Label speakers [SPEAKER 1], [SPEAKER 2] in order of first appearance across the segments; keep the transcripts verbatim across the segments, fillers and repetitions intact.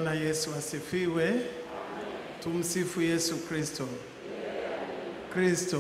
[SPEAKER 1] Bwana Yesu asifiwe. Tumsifu Yesu Kristo. Kristo.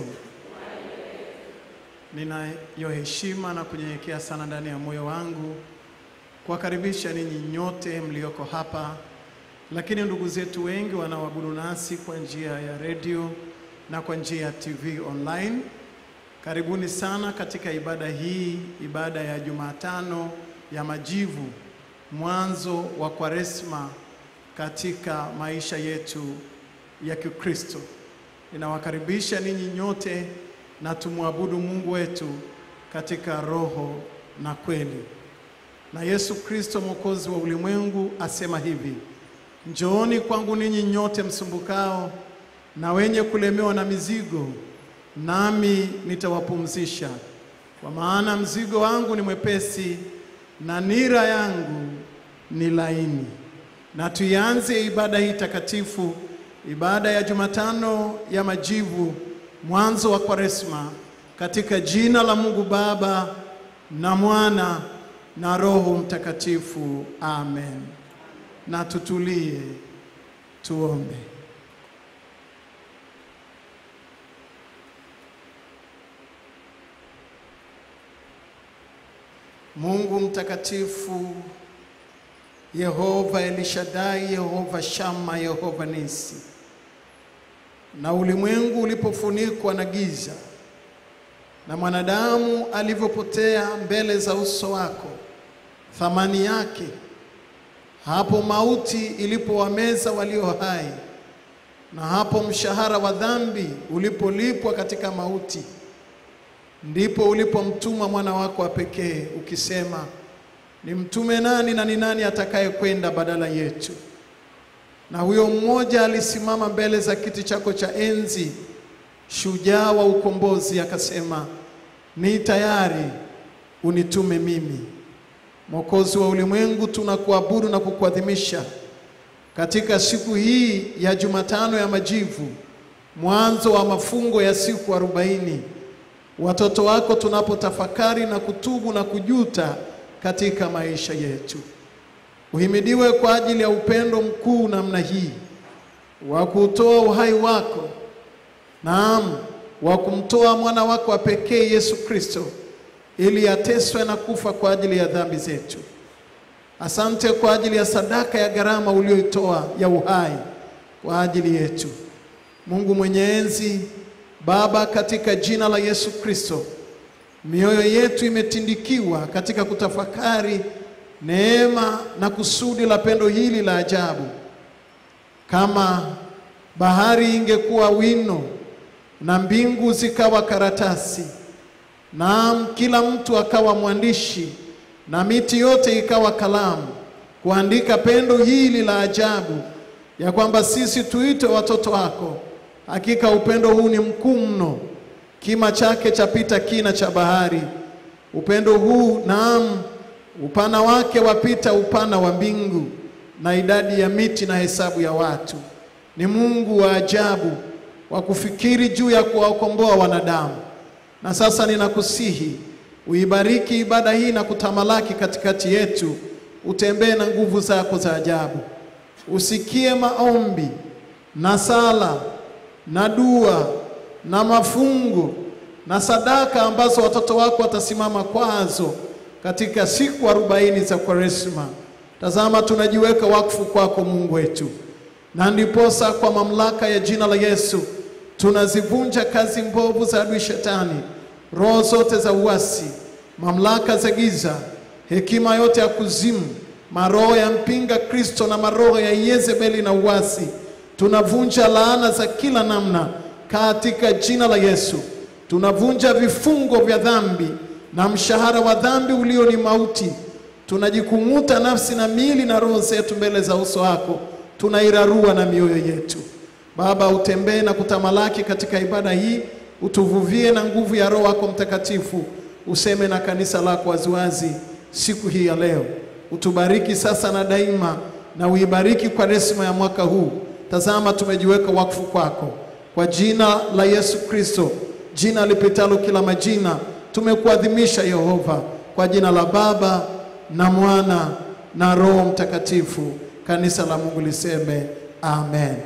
[SPEAKER 1] Ninayo heshima na kunyenyekea sana ndani ya moyo wangu kuwakaribisha ninyi nyote mlioko hapa, lakini ndugu zetu wengi wanaoabudu nasi kwa njia ya radio na kwa njia ya T V online. Karibuni sana katika ibada hii, ibada ya Jumatano ya Majivu, mwanzo wa Kwaresma katika maisha yetu ya Kikristo. Ninawakaribisha ninyi nyote na tumwabudu Mungu wetu katika roho na kweli. Na Yesu Kristo Mwokozi wa ulimwengu asema hivi: njooni kwangu ninyi nyote msumbukao na wenye kulemewa na mizigo, nami nitawapumzisha. Kwa maana mzigo wangu ni mwepesi na nira yangu ni laini. Na tuianze ibada hii takatifu, ibada ya Jumatano ya Majivu, mwanzo wa Kwaresma, katika jina la Mungu Baba na Mwana na Roho Mtakatifu. Amen. Na tutulie tuombe. Mungu mtakatifu, Yehova Elishadai, Yehova Shama, Yehova Nisi, na ulimwengu ulipofunikwa na giza na mwanadamu alivyopotea mbele za uso wako, thamani yake hapo mauti ilipowameza walio hai, na hapo mshahara wa dhambi ulipolipwa katika mauti, ndipo ulipomtuma mwana wako wa pekee ukisema, ni mtume nani na ni nani atakaye kwenda badala yetu? Na huyo mmoja alisimama mbele za kiti chako cha enzi, shujaa wa ukombozi, akasema, ni tayari, unitume mimi. Mwokozi wa ulimwengu, tunakuabudu na kukuadhimisha katika siku hii ya Jumatano ya Majivu, mwanzo wa mafungo ya siku arobaini. Watoto wako tunapotafakari na kutubu na kujuta katika maisha yetu. Uhimidiwe kwa ajili ya upendo mkuu namna hii wa kutoa uhai wako, naam, wa kumtoa mwana wako wa pekee Yesu Kristo ili ateswe na kufa kwa ajili ya dhambi zetu. Asante kwa ajili ya sadaka ya gharama ulioitoa ya uhai kwa ajili yetu. Mungu mwenye enzi, Baba, katika jina la Yesu Kristo, mioyo yetu imetindikiwa katika kutafakari neema na kusudi la pendo hili la ajabu. Kama bahari ingekuwa wino na mbingu zikawa karatasi, na kila mtu akawa mwandishi na miti yote ikawa kalamu, kuandika pendo hili la ajabu, ya kwamba sisi tuitwe watoto wako, hakika upendo huu ni mkuu mno, kima chake chapita kina cha bahari. Upendo huu, naam, upana wake wapita upana wa mbingu, na idadi ya miti na hesabu ya watu. Ni Mungu wa ajabu wa kufikiri juu ya kuwakomboa wanadamu. Na sasa ninakusihi uibariki ibada hii na kutamalaki katikati yetu, utembee na nguvu zako za ajabu. Usikie maombi na sala na dua na mafungo na sadaka ambazo watoto wako watasimama kwazo katika siku arobaini za Kwaresma. Tazama, tunajiweka wakfu kwako Mungu wetu, na ndiposa kwa mamlaka ya jina la Yesu tunazivunja kazi mbovu za adui Shetani, roho zote za uasi, mamlaka za giza, hekima yote ya kuzimu, maroho ya mpinga Kristo na maroho ya Yezebeli na uasi. Tunavunja laana za kila namna katika jina la Yesu. Tunavunja vifungo vya dhambi na mshahara wa dhambi ulio ni mauti. Tunajikung'uta nafsi na miili na roho zetu mbele za uso wako, tunairarua na mioyo yetu. Baba, utembee na kutamalaki katika ibada hii, utuvuvie na nguvu ya Roho wako Mtakatifu, useme na kanisa lako waziwazi siku hii ya leo. Utubariki sasa na daima, na uibariki Kwaresma ya mwaka huu. Tazama, tumejiweka wakfu kwako kwa jina la Yesu Kristo, jina lipitalo kila majina. Tumekuadhimisha Yehova, kwa jina la Baba na Mwana na Roho Mtakatifu. Kanisa la Mungu liseme amen.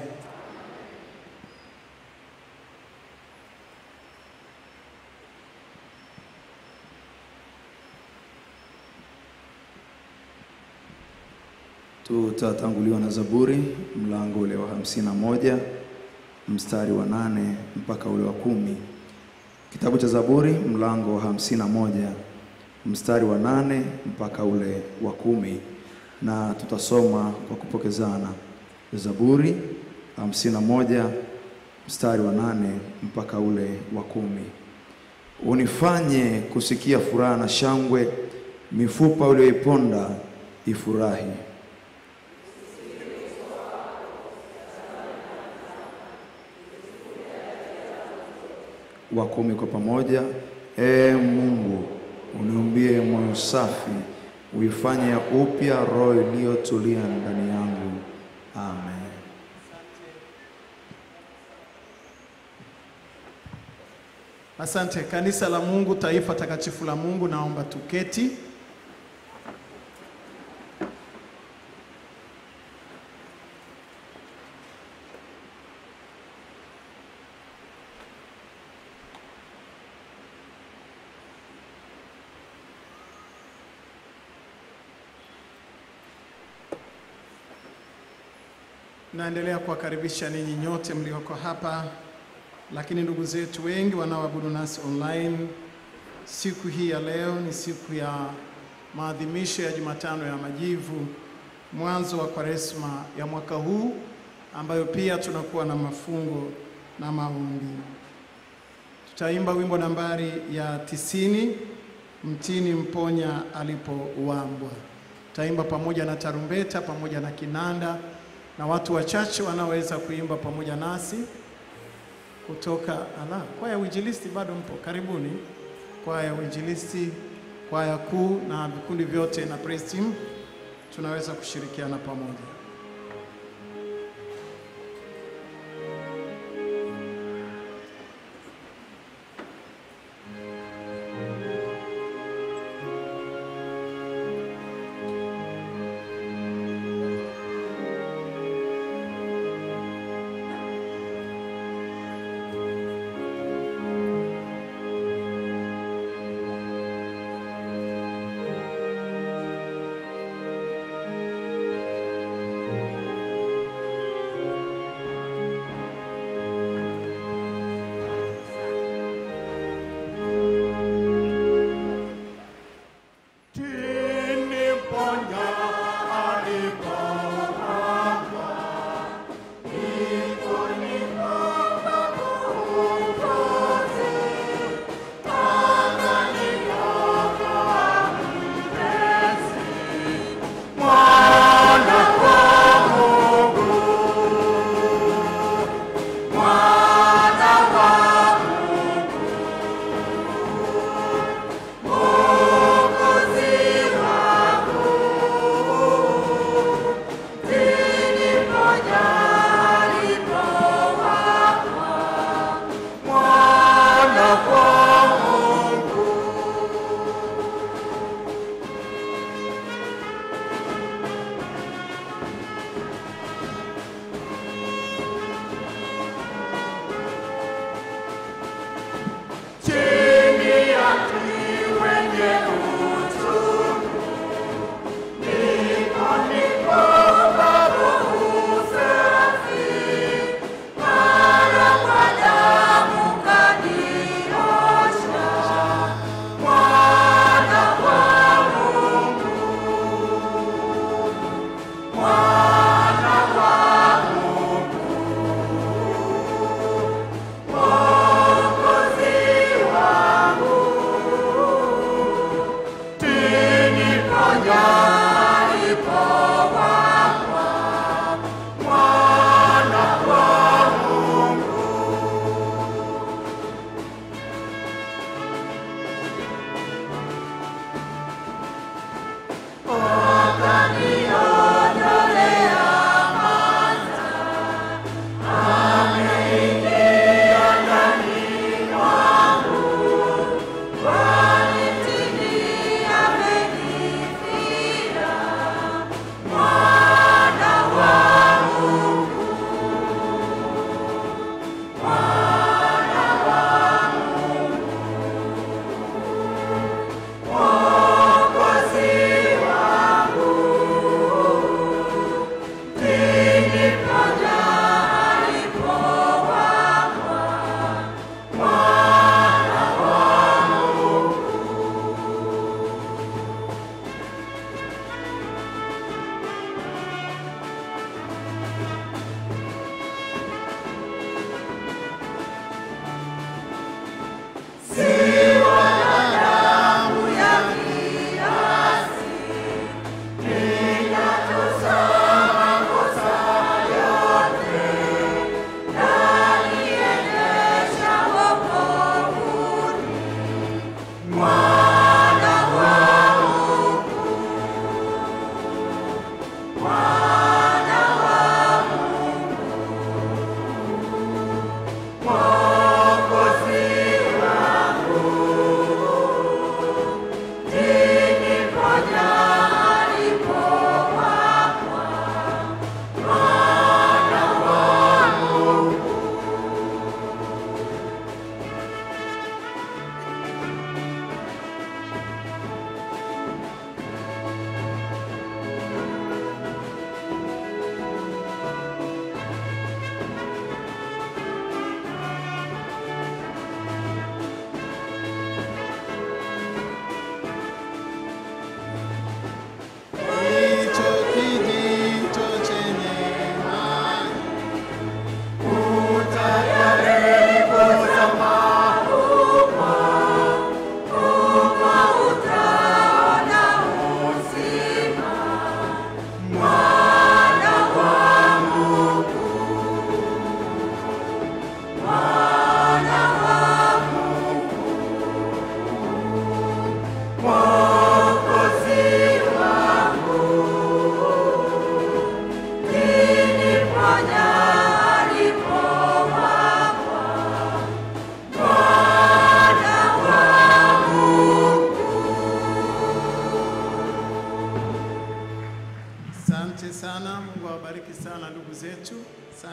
[SPEAKER 2] Tutatanguliwa na Zaburi mlango ule wa hamsini na moja mstari wa nane mpaka ule wa kumi. Kitabu cha Zaburi mlango wa hamsini na moja mstari wa nane mpaka ule wa kumi, na tutasoma kwa kupokezana. Zaburi hamsini na moja mstari wa nane mpaka ule wa kumi. Unifanye kusikia furaha na shangwe, mifupa ulioiponda ifurahi. Wa kumi kwa pamoja. E Mungu, uniumbie moyo safi, uifanye upya roho iliyotulia ndani yangu. Amen.
[SPEAKER 1] Asante. Kanisa la Mungu, taifa takatifu la Mungu, naomba tuketi. Naendelea kuwakaribisha ninyi nyote mlioko hapa, lakini ndugu zetu wengi wanaoabudu nasi online. Siku hii ya leo ni siku ya maadhimisho ya Jumatano ya Majivu, mwanzo wa Kwaresma ya mwaka huu, ambayo pia tunakuwa na mafungo na maombi. Tutaimba wimbo nambari ya tisini, mtini mponya alipouambwa. Tutaimba pamoja na tarumbeta, pamoja na kinanda, na watu wachache wanaweza kuimba pamoja nasi kutoka ala kwaya uinjilisti. Bado mpo? Karibuni kwaya uinjilisti, kwaya kuu na vikundi vyote na praise team, tunaweza kushirikiana pamoja.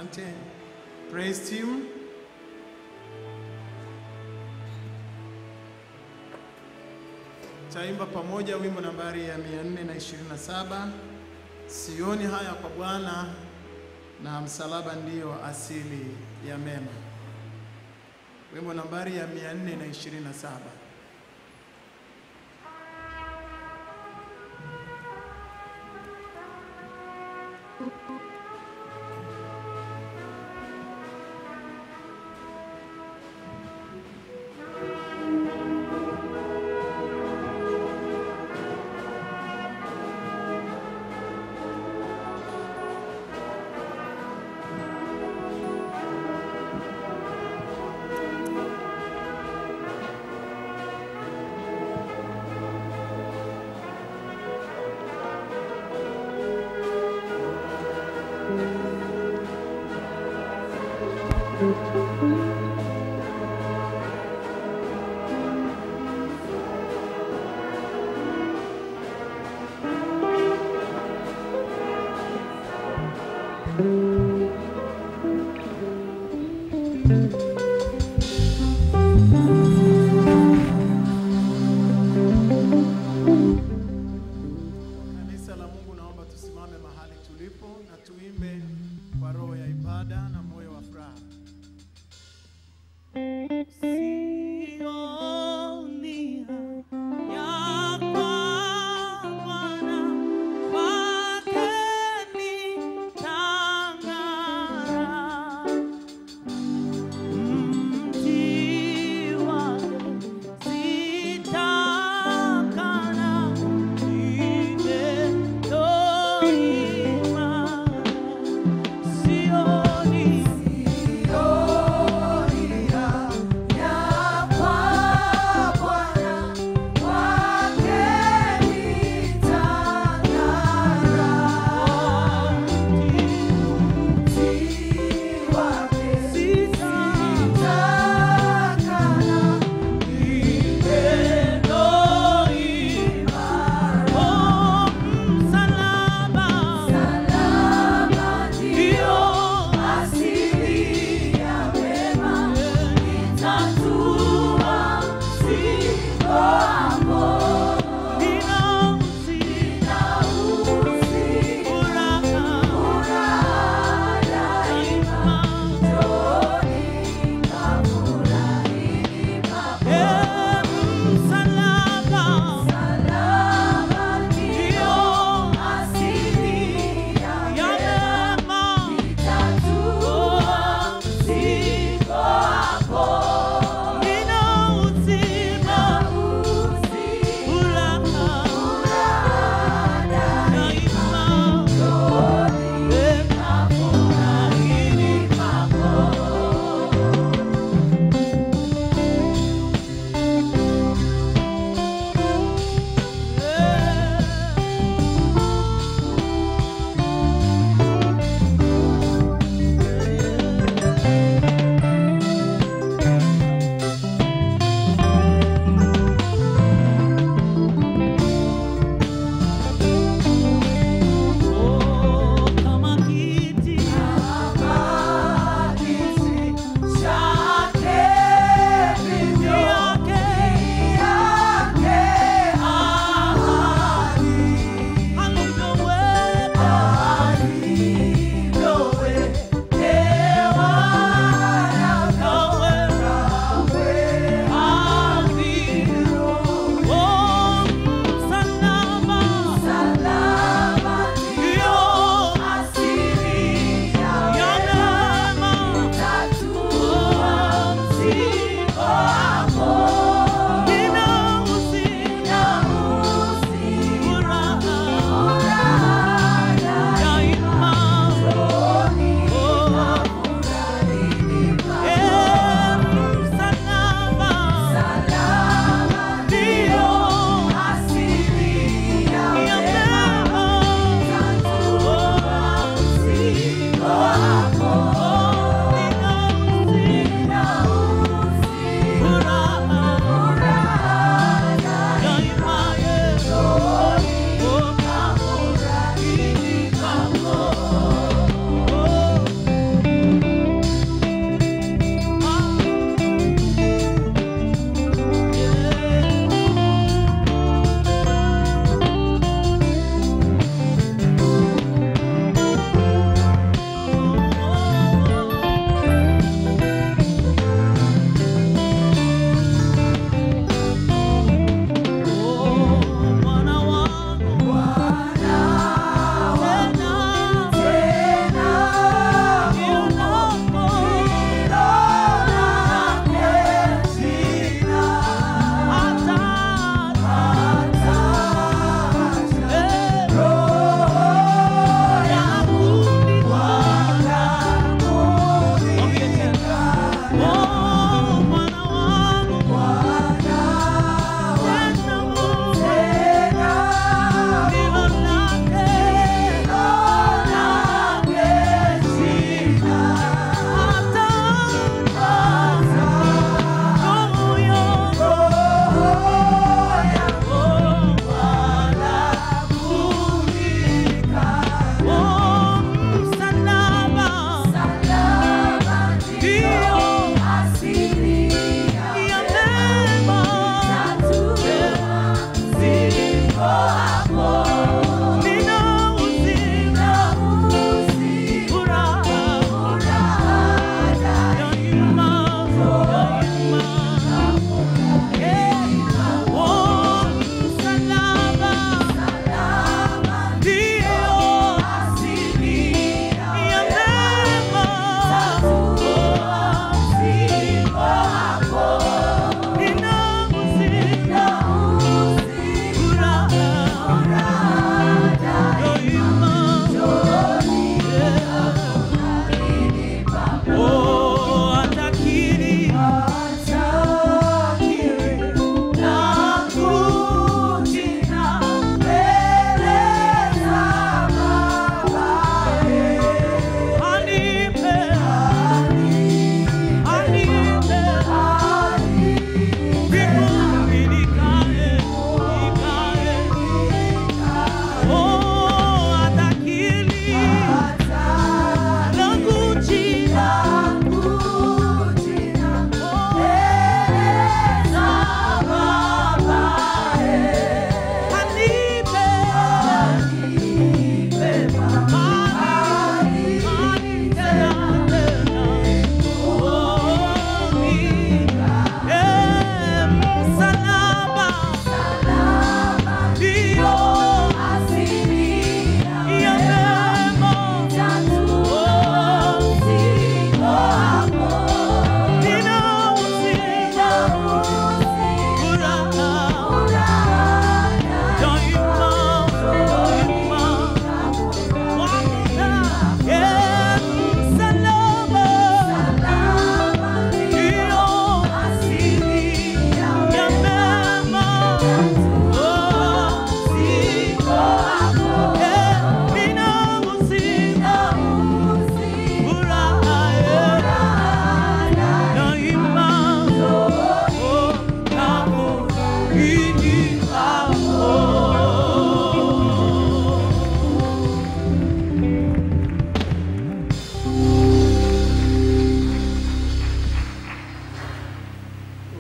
[SPEAKER 1] Asante praise team. Taimba pamoja wimbo nambari ya mia nne na ishirini na saba, sioni haya kwa Bwana, na msalaba ndiyo asili ya mema. Wimbo nambari ya mia nne na ishirini na saba.
[SPEAKER 3] Thank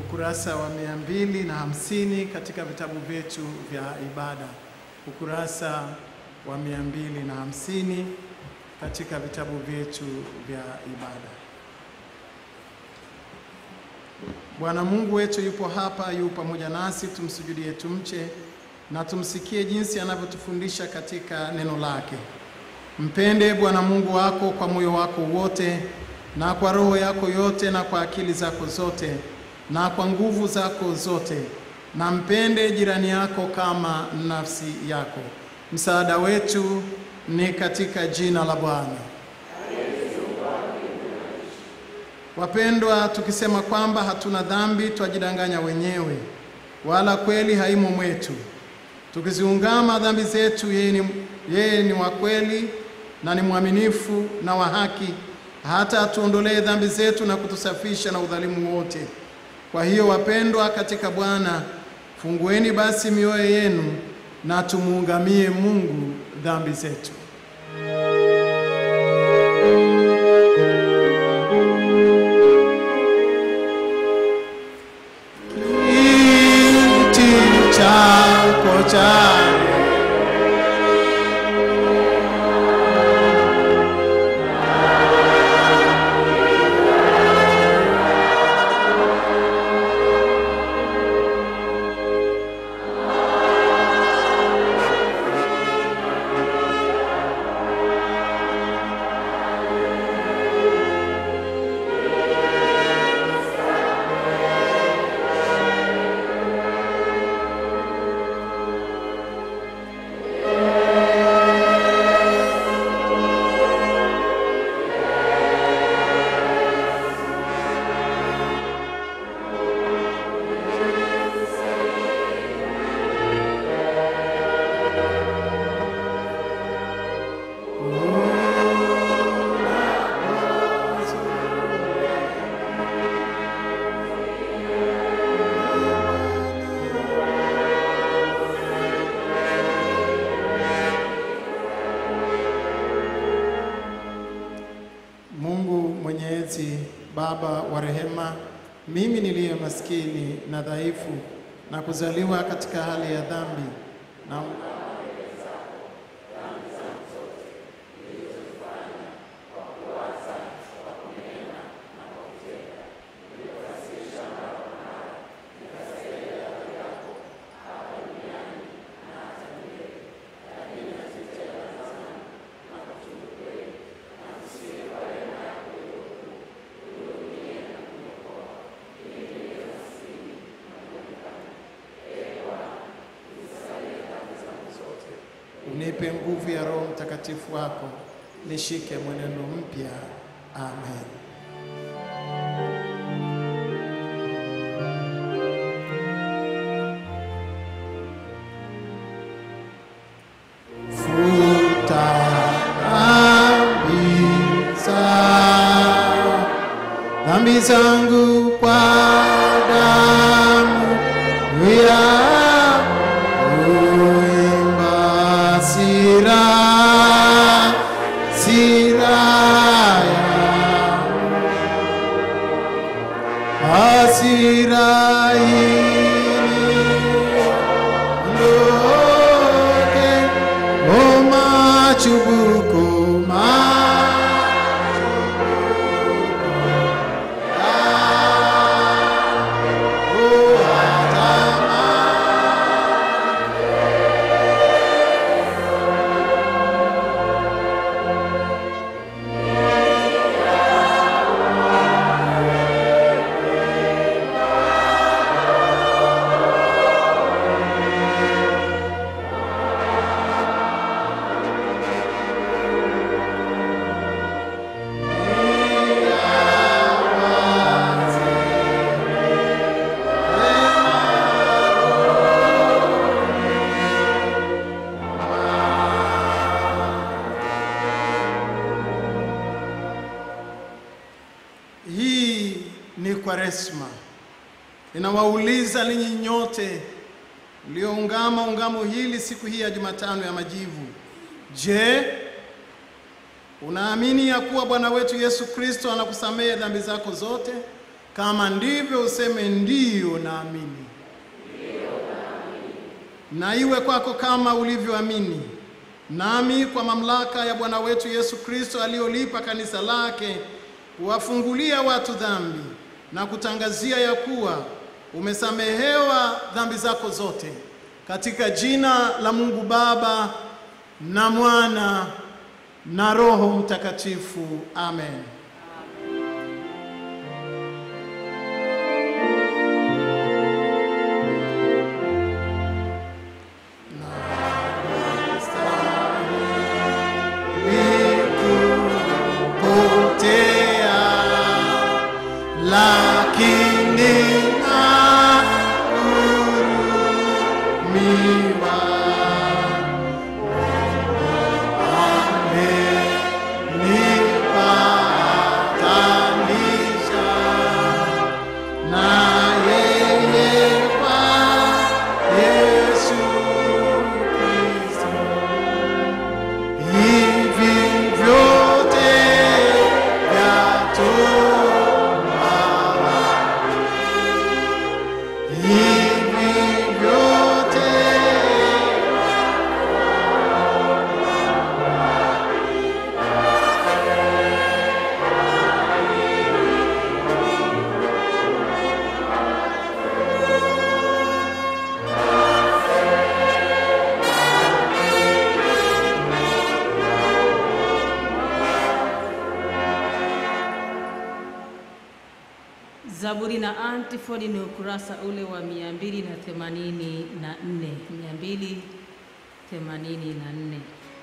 [SPEAKER 1] ukurasa wa mia mbili na hamsini katika vitabu vyetu vya ibada. Ukurasa wa mia mbili na hamsini katika vitabu vyetu vya ibada. Bwana Mungu wetu yupo hapa, yu pamoja nasi. Tumsujudie, tumche na tumsikie jinsi anavyotufundisha katika neno lake. Mpende Bwana Mungu wako kwa moyo wako wote na kwa roho yako yote na kwa akili zako zote na kwa nguvu zako zote, na mpende jirani yako kama nafsi yako. Msaada wetu ni katika jina la Bwana. Wapendwa, tukisema kwamba hatuna dhambi twajidanganya wenyewe, wala kweli haimo mwetu. Tukiziungama dhambi zetu, yeye ni, yeye ni wa kweli na ni mwaminifu na wa haki, hata atuondolee dhambi zetu na kutusafisha na udhalimu wote. Kwa hiyo wapendwa katika Bwana, fungueni basi mioyo yenu na tumuungamie Mungu dhambi zetu. Kiti chako cha Baba wa rehema, mimi niliye maskini na dhaifu na kuzaliwa katika hali ya dhambi, na unipe nguvu ya Roho Mtakatifu wako, nishike mwenendo mpya. Amen. Futa dhambi zangu kwa damu ya Sira, siraya, asiraini, ndoke, o machubuko, Kwaresma. Ninawauliza ninyi nyote mlioungama ungamo hili siku hii ya Jumatano ya Majivu. Je, unaamini ya kuwa Bwana wetu Yesu Kristo anakusamehe dhambi zako zote Kama ndivyo useme ndiyo naamini. Na iwe kwako kama ulivyoamini. Nami kwa mamlaka ya Bwana wetu Yesu Kristo aliyolipa kanisa lake kuwafungulia watu dhambi na kutangazia ya kuwa umesamehewa dhambi zako zote, katika jina la Mungu Baba na Mwana na Roho Mtakatifu. Amen.
[SPEAKER 3] Zaburi na antifoni ni ukurasa ule wa mia mbili na themanini na nne. mia mbili themanini na nne.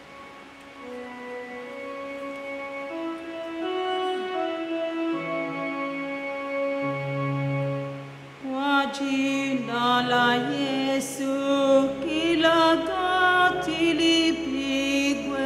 [SPEAKER 3] Kwa jina la Yesu kila goti lipigwe.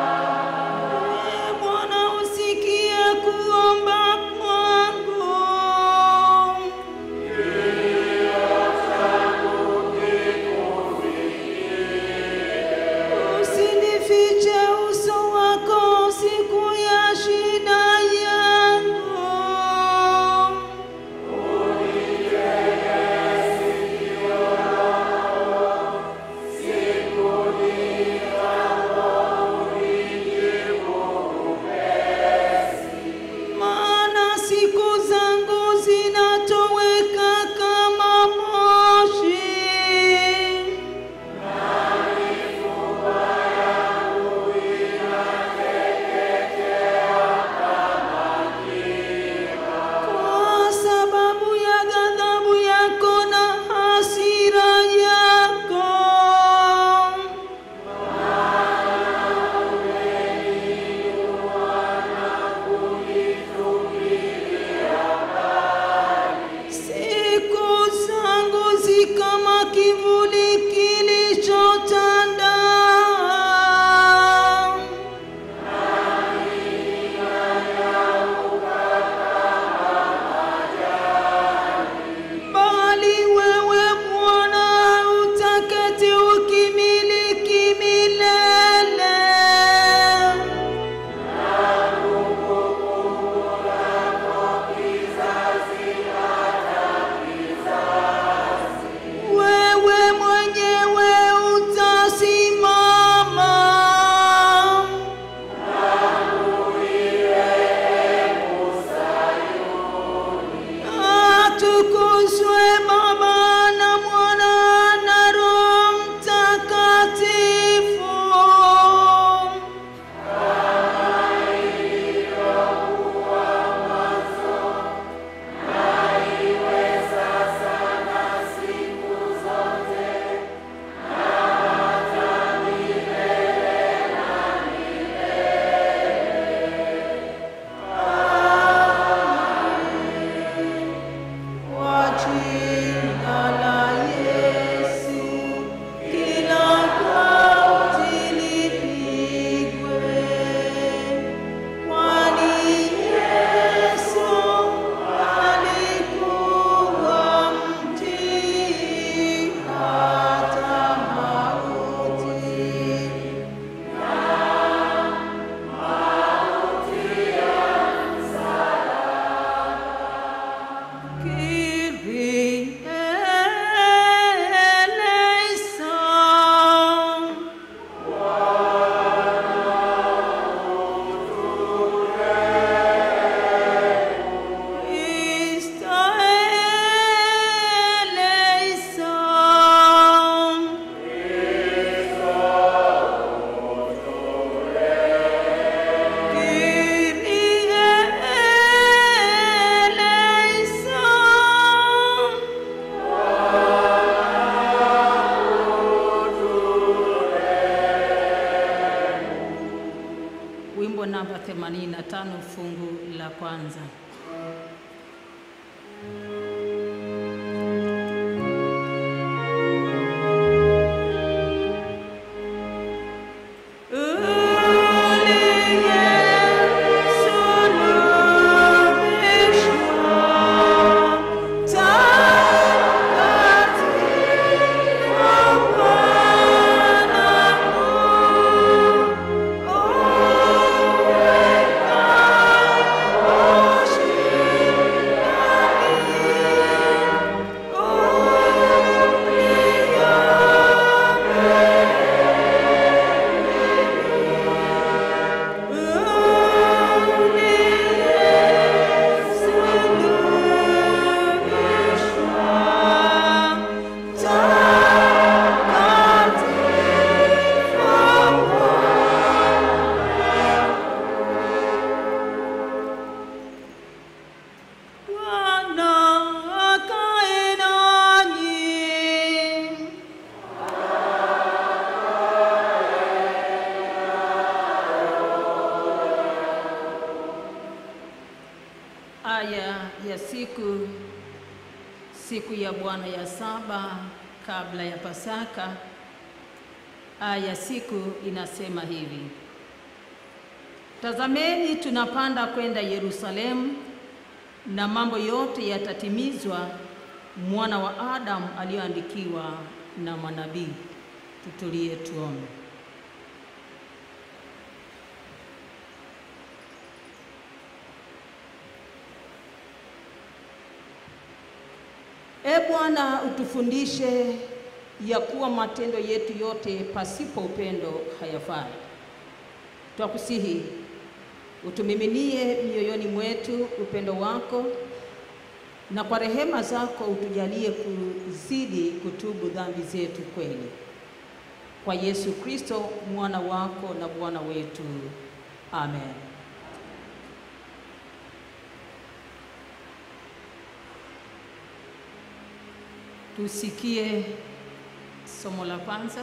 [SPEAKER 4] Bwana usikie kuomba kwangu.
[SPEAKER 3] kwanza. Aya ya siku siku ya Bwana ya saba kabla ya Pasaka. Aya ya siku inasema hivi: Tazameni, tunapanda kwenda Yerusalemu, na mambo yote yatatimizwa mwana wa Adamu aliyoandikiwa na manabii. Tutulie tuombe. E Bwana, utufundishe ya kuwa matendo yetu yote pasipo upendo hayafai. Twakusihi utumiminie mioyoni mwetu upendo wako, na kwa rehema zako utujalie kuzidi kutubu dhambi zetu kweli. Kwa Yesu Kristo mwana wako na Bwana wetu. Amen. Tusikie somo la kwanza.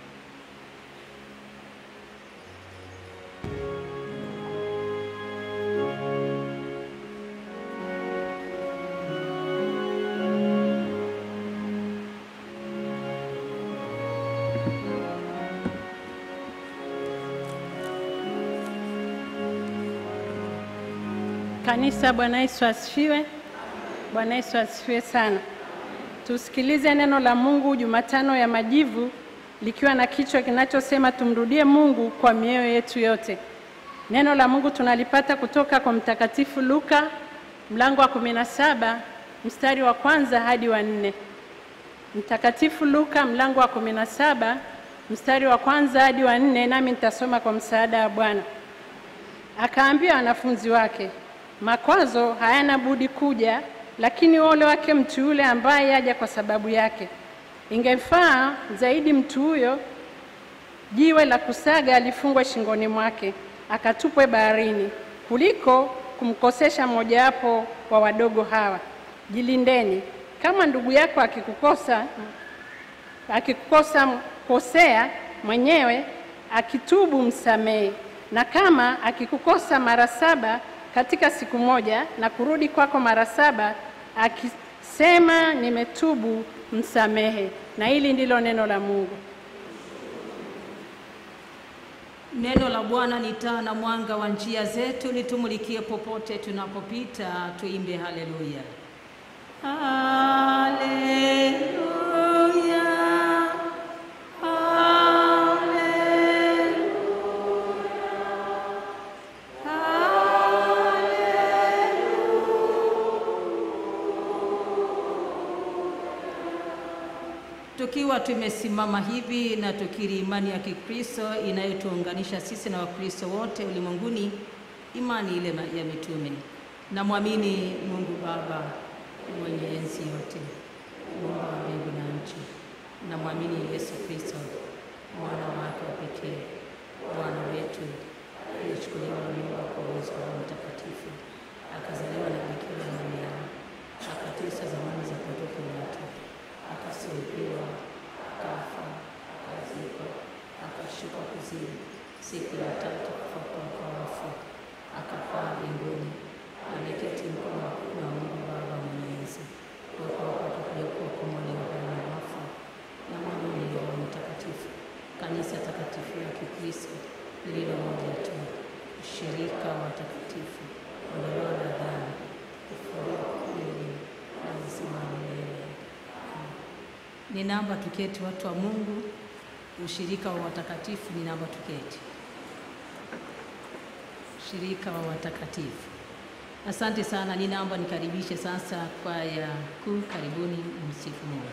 [SPEAKER 4] Kanisa, Bwana Yesu asifiwe. Bwana Yesu asifiwe sana. Tusikilize neno la Mungu Jumatano ya Majivu, likiwa na kichwa kinachosema tumrudie Mungu kwa mioyo yetu yote. Neno la Mungu tunalipata kutoka kwa Mtakatifu Luka mlango wa kumi na saba mstari wa kwanza hadi wa nne. Mtakatifu Luka mlango wa kumi na saba mstari wa kwanza hadi wa nne, nami nitasoma kwa msaada wa Bwana. Akaambia wanafunzi wake, makwazo hayana budi kuja, lakini ole wake mtu yule ambaye yaja kwa sababu yake. Ingefaa zaidi mtu huyo jiwe la kusaga alifungwe shingoni mwake, akatupwe baharini, kuliko kumkosesha mojawapo wa wadogo hawa. Jilindeni, kama ndugu yako akikukosa akikukosa kosea mwenyewe, akitubu msamehe, na kama akikukosa mara saba katika siku moja na kurudi kwako mara saba akisema nimetubu, msamehe. Na hili ndilo neno la Mungu.
[SPEAKER 3] Neno la Bwana ni taa na mwanga wa njia zetu, litumulikie popote tunapopita. Tuimbe haleluya. Haleluya. Tukiwa tumesimama hivi na tukiri imani ya Kikristo inayotuunganisha sisi na Wakristo wote ulimwenguni, imani ile ya mitume. Na muamini Mungu Baba mwenye enzi yote, Mungu wa mbingu na nchi. Na muamini Yesu Kristo mwana wake wa pekee, Bwana wetu, aliyechukuliwa na Mungu kwa uwezo wa Roho Mtakatifu, akazaliwa na Bikira Maria, akateswa zamani za Ponto Pilato, akasulubiwa, akafa, akazikwa, akashuka kuzimu, siku ya tatu kufufuka kwa wafu, akapaa mbinguni, Ninaomba tuketi watu wa Mungu, ushirika wa watakatifu, ninaomba tuketi. Ushirika wa watakatifu. Asante sana, ninaomba nikaribishe sasa kwaya kuu, karibuni msifu Mungu.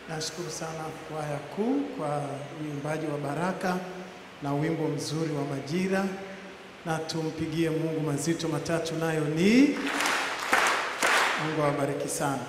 [SPEAKER 1] Nashukuru sana kwaya kuu kwa uimbaji wa baraka na wimbo mzuri wa majira, na tumpigie Mungu mazito matatu, nayo ni Mungu awabariki sana.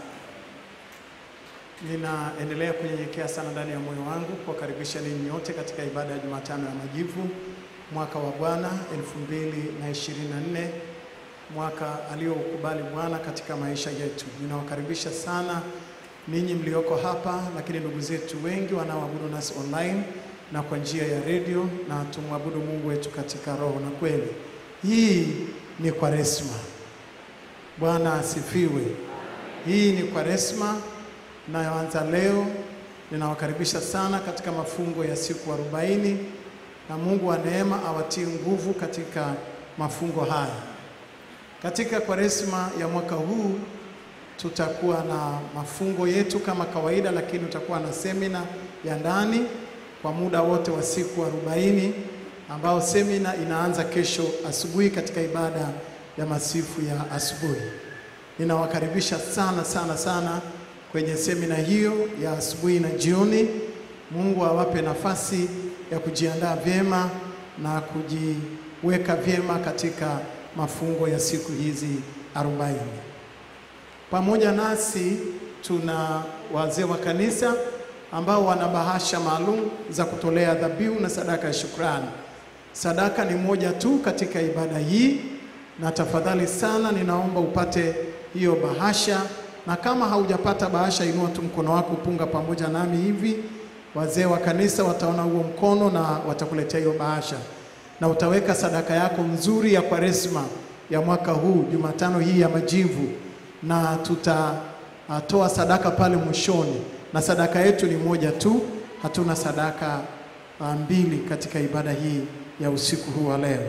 [SPEAKER 1] Ninaendelea kunyenyekea sana ndani ya moyo wangu kuwakaribisha ninyi nyote katika ibada ya Jumatano ya Majivu, mwaka wa Bwana elfu mbili na ishirini na nne, mwaka aliokubali Bwana katika maisha yetu. Ninawakaribisha sana ninyi mlioko hapa, lakini ndugu zetu wengi wanaoabudu nasi online na kwa njia ya radio, na tumwabudu Mungu wetu katika roho na kweli. Hii ni Kwaresma. Bwana asifiwe. Hii ni Kwaresma inayoanza leo. Ninawakaribisha sana katika mafungo ya siku arobaini, na Mungu wa neema awatie nguvu katika mafungo haya. Katika Kwaresma ya mwaka huu tutakuwa na mafungo yetu kama kawaida, lakini tutakuwa na semina ya ndani kwa muda wote wa siku arobaini, ambao semina inaanza kesho asubuhi katika ibada ya masifu ya asubuhi. Ninawakaribisha sana sana sana kwenye semina hiyo ya asubuhi na jioni. Mungu awape nafasi ya kujiandaa vyema na kujiweka vyema katika mafungo ya siku hizi arobaini. Pamoja nasi tuna wazee wa kanisa ambao wana bahasha maalum za kutolea dhabihu na sadaka ya shukrani. Sadaka ni moja tu katika ibada hii, na tafadhali sana ninaomba upate hiyo bahasha, na kama haujapata bahasha, inua tu mkono wako upunga pamoja nami hivi. Wazee wa kanisa wataona huo mkono na watakuletea hiyo bahasha, na utaweka sadaka yako nzuri ya Kwaresma ya mwaka huu, Jumatano hii ya Majivu, na tutatoa sadaka pale mwishoni. Na sadaka yetu ni moja tu, hatuna sadaka mbili katika ibada hii ya usiku huu wa leo.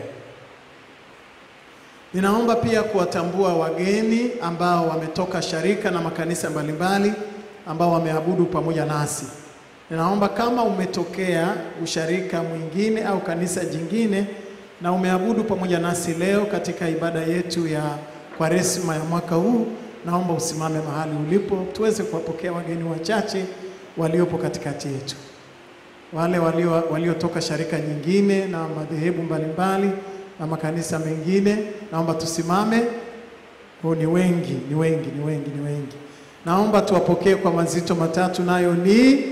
[SPEAKER 1] Ninaomba pia kuwatambua wageni ambao wametoka sharika na makanisa mbalimbali ambao wameabudu pamoja nasi. Ninaomba kama umetokea usharika mwingine au kanisa jingine na umeabudu pamoja nasi leo katika ibada yetu ya Kwaresma ya mwaka huu, naomba usimame mahali ulipo tuweze kuwapokea wageni wachache waliopo katikati yetu. Wale walio waliotoka sharika nyingine na madhehebu mbalimbali na makanisa mengine, naomba tusimame. Hao ni wengi, ni wengi, ni wengi, ni wengi. Naomba tuwapokee kwa mazito matatu, nayo ni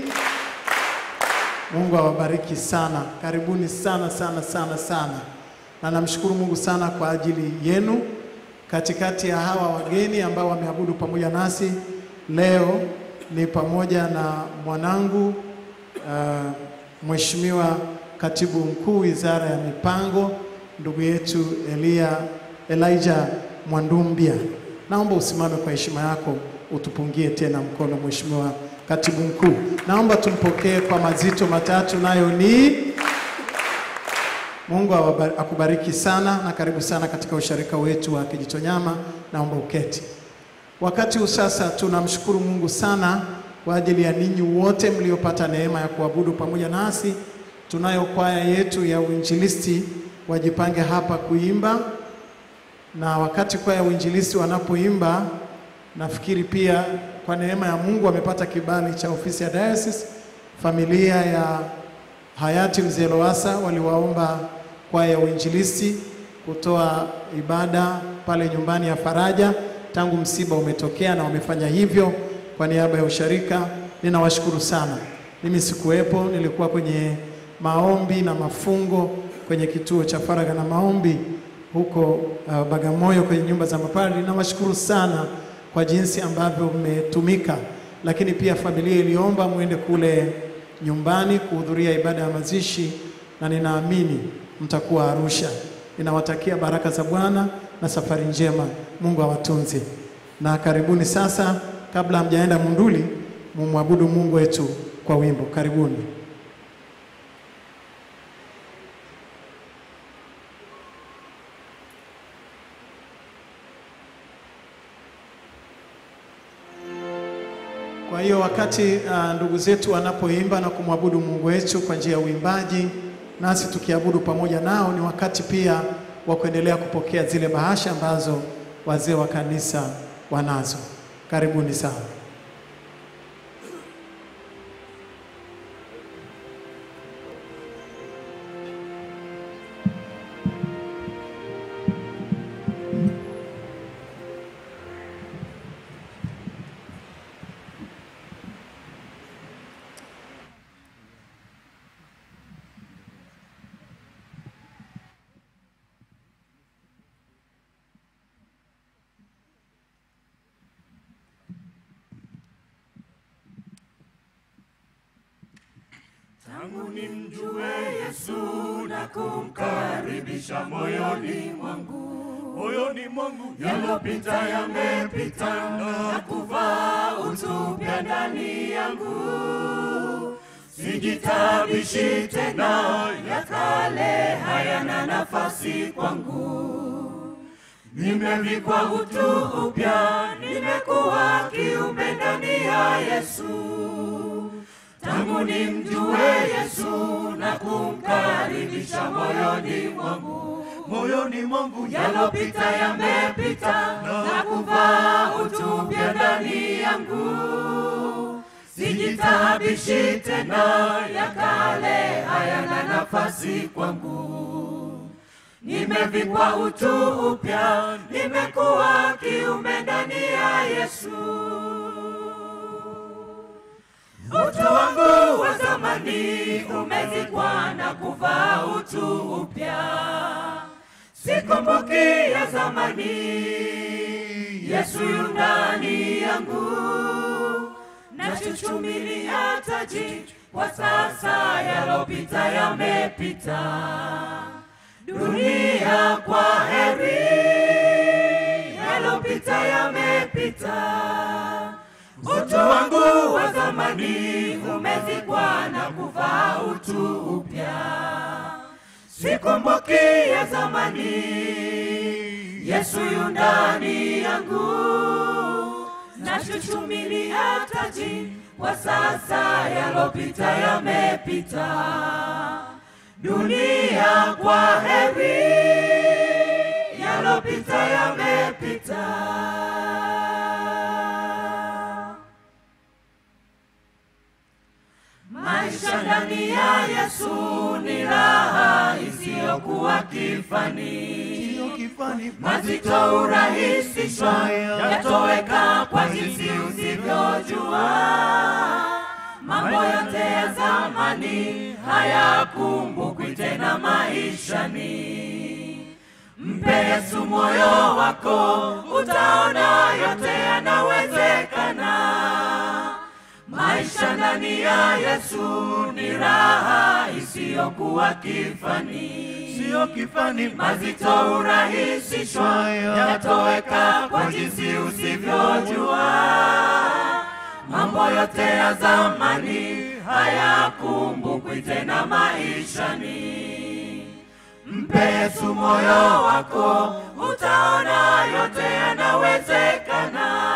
[SPEAKER 1] Mungu awabariki sana. Karibuni sana sana sana sana. Na namshukuru Mungu sana kwa ajili yenu. Katikati ya hawa wageni ambao wameabudu pamoja nasi leo ni pamoja na mwanangu uh, Mheshimiwa Katibu Mkuu Wizara ya Mipango, ndugu yetu Elia Elijah Mwandumbia. Naomba usimame kwa heshima yako utupungie tena mkono Mheshimiwa Katibu Mkuu. Naomba tumpokee kwa mazito matatu, nayo ni Mungu akubariki sana na karibu sana katika usharika wetu wa Kijitonyama. Naomba uketi. Wakati huu sasa tunamshukuru Mungu sana kwa ajili ya ninyi wote mliopata neema ya kuabudu pamoja nasi. Tunayo kwaya yetu ya uinjilisti wajipange hapa kuimba, na wakati kwaya ya uinjilisti wanapoimba, nafikiri pia kwa neema ya Mungu wamepata kibali cha ofisi ya diocese. Familia ya hayati Mzee Lowassa waliwaomba kwaya ya uinjilisti kutoa ibada pale nyumbani ya Faraja tangu msiba umetokea, na wamefanya hivyo kwa niaba ya usharika. Ninawashukuru sana. Mimi sikuwepo, nilikuwa kwenye maombi na mafungo kwenye kituo cha Faraga na maombi huko uh, Bagamoyo kwenye nyumba za mapadri. Ninawashukuru sana kwa jinsi ambavyo mmetumika, lakini pia familia iliomba muende kule nyumbani kuhudhuria ibada ya mazishi, na ninaamini mtakuwa Arusha. Ninawatakia baraka za Bwana na safari njema. Mungu awatunze. Na karibuni sasa, kabla hamjaenda Munduli, mumwabudu Mungu wetu kwa wimbo. Karibuni. Kwa hiyo wakati uh, ndugu zetu wanapoimba na kumwabudu Mungu wetu kwa njia ya uimbaji, nasi tukiabudu pamoja nao, ni wakati pia wa kuendelea kupokea zile bahasha ambazo wazee wa kanisa wanazo. Karibuni sana.
[SPEAKER 5] tangu nimjue Yesu na kumkaribisha moyoni mwangu. Moyoni mwangu yalopita yamepita na kuvaa utupya ndani yangu. Sijitabishi tena, ya kale hayana nafasi kwangu. Nimevikwa utu upya, nimekuwa kiumbe ndani ya Yesu. Tangu nimjue Yesu na kumkaribisha moyoni mwangu. Moyoni mwangu yalopita yamepita na kuvaa utupya ndani yangu. Sijitabishi tena, ya kale hayana nafasi kwangu. Nimevikwa utu upya, nimekuwa kiumbe ndani ya Yesu. Utu wangu wa zamani umezikwa na kuvaa utu upya. Sikumbuki ya zamani, Yesu yu ndani yangu. Nachuchumilia taji, kwa sasa yalopita yamepita. Dunia kwa heri, yalopita yamepita. Utu wangu wa zamani umezikwa na kuvaa utu upya. Sikumbuki ya zamani, Yesu yu ndani yangu. Nachuchumilia taji, kwa sasa yalopita yamepita. Dunia kwa heri, yalopita yamepita. Maisha ndani ya Yesu ni raha isiyokuwa kifani. Mazito urahisishwa, yatoweka kwa jinsi usivyojua. Mambo yote ya zamani hayakumbukwi tena maishani. Mpe Yesu moyo wako, utaona yote yanawezekana. Maisha ndani ya Yesu ni raha isiyokuwa kifani. Sio kifani, mazito urahisishwa, yatoweka kwa jinsi usivyojua. Mambo yote ya zamani hayakumbukwi tena maishani. Mpe Yesu moyo wako, utaona yote yanawezekana.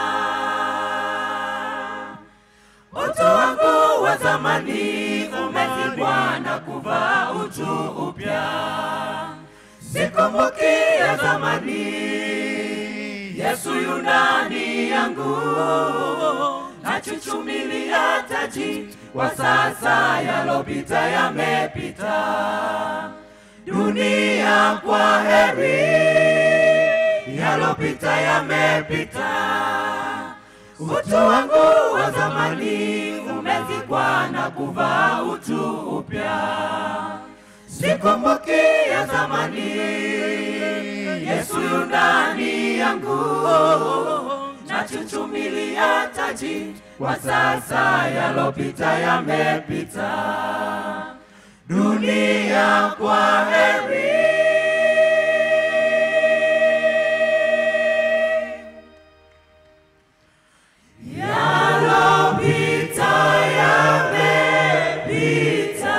[SPEAKER 5] Utu wangu wa zamani umezikwa na kuvaa utu upya. Sikumbuki ya zamani, Yesu yu ndani yangu. Nachuchumilia taji, kwa sasa yalopita yamepita. Dunia kwa heri, yalopita yamepita. Utu wangu wa zamani umezikwa na kuvaa utu upya. Sikumbuki ya zamani, Yesu yu ndani yangu. Nachuchumilia taji, kwa sasa yalopita yamepita. Dunia kwa heri, yalopita yamepita.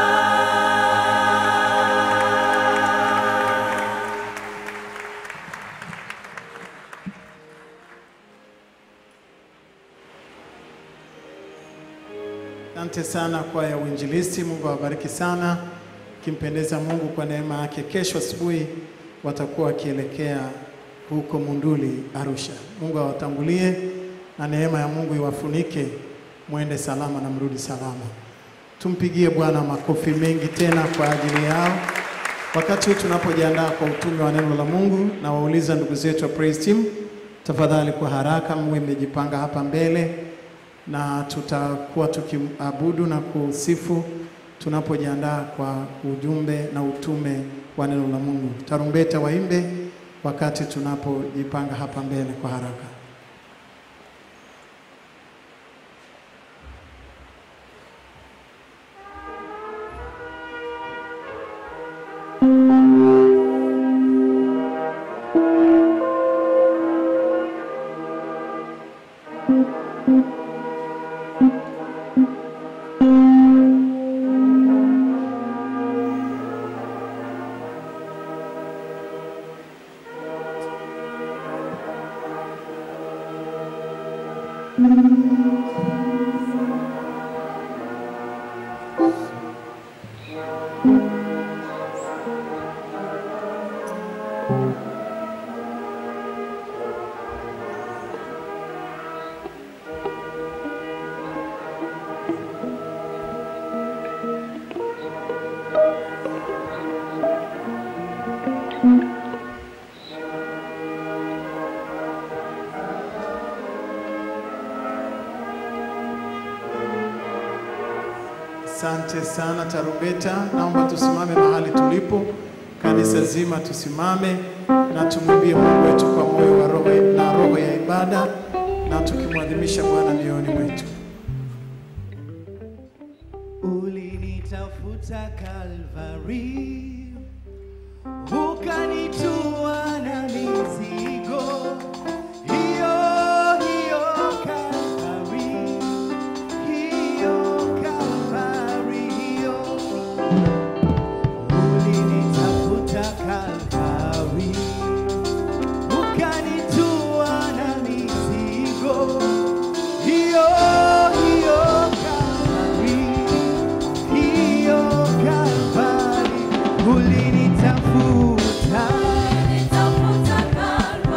[SPEAKER 1] Asante sana kwa ya uinjilisti. Mungu awabariki sana. Kimpendeza Mungu kwa neema yake, kesho asubuhi watakuwa wakielekea huko Munduli, Arusha. Mungu awatangulie na neema ya Mungu iwafunike, muende salama na mrudi salama. Tumpigie Bwana makofi mengi tena kwa ajili yao. Wakati huu tunapojiandaa kwa utume wa neno la Mungu, na wauliza ndugu zetu wa praise team, tafadhali kwa haraka mwe mmejipanga hapa mbele, na tutakuwa tukiabudu na kusifu tunapojiandaa kwa ujumbe na utume wa neno la Mungu. Tarumbeta waimbe wakati tunapojipanga hapa mbele kwa haraka. Asante sana tarumbeta. Naomba tusimame mahali tulipo. Kanisa zima tusimame na tumwimbie Mungu wetu kwa moyo wa roho na roho ya ibada, na tukimwadhimisha Bwana mioyoni mwetu.
[SPEAKER 5] Ulinitafuta Kalvari, ukanitua na mizigo. Hiyo hiyo Kalvari, hiyo Kalvari, hiyo. Ulinitafuta Kalvari, ukanitua na mizigo. Hiyo hiyo Kalvari, hiyo Kalvari. Ulinitafuta,
[SPEAKER 6] Ulinitafuta Kalvari.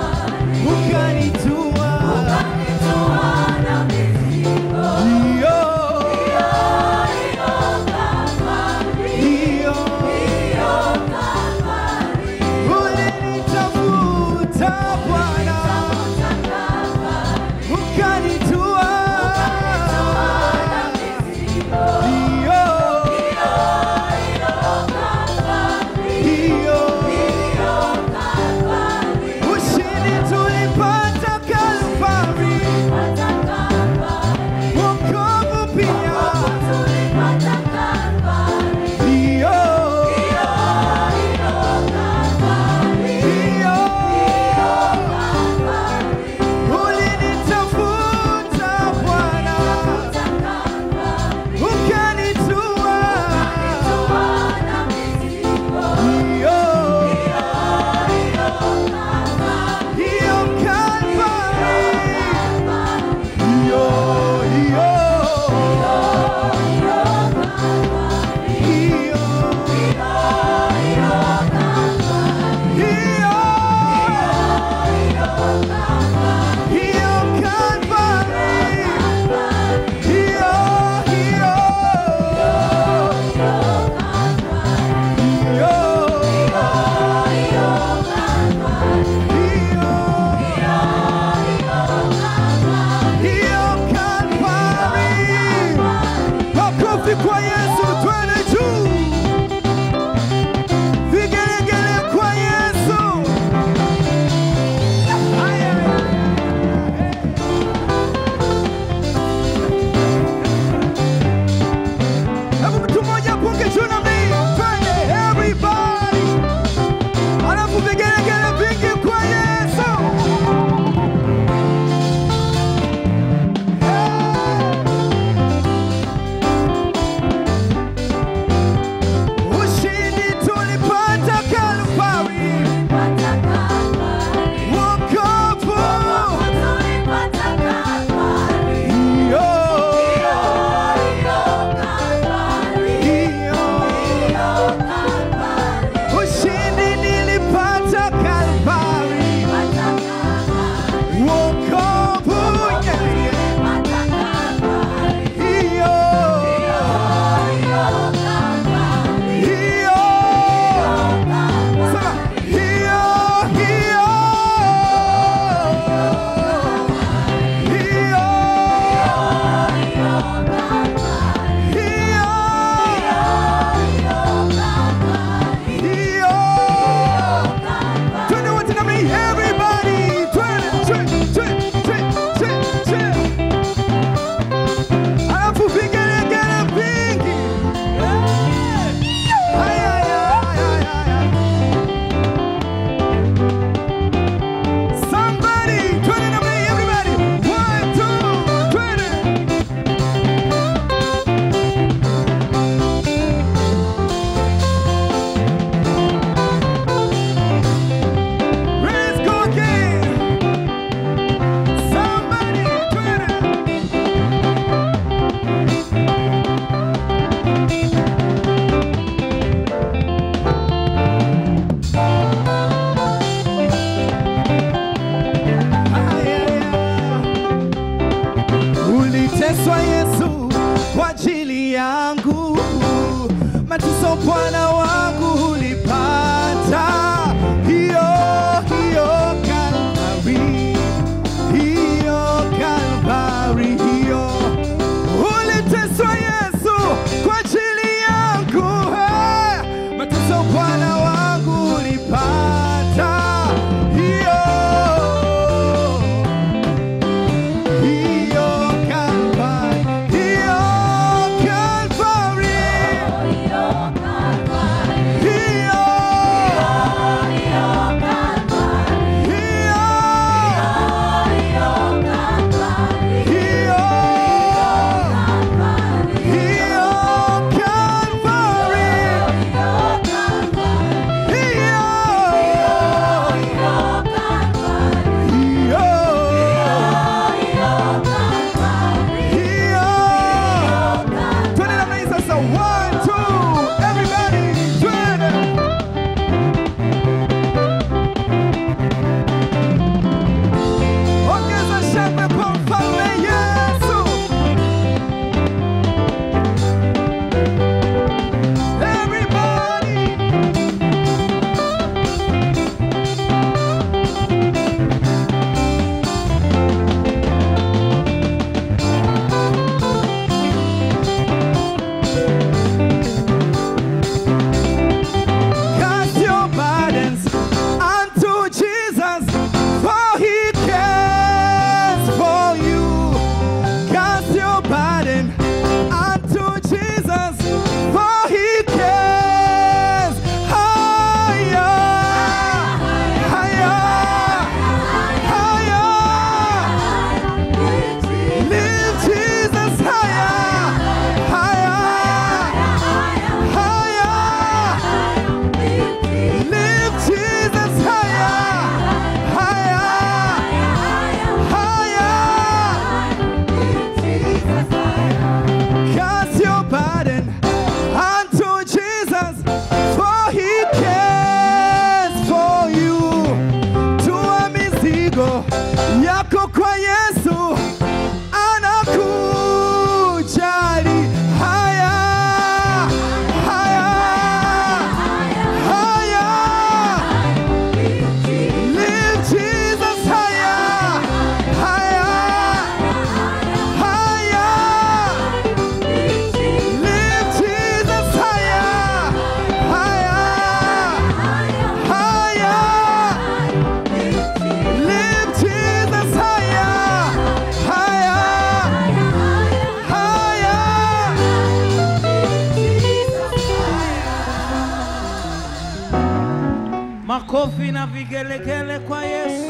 [SPEAKER 5] vigelegele kwa Yesu.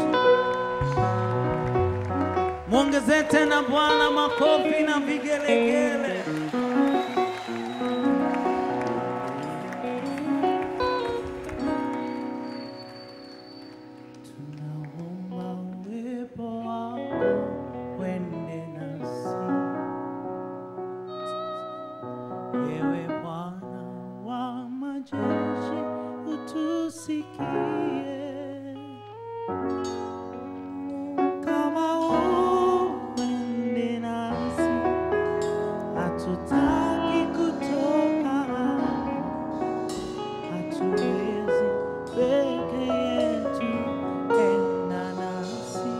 [SPEAKER 5] Muongeze tena Bwana makofi na vigelegele. Tunaomba uwepo wako uende nasi. Ewe Bwana wa majeshi utusikie. Kama uende nasi, hatutaki kutoka hapa, hatuwezi peke yetu, enda nasi.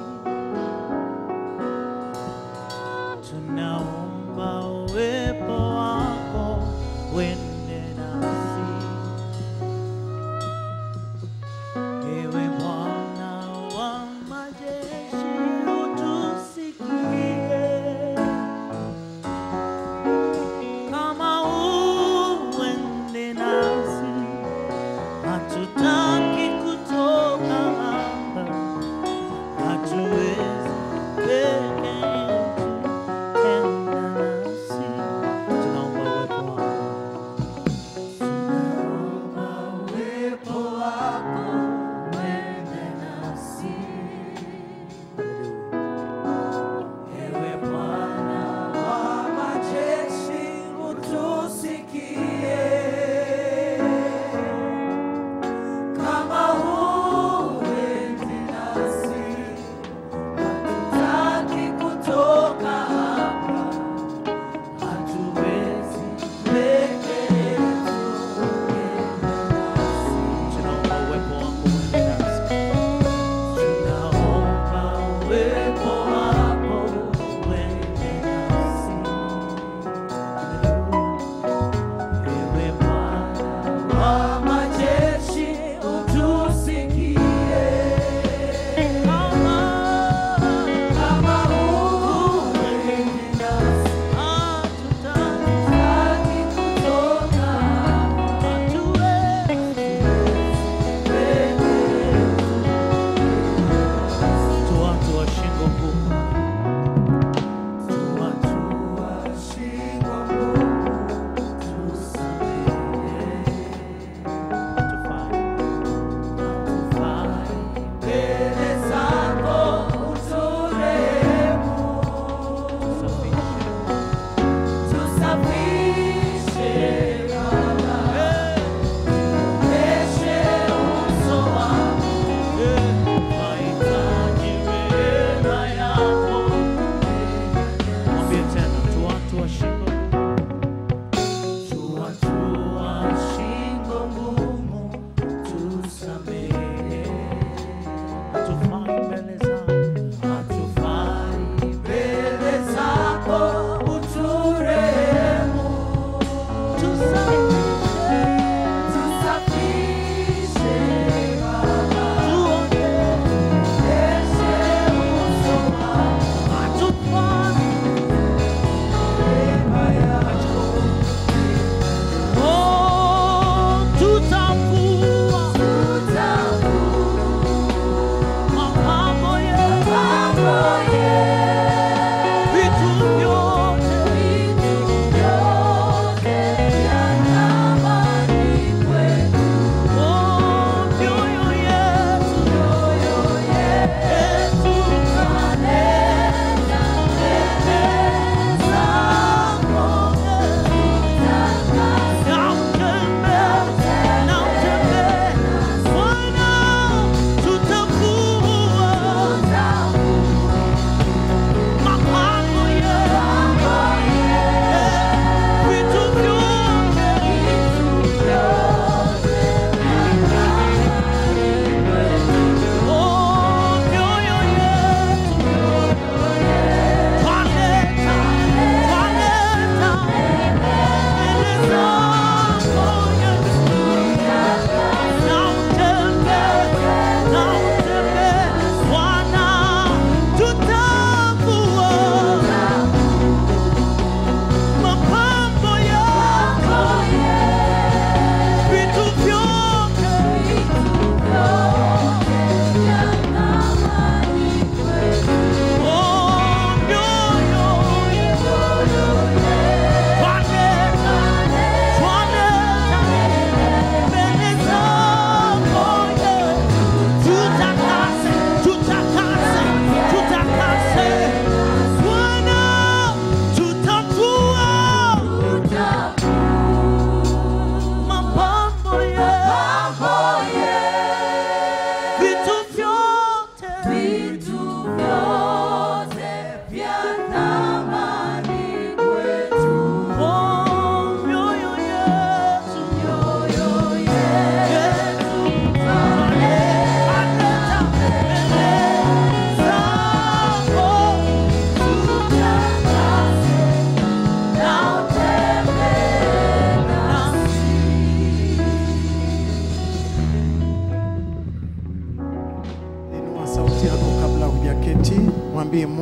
[SPEAKER 5] Tunaomba uwepo wako uende nasi. Ewe Bwana wa majeshi utusikie. Kama uende nasi, hatutaki kutoka hapa, hatuwezi peke yetu, enda nasi. Tunaomba uwepo wako. Tunaomba uwepo wako uende nasi. Ewe Bwana wa majeshi utusikie. Kama uende nasi, hatutaki kutoka hapa, hatuwezi peke yetu, enda nasi. Tunaomba uwepo wako uende nasi. Tunaomba uwepo wako uende nasi. Ewe Bwana wa majeshi utusikie. Kama kama uende nasi, hatutaki kutoka hapa, hatuwezi peke yetu. Tu watu wa shingo ngumu, tu watu wa shingo ngumu, tusamehe. Hatufai, hatufai mbele zako, uturehemu. Tusafishe, tusafishe Baba, tuonyeshe uso wako. Mahitaji rehema yako. Mwambie tena, tu watu wa shingo tu watu wa shingo ngumu, tusamehe. Hatufai mbele zako, hatufai mbele zako, uturehemu. Tusafishe, tusafishe Baba, tuonyeshe uso wako. Hatufai rehema yako. Oh, tutavua, mapambo yetu, vitu vyote vya thamani kwetu. Oh, mioyo yetu, yetu tunaleta mbele zako. Na utembee, na utembee Bwana, tutavua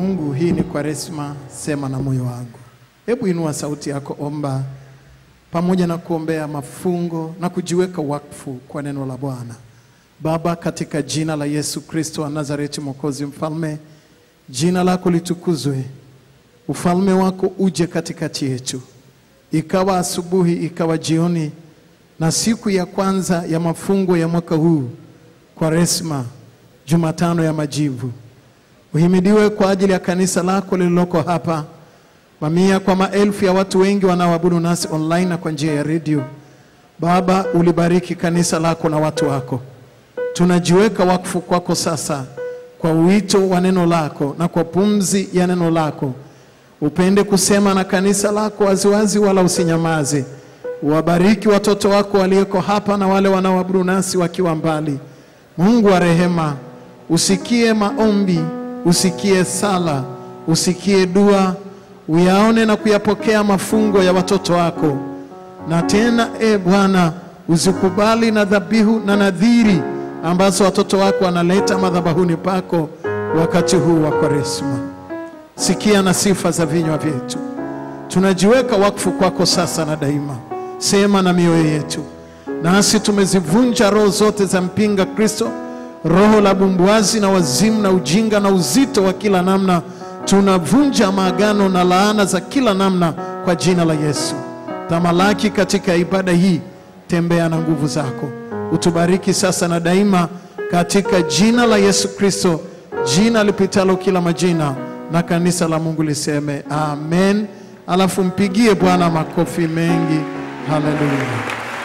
[SPEAKER 1] Mungu, hii ni Kwaresma, sema na moyo wangu. Hebu inua sauti yako, omba pamoja na kuombea mafungo na kujiweka wakfu kwa neno la Bwana. Baba, katika jina la Yesu Kristo wa Nazareti, Mwokozi mfalme, jina lako litukuzwe. Ufalme wako uje katikati yetu. Ikawa asubuhi, ikawa jioni, na siku ya kwanza ya mafungo ya mwaka huu, Kwaresma, Jumatano ya Majivu. Uhimidiwe kwa ajili ya kanisa lako lililoko hapa, mamia kwa maelfu ya watu wengi wanaoabudu nasi online na kwa njia ya radio. Baba, ulibariki kanisa lako na watu wako. Tunajiweka wakfu kwako sasa, kwa wito wa neno lako na kwa pumzi ya neno lako. Upende kusema na kanisa lako waziwazi, wala usinyamaze. Wabariki watoto wako walioko hapa na wale wanaoabudu nasi wakiwa mbali. Mungu wa rehema, usikie maombi, usikie sala, usikie dua, uyaone na kuyapokea mafungo ya watoto wako. Na tena e Bwana, uzikubali na dhabihu na nadhiri ambazo watoto wako wanaleta madhabahuni pako wakati huu wa Kwaresma. Sikia na sifa za vinywa vyetu. Tunajiweka wakfu kwako sasa na daima. Sema na mioyo yetu. Nasi tumezivunja roho zote za mpinga Kristo, roho la bumbuazi na wazimu na ujinga na uzito wa kila namna. Tunavunja maagano na laana za kila namna kwa jina la Yesu. Tamalaki katika ibada hii, tembea na nguvu zako. Utubariki sasa na daima katika jina la Yesu Kristo, jina lipitalo kila majina, na kanisa la Mungu liseme amen. Alafu mpigie Bwana makofi mengi. Haleluya.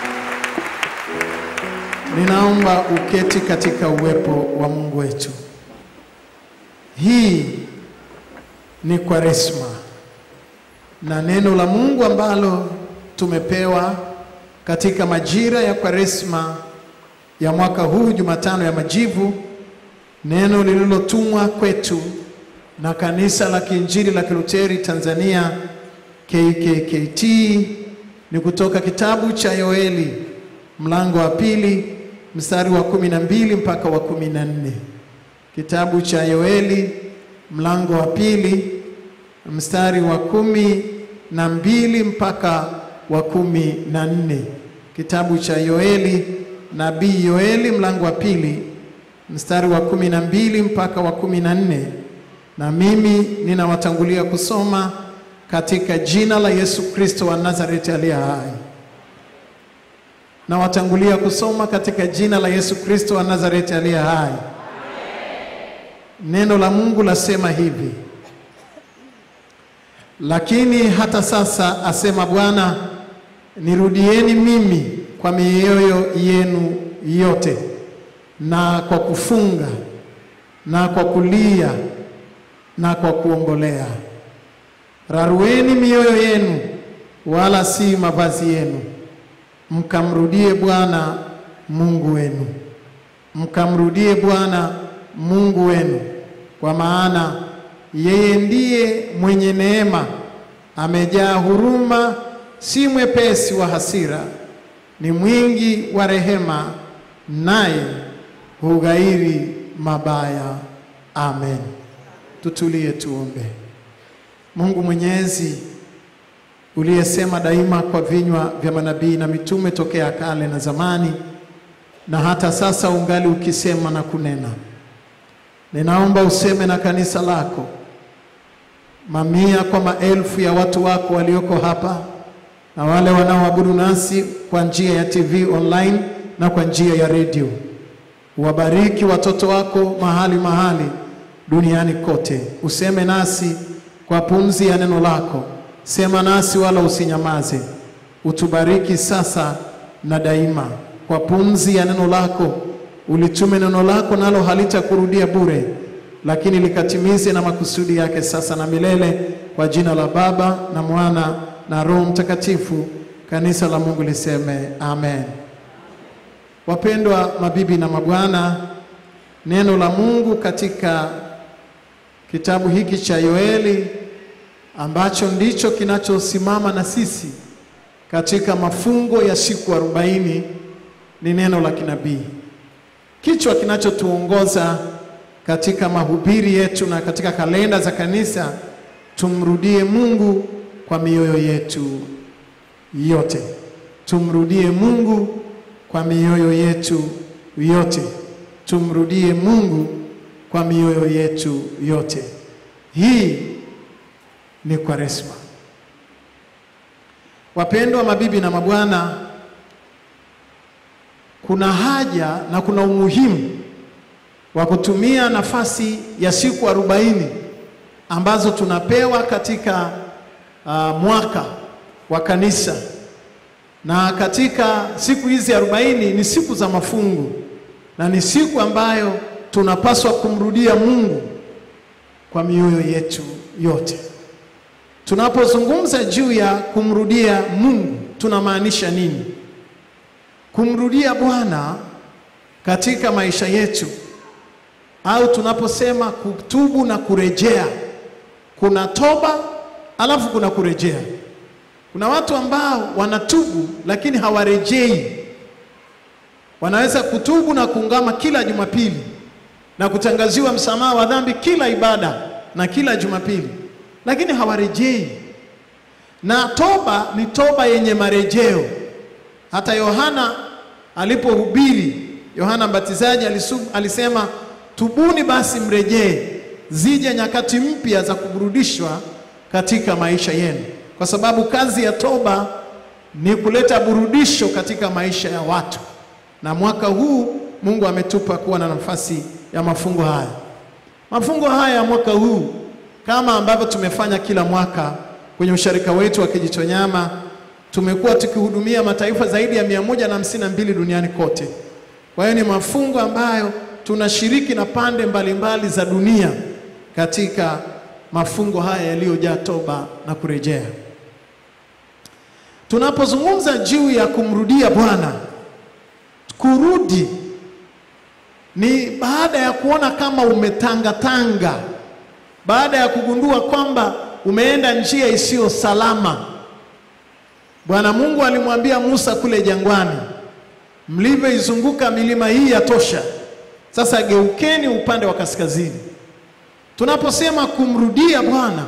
[SPEAKER 1] Ninaomba uketi katika uwepo wa Mungu wetu. Hii ni Kwaresma, na neno la Mungu ambalo tumepewa katika majira ya Kwaresma ya mwaka huu, Jumatano ya Majivu, neno lililotumwa kwetu na kanisa la Kiinjili la Kiluteri Tanzania K K K T, ni kutoka kitabu cha Yoeli mlango wa pili mstari wa kumi na mbili mpaka wa kumi na nne. Kitabu cha Yoeli mlango wa pili mstari wa kumi na mbili mpaka wa kumi na nne. Kitabu cha Yoeli, nabii Yoeli mlango wa pili mstari wa kumi na mbili mpaka wa kumi na nne. Na mimi ninawatangulia kusoma katika jina la Yesu Kristo wa Nazareti aliye hai. Na watangulia kusoma katika jina la Yesu Kristo wa Nazareti aliye hai. Neno la Mungu lasema hivi: lakini hata sasa, asema Bwana, nirudieni mimi kwa mioyo yenu yote, na kwa kufunga, na kwa kulia, na kwa kuombolea. Rarueni mioyo yenu, wala si mavazi yenu, mkamrudie Bwana Mungu wenu. Mkamrudie Bwana Mungu wenu, kwa maana yeye ndiye mwenye neema, amejaa huruma, si mwepesi wa hasira, ni mwingi wa rehema, naye hughairi mabaya. Amen. Tutulie tuombe. Mungu Mwenyezi, uliyesema daima kwa vinywa vya manabii na mitume tokea kale na zamani, na hata sasa ungali ukisema na kunena, ninaomba useme na kanisa lako, mamia kwa maelfu ya watu wako walioko hapa na wale wanaoabudu nasi kwa njia ya T V online na kwa njia ya radio. Wabariki watoto wako mahali mahali duniani kote. Useme nasi kwa pumzi ya neno lako. Sema nasi wala usinyamaze. Utubariki sasa na daima kwa pumzi ya neno lako. Ulitume neno lako, nalo halitakurudia bure, lakini likatimize na makusudi yake sasa na milele, kwa jina la Baba na Mwana na Roho Mtakatifu. Kanisa la Mungu liseme amen. Wapendwa mabibi na mabwana, neno la Mungu katika kitabu hiki cha Yoeli, ambacho ndicho kinachosimama na sisi katika mafungo ya siku arobaini, ni neno la kinabii. Kichwa kinachotuongoza katika mahubiri yetu na katika kalenda za kanisa, tumrudie Mungu kwa mioyo yetu yote. Tumrudie Mungu kwa mioyo yetu yote. Tumrudie Mungu kwa mioyo yetu yote. Hii ni Kwaresma. Wapendwa mabibi na mabwana, kuna haja na kuna umuhimu wa kutumia nafasi ya siku arobaini ambazo tunapewa katika uh, mwaka wa kanisa. Na katika siku hizi arobaini ni siku za mafungu, na ni siku ambayo tunapaswa kumrudia Mungu kwa mioyo yetu yote. Tunapozungumza juu ya kumrudia Mungu, tunamaanisha nini? Kumrudia Bwana katika maisha yetu, au tunaposema kutubu na kurejea, kuna toba alafu kuna kurejea. Kuna watu ambao wanatubu lakini hawarejei. Wanaweza kutubu na kuungama kila Jumapili na kutangaziwa msamaha wa dhambi kila ibada na kila Jumapili, lakini hawarejei. Na toba ni toba yenye marejeo. Hata Yohana alipohubiri, Yohana Mbatizaji alisema, tubuni basi mrejee, zije nyakati mpya za kuburudishwa katika maisha yenu. Kwa sababu kazi ya toba ni kuleta burudisho katika maisha ya watu. Na mwaka huu Mungu ametupa kuwa na nafasi ya mafungo haya. Mafungo haya ya mwaka huu, kama ambavyo tumefanya kila mwaka kwenye usharika wetu wa Kijitonyama, tumekuwa tukihudumia mataifa zaidi ya mia moja na hamsini na mbili duniani kote. Kwa hiyo ni mafungo ambayo tunashiriki na pande mbalimbali mbali za dunia katika mafungo haya yaliyojaa toba na kurejea. Tunapozungumza juu ya kumrudia Bwana, kurudi ni baada ya kuona kama umetanga-tanga, baada ya kugundua kwamba umeenda njia isiyo salama. Bwana Mungu alimwambia Musa kule jangwani, mlivyoizunguka milima hii yatosha, sasa geukeni upande wa kaskazini. Tunaposema kumrudia Bwana,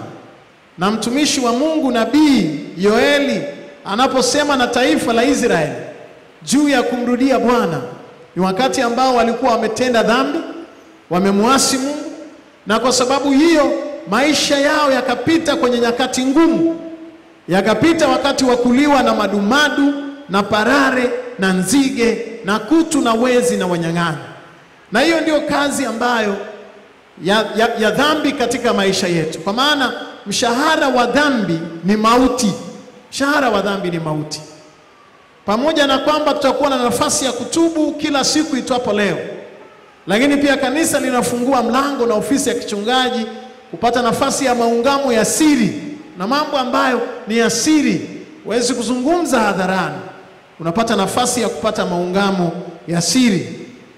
[SPEAKER 1] na mtumishi wa Mungu nabii Yoeli anaposema na taifa la Israeli juu ya kumrudia Bwana, ni wakati ambao walikuwa wametenda dhambi, wamemuasi Mungu, na kwa sababu hiyo maisha yao yakapita kwenye nyakati ngumu. Yakapita wakati wa kuliwa na madumadu na parare na nzige na kutu na wezi na wanyang'ani. Na hiyo ndio kazi ambayo ya, ya, ya dhambi katika maisha yetu. Kwa maana mshahara wa dhambi ni mauti. Mshahara wa dhambi ni mauti. Pamoja na kwamba tutakuwa na nafasi ya kutubu kila siku itwapo leo, lakini pia kanisa linafungua mlango na ofisi ya kichungaji kupata nafasi ya maungamo ya siri, na mambo ambayo ni ya siri huwezi kuzungumza hadharani. Unapata nafasi ya kupata maungamo ya siri,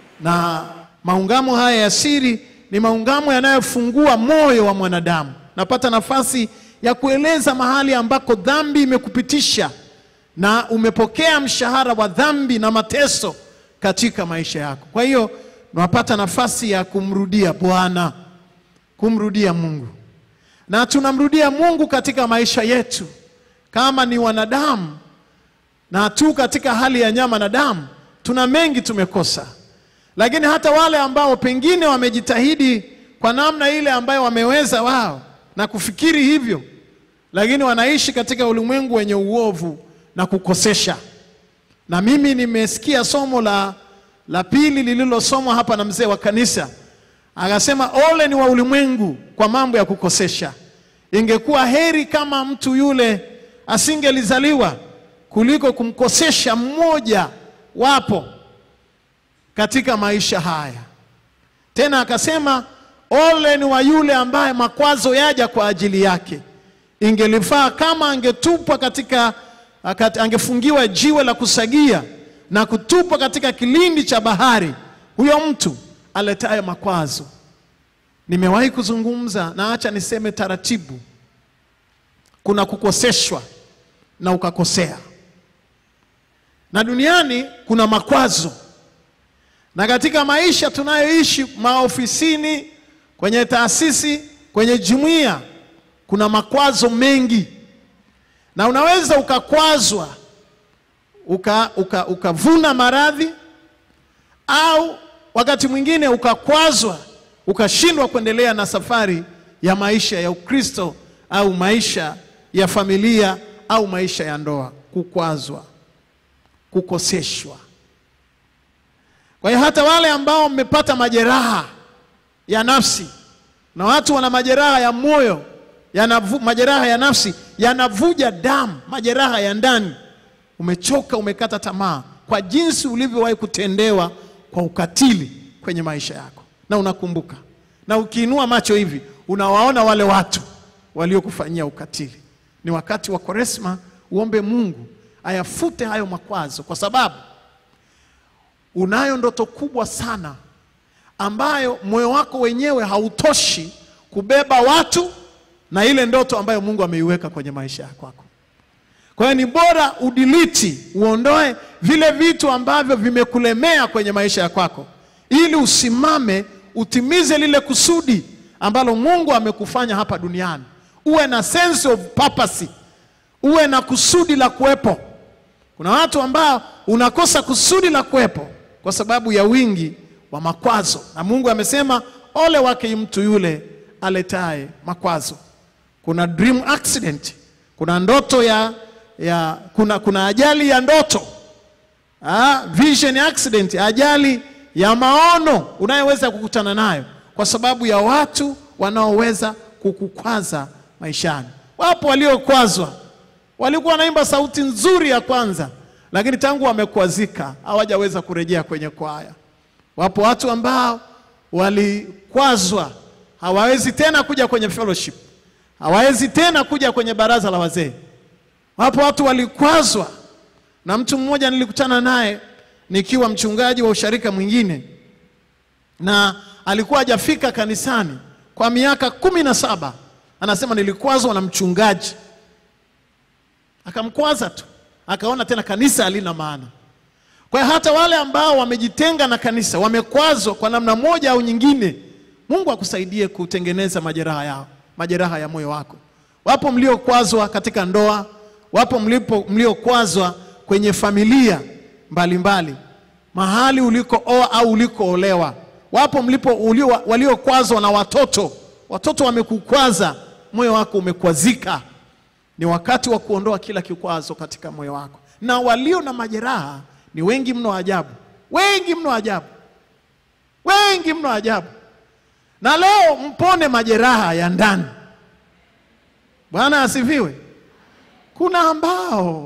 [SPEAKER 1] na maungamo haya ya siri ni maungamo yanayofungua moyo wa mwanadamu. Napata nafasi ya kueleza mahali ambako dhambi imekupitisha na umepokea mshahara wa dhambi na mateso katika maisha yako. Kwa hiyo unapata nafasi ya kumrudia Bwana, kumrudia Mungu. Na tunamrudia Mungu katika maisha yetu kama ni wanadamu, na tu katika hali ya nyama na damu tuna mengi tumekosa. Lakini hata wale ambao pengine wamejitahidi kwa namna ile ambayo wameweza wao na kufikiri hivyo, lakini wanaishi katika ulimwengu wenye uovu na kukosesha. Na mimi nimesikia somo la, la pili lililosomwa hapa na mzee wa kanisa. Akasema ole ni wa ulimwengu kwa mambo ya kukosesha. Ingekuwa heri kama mtu yule asingelizaliwa kuliko kumkosesha mmoja wapo katika maisha haya. Tena akasema ole ni wa yule ambaye makwazo yaja kwa ajili yake. Ingelifaa kama angetupwa katika, angefungiwa jiwe la kusagia na kutupwa katika kilindi cha bahari, huyo mtu aletaye makwazo. Nimewahi kuzungumza, na acha niseme taratibu, kuna kukoseshwa na ukakosea. Na duniani kuna makwazo. Na katika maisha tunayoishi, maofisini, Kwenye taasisi, kwenye jumuiya kuna makwazo mengi. Na unaweza ukakwazwa uka, uka, ukavuna maradhi, au wakati mwingine ukakwazwa ukashindwa kuendelea na safari ya maisha ya Ukristo, au maisha ya familia, au maisha ya ndoa. Kukwazwa, kukoseshwa. Kwa hiyo hata wale ambao mmepata majeraha ya nafsi, na watu wana majeraha ya moyo, yanavu, majeraha ya nafsi yanavuja damu, majeraha ya ndani. Umechoka, umekata tamaa kwa jinsi ulivyowahi kutendewa kwa ukatili kwenye maisha yako, na unakumbuka, na ukiinua macho hivi unawaona wale watu waliokufanyia ukatili. Ni wakati wa Kwaresma uombe Mungu ayafute hayo makwazo, kwa sababu unayo ndoto kubwa sana ambayo moyo wako wenyewe hautoshi kubeba watu na ile ndoto ambayo Mungu ameiweka kwenye maisha yako. Kwa hiyo ni bora udiliti, uondoe vile vitu ambavyo vimekulemea kwenye maisha yako, ili usimame utimize lile kusudi ambalo Mungu amekufanya hapa duniani. Uwe na sense of purpose, uwe na kusudi la kuwepo. Kuna watu ambao unakosa kusudi la kuwepo kwa sababu ya wingi wa makwazo, na Mungu amesema ole wake mtu yule aletaye makwazo. Kuna dream accident, kuna ndoto ya, ya kuna, kuna ajali ya ndoto, ah, vision accident, ajali ya maono unayoweza kukutana nayo kwa sababu ya watu wanaoweza kukukwaza maishani. Wapo waliokwazwa, walikuwa wanaimba sauti nzuri ya kwanza, lakini tangu wamekwazika hawajaweza kurejea kwenye kwaya. Wapo watu ambao walikwazwa, hawawezi tena kuja kwenye fellowship, hawawezi tena kuja kwenye baraza la wazee. Wapo watu walikwazwa, na mtu mmoja nilikutana naye nikiwa mchungaji wa usharika mwingine, na alikuwa hajafika kanisani kwa miaka kumi na saba. Anasema nilikwazwa na mchungaji, akamkwaza tu, akaona tena kanisa halina maana. Kwa hiyo hata wale ambao wamejitenga na kanisa, wamekwazwa kwa namna moja au nyingine, Mungu akusaidie kutengeneza majeraha yao, majeraha ya moyo wako. Wapo mliokwazwa katika ndoa, wapo mlipo mliokwazwa kwenye familia mbalimbali mbali, mahali ulikooa au ulikoolewa. Wapo mlipo waliokwazwa na watoto, watoto wamekukwaza, moyo wako umekwazika. Ni wakati wa kuondoa kila kikwazo katika moyo wako. Na walio na majeraha ni wengi mno ajabu, wengi mno ajabu, wengi mno ajabu. Na leo mpone majeraha ya ndani. Bwana asifiwe. Kuna ambao,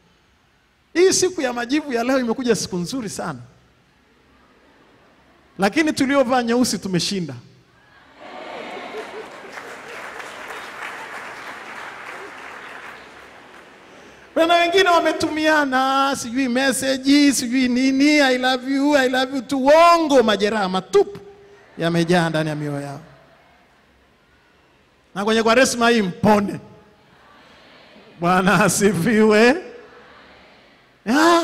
[SPEAKER 1] hii siku ya majivu ya leo imekuja siku nzuri sana, lakini tuliovaa nyeusi tumeshinda. Kuna wengine wametumiana sijui message, sijui nini, I love you, I love you, tuongo. Majeraha matupu yamejaa ndani ya mioyo yao. Na kwenye Kwaresma hii mpone. Bwana asifiwe. Ya.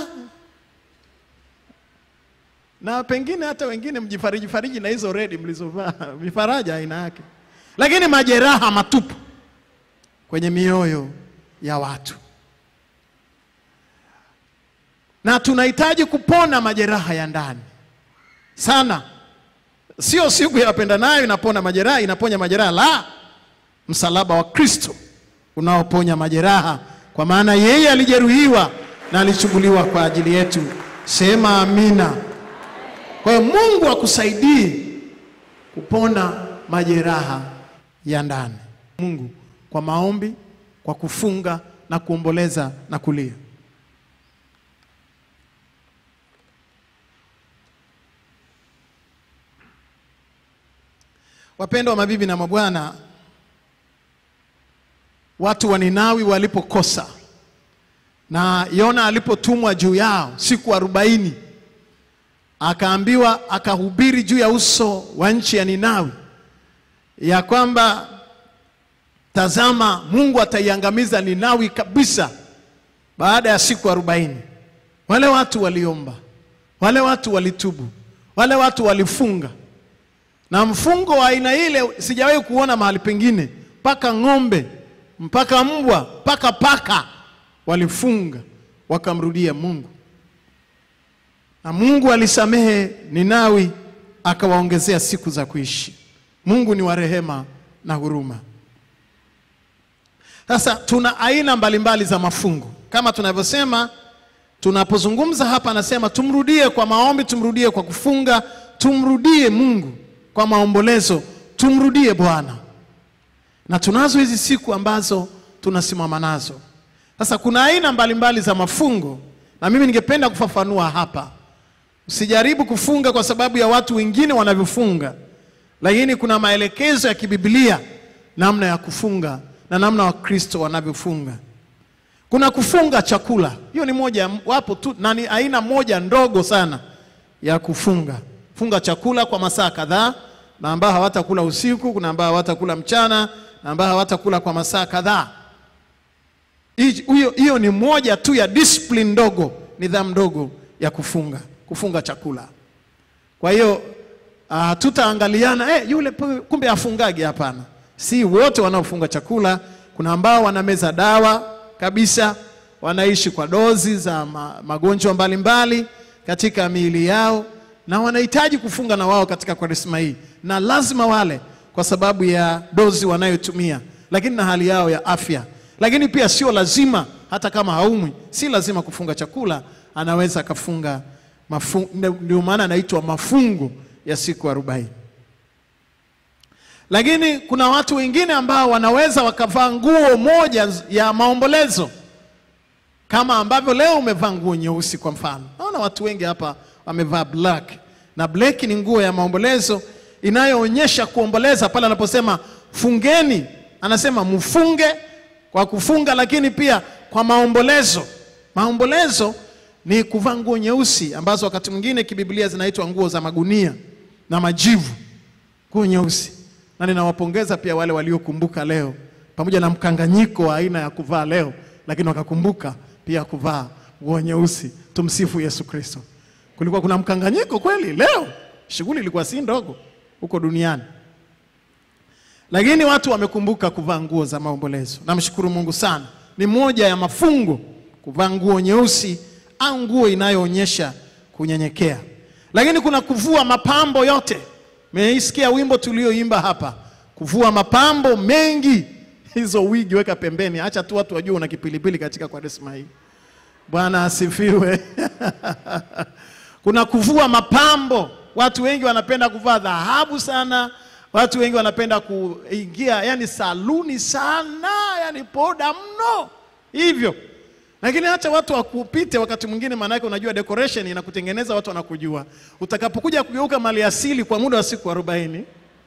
[SPEAKER 1] Na pengine hata wengine mjifariji fariji na hizo redi mlizovaa, mifaraja aina yake. Lakini majeraha matupu kwenye mioyo ya watu. Na tunahitaji kupona majeraha ya ndani sana. Sio siku ya wapenda nayo inapona majeraha, inaponya majeraha. La, msalaba wa Kristo unaoponya majeraha, kwa maana yeye alijeruhiwa na alichubuliwa kwa ajili yetu. Sema amina. Kwa hiyo Mungu akusaidie kupona majeraha ya ndani. Mungu kwa maombi, kwa kufunga na kuomboleza na kulia. Wapendwa wa mabibi na mabwana, watu wa Ninawi walipokosa na Yona alipotumwa juu yao siku arobaini, akaambiwa akahubiri juu ya uso wa nchi ya Ninawi ya kwamba tazama, Mungu ataiangamiza Ninawi kabisa baada ya siku arobaini. Wale watu waliomba, wale watu walitubu, wale watu walifunga, Na mfungo wa aina ile sijawahi kuona mahali pengine. Mpaka ng'ombe, mpaka mbwa, mpaka paka walifunga wakamrudia Mungu. Na Mungu alisamehe Ninawi akawaongezea siku za kuishi. Mungu ni wa rehema na huruma. Sasa tuna aina mbalimbali za mafungo. Kama tunavyosema, tunapozungumza hapa anasema tumrudie kwa maombi, tumrudie kwa kufunga, tumrudie Mungu kwa maombolezo, tumrudie Bwana. Na tunazo hizi siku ambazo tunasimama nazo. Sasa kuna aina mbalimbali za mafungo, na mimi ningependa kufafanua hapa. Usijaribu kufunga kwa sababu ya watu wengine wanavyofunga, lakini kuna maelekezo ya kibiblia namna ya kufunga na namna wa Kristo wanavyofunga. Kuna kufunga chakula. Hiyo ni moja wapo tu, na ni aina moja ndogo sana ya kufunga. Funga chakula kwa masaa kadhaa, na ambao hawatakula usiku, kuna ambao hawatakula mchana, na ambao hawatakula kwa masaa kadhaa. Hiyo hiyo ni moja tu ya discipline ndogo, nidhamu ndogo ya kufunga, kufunga chakula. Kwa hiyo uh, tutaangaliana eh yule kumbe afungagi. Hapana. Si wote wanaofunga chakula. Kuna ambao wanameza dawa kabisa, wanaishi kwa dozi za ma, magonjwa mbalimbali katika miili yao, na wanahitaji kufunga na wao katika Kwaresma hii, na lazima wale kwa sababu ya dozi wanayotumia, lakini na hali yao ya afya. Lakini pia sio lazima, hata kama haumwi, si lazima kufunga chakula, anaweza kafunga mafungo. Ndio maana anaitwa mafungo ya siku arobaini. Lakini kuna watu wengine ambao wanaweza wakavaa nguo moja ya maombolezo, kama ambavyo leo umevaa nguo nyeusi kwa mfano. Naona watu wengi hapa wamevaa black, na black ni nguo ya maombolezo inayoonyesha kuomboleza. Pale anaposema fungeni, anasema mfunge kwa kufunga, lakini pia kwa maombolezo. Maombolezo ni kuvaa nguo nyeusi ambazo wakati mwingine kibiblia zinaitwa nguo za magunia na majivu, nguo nyeusi. Na ninawapongeza pia wale waliokumbuka leo, pamoja na mkanganyiko wa aina ya kuvaa leo, lakini wakakumbuka pia kuvaa nguo nyeusi. Tumsifu Yesu Kristo. Kulikuwa kuna mkanganyiko kweli leo, shughuli ilikuwa si ndogo huko duniani, lakini watu wamekumbuka kuvaa nguo za maombolezo. Namshukuru Mungu sana. Ni moja ya mafungo kuvaa nguo nyeusi au nguo inayoonyesha kunyenyekea. Lakini kuna kuvua mapambo yote. Mmeisikia wimbo tulioimba hapa, kuvua mapambo mengi. Hizo wigi weka pembeni, acha tu watu wajue una kipilipili katika Kwaresma hii. Bwana asifiwe. Kuna kuvua mapambo. Watu wengi wanapenda kuvaa dhahabu sana. Watu wengi wanapenda kuingia yani saluni sana, yani poda mno hivyo. Lakini acha watu wakupite wakati mwingine, maana yake unajua decoration inakutengeneza watu wanakujua. Utakapokuja kugeuka mali asili kwa muda wa siku arobaini,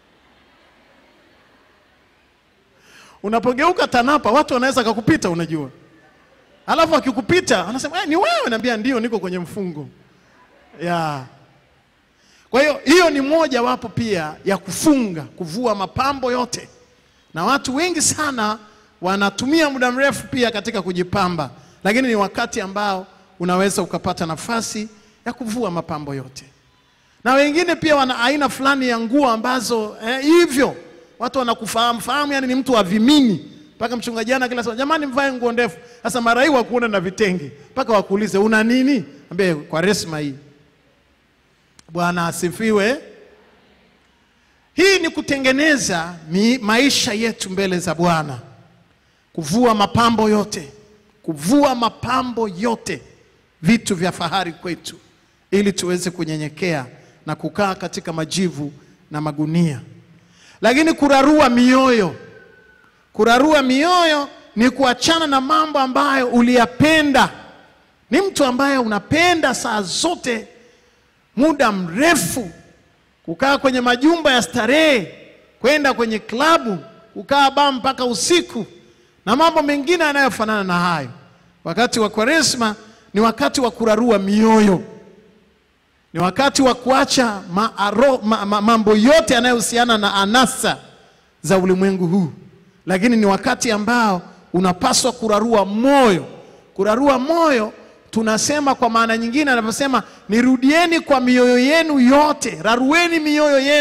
[SPEAKER 1] unapogeuka TANAPA watu wanaweza kukupita unajua. Alafu akikupita anasema, "Eh, ni wewe?" Naambia, "Ndio, niko kwenye mfungo." Ya. Kwa hiyo hiyo ni moja wapo pia ya kufunga, kuvua mapambo yote. Na watu wengi sana wanatumia muda mrefu pia katika kujipamba, lakini ni wakati ambao unaweza ukapata nafasi ya kuvua mapambo yote. Na wengine pia wana aina fulani ya nguo ambazo eh, hivyo watu wanakufahamu fahamu, yani ni mtu wa vimini. Paka mchungaji jana kila siku, "Jamani mvae nguo ndefu." Sasa mara hii wakuona na vitenge, paka wakuulize, "Una nini?" Ambie, "Kwaresma hii." Bwana asifiwe. Hii ni kutengeneza mi, maisha yetu mbele za Bwana. Kuvua mapambo yote. Kuvua mapambo yote, vitu vya fahari kwetu, ili tuweze kunyenyekea na kukaa katika majivu na magunia. Lakini kurarua mioyo. Kurarua mioyo ni kuachana na mambo ambayo uliyapenda. Ni mtu ambaye unapenda saa zote, muda mrefu, kukaa kwenye majumba ya starehe, kwenda kwenye klabu, kukaa baa mpaka usiku, na mambo mengine yanayofanana na hayo. Wakati wa Kwaresma ni wakati wa kurarua mioyo. Ni wakati wa kuacha maaro, ma, ma, mambo yote yanayohusiana na anasa za ulimwengu huu. Lakini ni wakati ambao unapaswa kurarua moyo. Kurarua moyo tunasema kwa maana nyingine anaposema, "Nirudieni kwa mioyo yenu yote." Rarueni mioyo yenu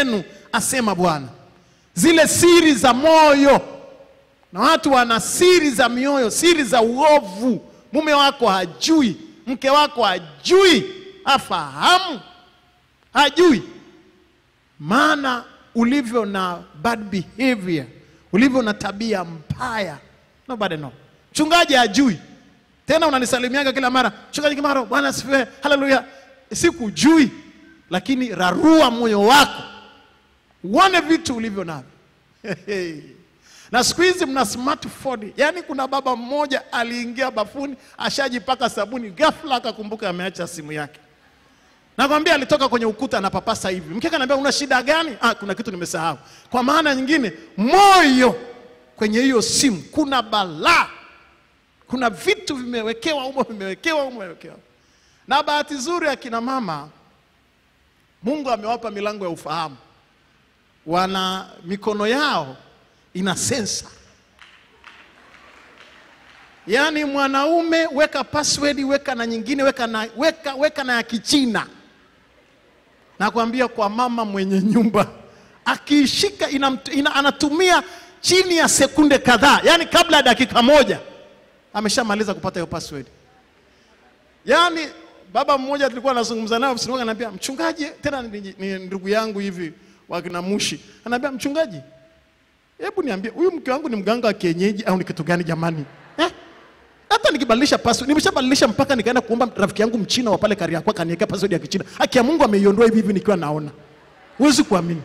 [SPEAKER 1] asema Bwana. Zile siri za moyo. Na watu wana siri za mioyo, siri za uovu. Mume wako hajui, mke wako hajui, afahamu, hajui. Maana ulivyo na bad behavior, ulivyo na tabia mbaya, nobody know. Mchungaji hajui. Tena unanisalimianga kila mara, mchungaji Kimaro, Bwana asifiwe, haleluya. Sikujui, lakini rarua moyo wako. Uone vitu ulivyo navyo. Na siku hizi mna smartphone. Yaani kuna baba mmoja aliingia bafuni, ashajipaka sabuni, ghafla akakumbuka ameacha simu yake. Nakwambia alitoka kwenye ukuta na papasa hivi. Mkeka anambia una shida gani? Ah, kuna kitu nimesahau. Kwa maana nyingine, moyo kwenye hiyo simu kuna balaa. Kuna vitu vimewekewa humo, vimewekewa humo, vimewekewa. Na bahati nzuri ya kina mama, Mungu amewapa milango ya ufahamu. Wana mikono yao ina sensa. Yaani mwanaume weka password, weka na nyingine, weka na weka weka na ya Kichina. Nakwambia kwa mama mwenye nyumba, akiishika ina, ina, anatumia chini ya sekunde kadhaa. Yaani kabla ya dakika moja ameshamaliza kupata hiyo password. Yaani baba mmoja tulikuwa anazungumza naye ofisini, ananiambia mchungaji, tena ni, ni ndugu yangu hivi wakina Mushi. Ananiambia mchungaji, hebu niambie huyu mke wangu ni mganga wa kienyeji au ni kitu gani jamani? Eh? Hata nikibadilisha password, nimeshabadilisha mpaka nikaenda kuomba rafiki yangu Mchina wa pale Kariakoo akaniweka password ya Kichina. Haki ya Mungu ameiondoa hivi hivi nikiwa naona. Huwezi kuamini.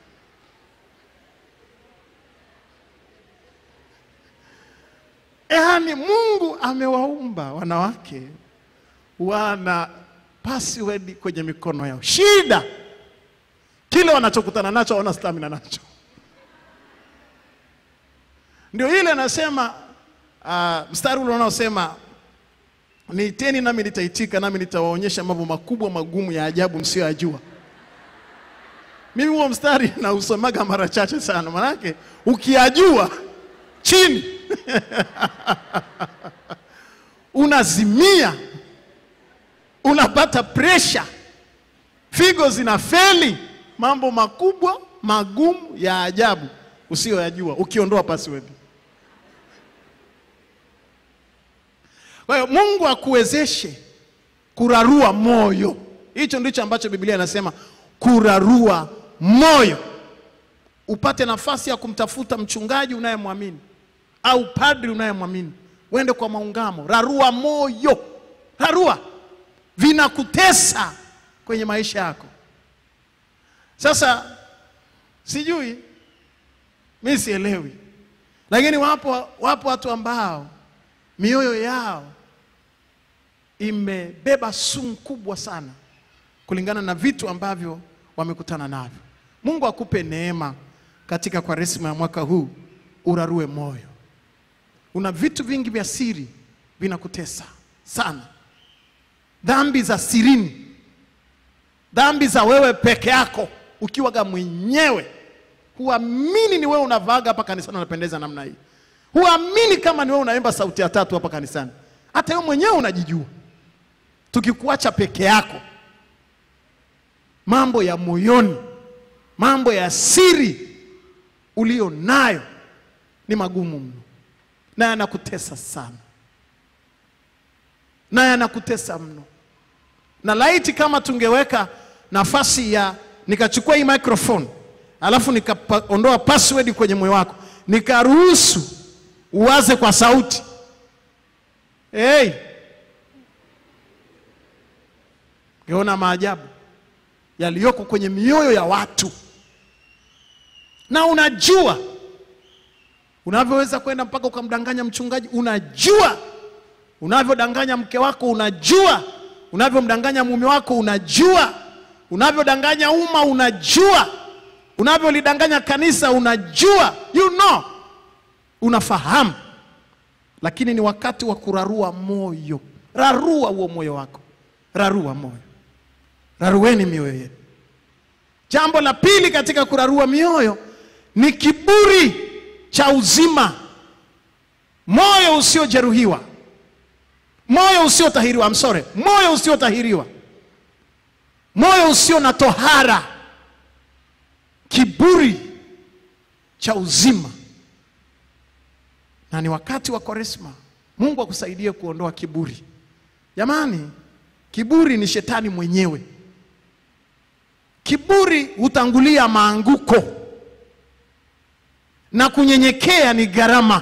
[SPEAKER 1] Yaani Mungu amewaumba wanawake wana password kwenye mikono yao. Shida kile wanachokutana nacho wana stamina nacho. Ndio ile anasema uh, mstari ule unaosema niiteni nami nitaitika, nami nitawaonyesha mambo makubwa magumu ya ajabu msiyojua. Mimi huo mstari na usomaga mara chache sana, manake ukiyajua chini unazimia, unapata pressure, figo zinafeli, mambo makubwa magumu ya ajabu usiyojua ukiondoa password. Kwa hiyo Mungu akuwezeshe kurarua moyo. Hicho ndicho ambacho Biblia inasema, kurarua moyo. Upate nafasi ya kumtafuta mchungaji unayemwamini au padri unayemwamini, uende kwa maungamo. Rarua moyo. Rarua. Vinakutesa kwenye maisha yako. Sasa sijui, mimi sielewi, lakini wapo wapo watu ambao mioyo yao imebeba sumu kubwa sana kulingana na vitu ambavyo wamekutana navyo. Mungu akupe neema katika Kwaresima ya mwaka huu, urarue moyo. Una vitu vingi vya siri vinakutesa sana. Dhambi za sirini, dhambi za wewe peke yako ukiwa mwenyewe. Huamini ni wewe unavaga hapa kanisani unapendeza namna hii. Huamini kama ni wewe unaimba sauti ya tatu hapa kanisani. Hata wewe mwenyewe unajijua. Tukikuacha peke yako, mambo ya moyoni, mambo ya siri ulio nayo ni magumu mno, na yanakutesa sana, na yanakutesa mno. Na laiti kama tungeweka nafasi ya nikachukua hii microphone alafu nikaondoa password kwenye moyo wako, nikaruhusu uwaze kwa sauti, hey, ungeona maajabu yaliyoko kwenye mioyo ya watu. Na unajua unavyoweza kwenda mpaka ukamdanganya mchungaji, unajua unavyodanganya mke wako, unajua unavyomdanganya mume wako, unajua unavyodanganya umma, unajua unavyolidanganya kanisa, unajua, you know, unafahamu. Lakini ni wakati wa kurarua moyo. Rarua huo moyo wako. Rarua moyo. Rarueni mioyo yetu. Jambo la pili katika kurarua mioyo ni kiburi cha uzima. Moyo usiojeruhiwa, moyo usiotahiriwa, I'm sorry, moyo usiotahiriwa, moyo usio na tohara. kiburi cha uzima. Na ni wakati wa Kwaresma. Mungu akusaidie kuondoa kiburi. Jamani, kiburi ni shetani mwenyewe. Kiburi hutangulia maanguko. Na kunyenyekea ni gharama.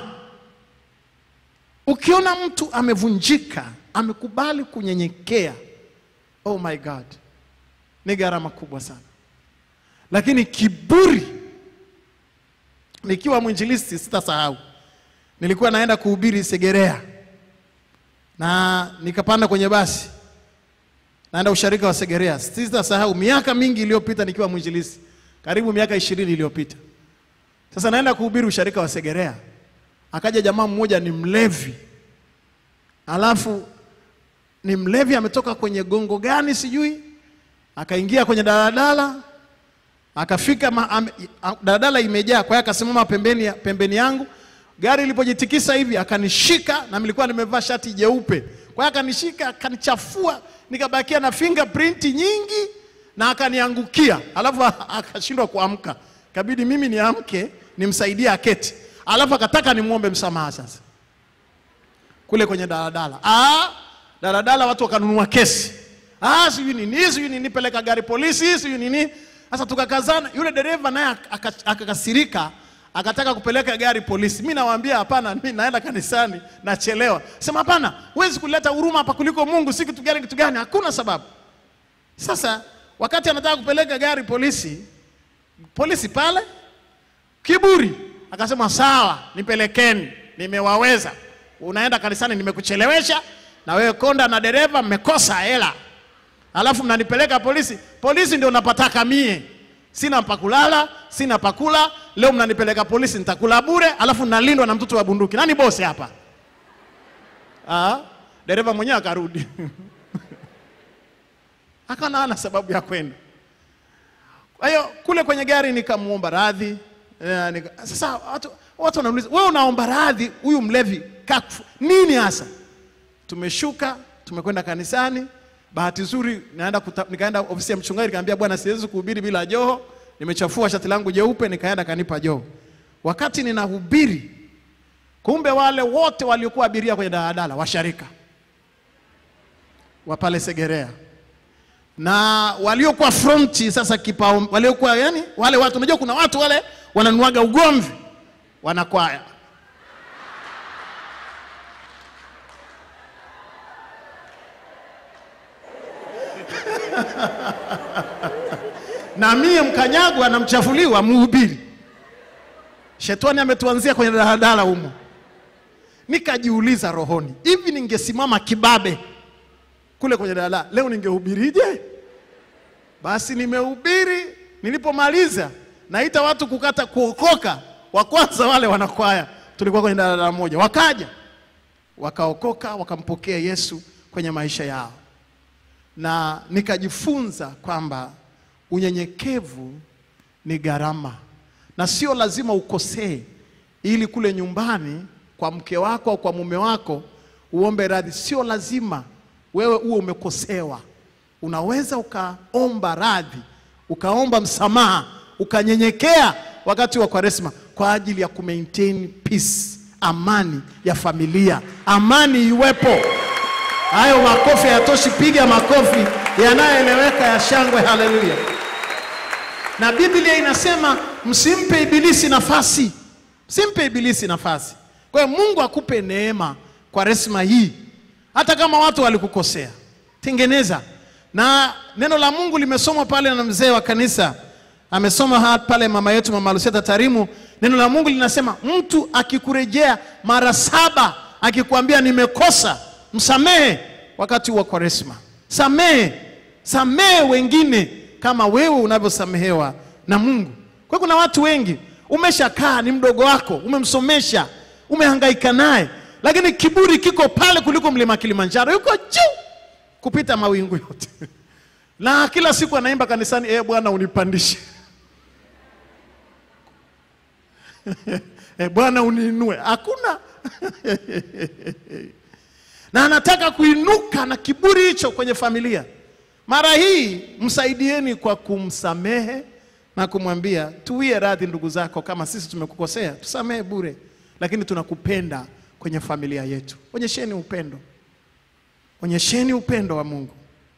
[SPEAKER 1] Ukiona mtu amevunjika, amekubali kunyenyekea, oh my God, ni gharama kubwa sana. Lakini kiburi, nikiwa mwinjilisti sitasahau, nilikuwa naenda kuhubiri Segerea, na nikapanda kwenye basi naenda usharika wa Segerea. Sitasahau, miaka mingi iliyopita nikiwa mwinjilisti, karibu miaka ishirini iliyopita. Sasa naenda kuhubiri usharika wa Segerea. Akaja jamaa mmoja ni mlevi. Alafu ni mlevi, ametoka kwenye gongo gani sijui. Akaingia kwenye daladala. Akafika ma, am, daladala imejaa, kwa hiyo akasimama pembeni pembeni yangu. Gari ilipojitikisa hivi akanishika, na nilikuwa nimevaa shati jeupe. Kwa hiyo akanishika, akanichafua, nikabakia na fingerprint nyingi na akaniangukia. Alafu akashindwa kuamka. Kabidi mimi niamke nimsaidie aketi. Alafu akataka nimuombe msamaha sasa. Kule kwenye daladala. Ah, daladala watu wakanunua kesi. Ah, sijui nini, sijui nini, peleka gari polisi, sijui nini. Sasa tukakazana, yule dereva naye akakasirika, akataka kupeleka gari polisi. Mimi nawaambia hapana, mimi naenda kanisani, nachelewa. Sema hapana, huwezi kuleta huruma hapa kuliko Mungu, si kitu gani kitu gani, hakuna sababu. Sasa wakati anataka kupeleka gari polisi, polisi pale kiburi akasema sawa, nipelekeni, nimewaweza. Unaenda kanisani, nimekuchelewesha, na wewe konda na dereva mmekosa hela. Alafu mnanipeleka polisi. Polisi ndio napataka mie. Sina pakulala, sina pakula. Leo mnanipeleka polisi, nitakula bure, alafu nalindwa na mtoto wa bunduki. Nani bosi hapa? Ah, dereva mwenyewe akarudi. Hakana ana sababu ya kwenda. Kwa hiyo kule kwenye gari nikamuomba radhi. E, nika, sasa watu watu wanauliza, wewe unaomba radhi huyu mlevi kafu nini hasa? Tumeshuka, tumekwenda kanisani. Bahati nzuri naenda nikaenda ofisi ya mchungaji, nikamwambia bwana, siwezi kuhubiri bila joho, nimechafua shati langu jeupe. Nikaenda kanipa joho. Wakati ninahubiri, kumbe wale wote waliokuwa abiria kwenye daladala washarika wa pale Segerea, na waliokuwa fronti sasa kipao, waliokuwa yani wale watu, unajua kuna watu wale wananuaga ugomvi, wanakwaya. Na mie mkanyagwa na mchafuliwa mhubiri. Shetani ametuanzia kwenye daladala humo. Nikajiuliza rohoni, hivi ningesimama kibabe kule kwenye daladala, leo ningehubirije? Basi nimehubiri, nilipomaliza naita watu kukata kuokoka. Wa kwanza wale wanakwaya, tulikuwa kwenye daladala moja, wakaja wakaokoka, wakampokea Yesu kwenye maisha yao. Na nikajifunza kwamba unyenyekevu ni gharama, na sio lazima ukosee ili kule nyumbani kwa mke wako au kwa mume wako uombe radhi. Sio lazima wewe uwe umekosewa. Unaweza ukaomba radhi, ukaomba msamaha, ukanyenyekea wakati wa Kwaresma kwa ajili ya kumaintain peace, amani ya familia, amani iwepo. Hayo makofi yatoshi, piga makofi yanayoeleweka ya shangwe, haleluya. Na Biblia inasema msimpe ibilisi nafasi. Msimpe ibilisi nafasi. Kwa hiyo Mungu akupe neema Kwaresma hii. Hata kama watu walikukosea, tengeneza. Na neno la Mungu limesomwa pale na mzee wa kanisa. Amesoma hapa pale mama yetu Mama Lucieta Tarimu. Neno la Mungu linasema mtu akikurejea mara saba akikwambia nimekosa, msamehe wakati wa Kwaresma. Samehe, samehe wengine kama wewe unavyosamehewa na Mungu. Kwa kuna watu wengi umeshakaa, ni mdogo wako, umemsomesha, umehangaika naye, lakini kiburi kiko pale kuliko mlima Kilimanjaro, yuko juu kupita mawingu yote. Na kila siku anaimba kanisani, eh Bwana unipandishe. Eh Bwana uniinue. Hakuna. Na anataka kuinuka na kiburi hicho kwenye familia. Mara hii msaidieni kwa kumsamehe na kumwambia tuwie radhi ndugu zako, kama sisi tumekukosea tusamehe bure, lakini tunakupenda kwenye familia yetu. Onyesheni upendo, onyesheni upendo wa Mungu.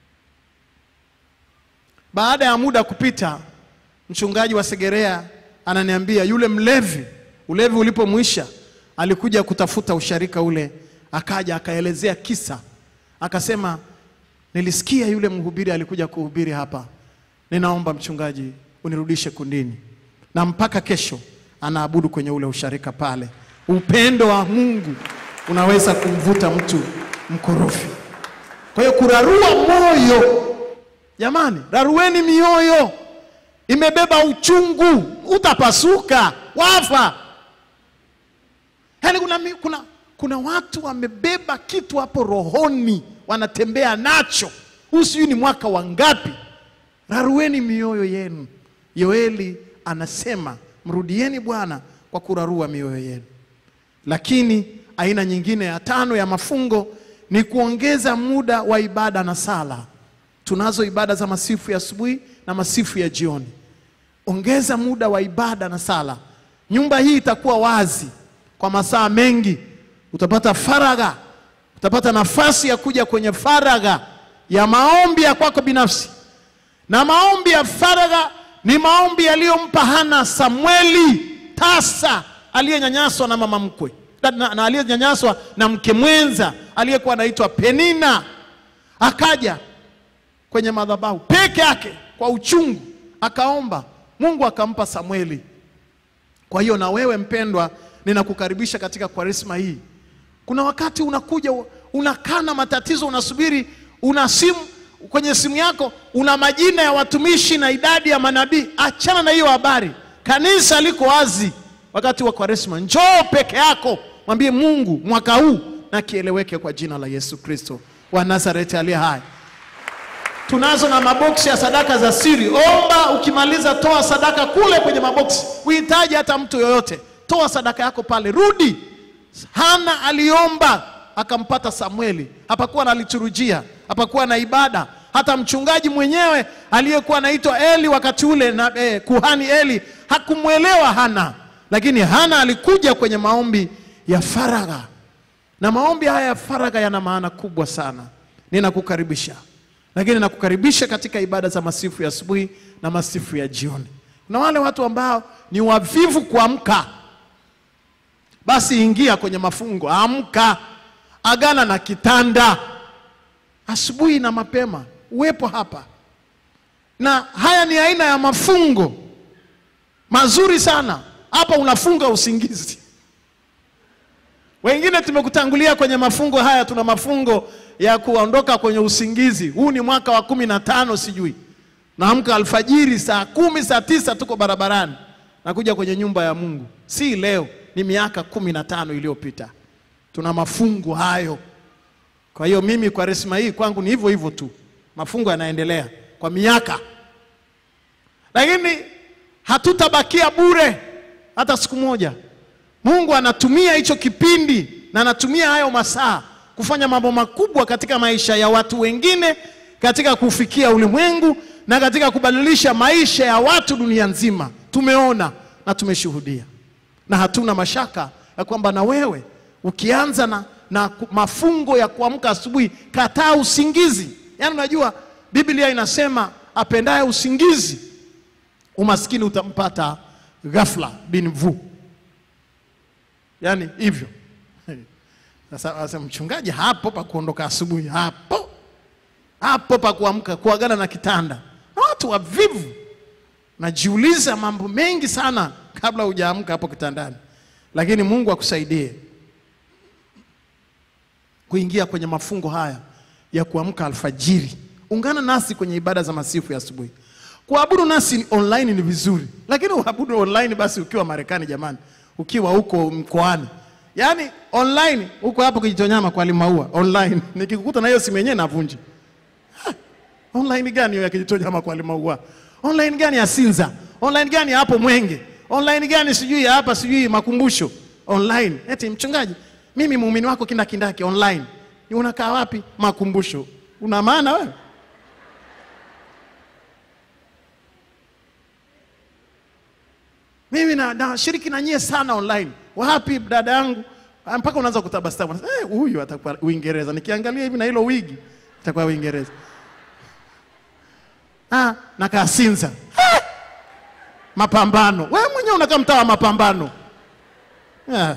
[SPEAKER 1] Baada ya muda kupita, mchungaji wa Segerea ananiambia yule mlevi, ulevi ulipomwisha, alikuja kutafuta usharika ule, akaja akaelezea kisa, akasema nilisikia yule mhubiri alikuja kuhubiri hapa, ninaomba mchungaji unirudishe kundini. Na mpaka kesho anaabudu kwenye ule usharika pale. Upendo wa Mungu unaweza kumvuta mtu mkorofi. Kwa hiyo kurarua moyo, jamani, rarueni mioyo. Imebeba uchungu, utapasuka, wafa. Yaani kuna, kuna, kuna watu wamebeba kitu hapo rohoni, wanatembea nacho. Usiyu ni mwaka wangapi. Rarueni mioyo yenu. Yoeli anasema mrudieni Bwana kwa kurarua mioyo yenu. Lakini aina nyingine ya tano ya mafungo ni kuongeza muda wa ibada na sala. Tunazo ibada za masifu ya asubuhi na masifu ya jioni. Ongeza muda wa ibada na sala. Nyumba hii itakuwa wazi kwa masaa mengi. Utapata faragha, utapata nafasi ya kuja kwenye faragha ya maombi ya kwako binafsi. Na maombi ya faragha ni maombi aliyompa Hana Samueli tasa, aliyenyanyaswa na mama mkwe, na, na, na aliyenyanyaswa na mke mwenza aliyekuwa anaitwa Penina. Akaja kwenye madhabahu peke yake kwa uchungu, akaomba, Mungu akampa Samueli. Kwa hiyo na wewe mpendwa, ninakukaribisha katika Kwaresma hii. Kuna wakati unakuja unakana matatizo, unasubiri, una simu kwenye simu yako una majina ya watumishi na idadi ya manabii. Achana na hiyo habari. Kanisa liko wazi wakati wa Kwaresma. Njoo peke yako, mwambie Mungu mwaka huu na kieleweke kwa jina la Yesu Kristo wa Nazareti aliye hai. Tunazo na maboksi ya sadaka za siri. Omba, ukimaliza toa sadaka kule kwenye maboksi. Uhitaji hata mtu yoyote, toa sadaka yako pale. Rudi. Hana aliomba akampata Samueli. Hapakuwa na liturujia, hapakuwa na ibada. Hata mchungaji mwenyewe aliyekuwa anaitwa Eli wakati ule na eh, kuhani Eli hakumuelewa Hana. Lakini Hana alikuja kwenye maombi ya faragha. Na maombi haya ya faragha yana maana kubwa sana. Ninakukaribisha. Lakini ninakukaribisha katika ibada za masifu ya asubuhi na masifu ya jioni. Na wale watu ambao ni wavivu kuamka, basi ingia kwenye mafungo. Amka, agana na kitanda asubuhi na mapema, uwepo hapa. Na haya ni aina ya mafungo mazuri sana. Hapa unafunga usingizi. Wengine tumekutangulia kwenye mafungo haya, tuna mafungo ya kuondoka kwenye usingizi. Huu ni mwaka wa kumi na tano sijui. Naamka alfajiri saa kumi, saa tisa tuko barabarani. Nakuja kwenye nyumba ya Mungu. Si leo, ni miaka kumi na tano iliyopita. Tuna mafungo hayo. Kwa hiyo mimi Kwaresma hii kwangu ni hivyo hivyo tu. Mafungo yanaendelea kwa miaka. Lakini hatutabakia bure hata siku moja. Mungu anatumia hicho kipindi na anatumia hayo masaa kufanya mambo makubwa katika maisha ya watu wengine, katika kufikia ulimwengu na katika kubadilisha maisha ya watu dunia nzima. Tumeona na tumeshuhudia. Na hatuna mashaka ya kwamba na wewe ukianza na, na mafungo ya kuamka asubuhi, kataa usingizi. Yaani unajua Biblia inasema apendaye usingizi umaskini utampata ghafla bin vu. Yaani hivyo. Sasa mchungaji, hapo pa kuondoka asubuhi, hapo hapo pa kuamka, kuagana na kitanda. Na watu wavivu. Najiuliza mambo mengi sana kabla hujaamka hapo kitandani. Lakini Mungu akusaidie kuingia kwenye mafungo haya ya kuamka alfajiri. Ungana nasi kwenye ibada za masifu ya asubuhi. Kuabudu nasi online ni vizuri, lakini uabudu online basi ukiwa Marekani jamani, ukiwa huko mkoani. Yaani online huko hapo Kijitonyama kwa Limaua online. Nikikukuta na hiyo simu yenyewe navunja. Online gani hiyo ya Kijitonyama kwa Limaua? Online gani ya Sinza? Online gani ya hapo Mwenge? Online gani sijui ya hapa sijui Makumbusho? Online. Eti mchungaji, mimi muumini wako kindakindaki online. Ni unakaa wapi? Makumbusho. Una maana wewe? Mimi na, na shiriki na nyie sana online. Wapi dada yangu? Mpaka unaanza kutabasamu. Eh, huyu atakuwa Uingereza. Nikiangalia hivi na hilo wigi atakuwa Uingereza. Ah, na Kasinza. Ah! Mapambano. Wewe mwenyewe unakaa mtaa wa mapambano. Ah.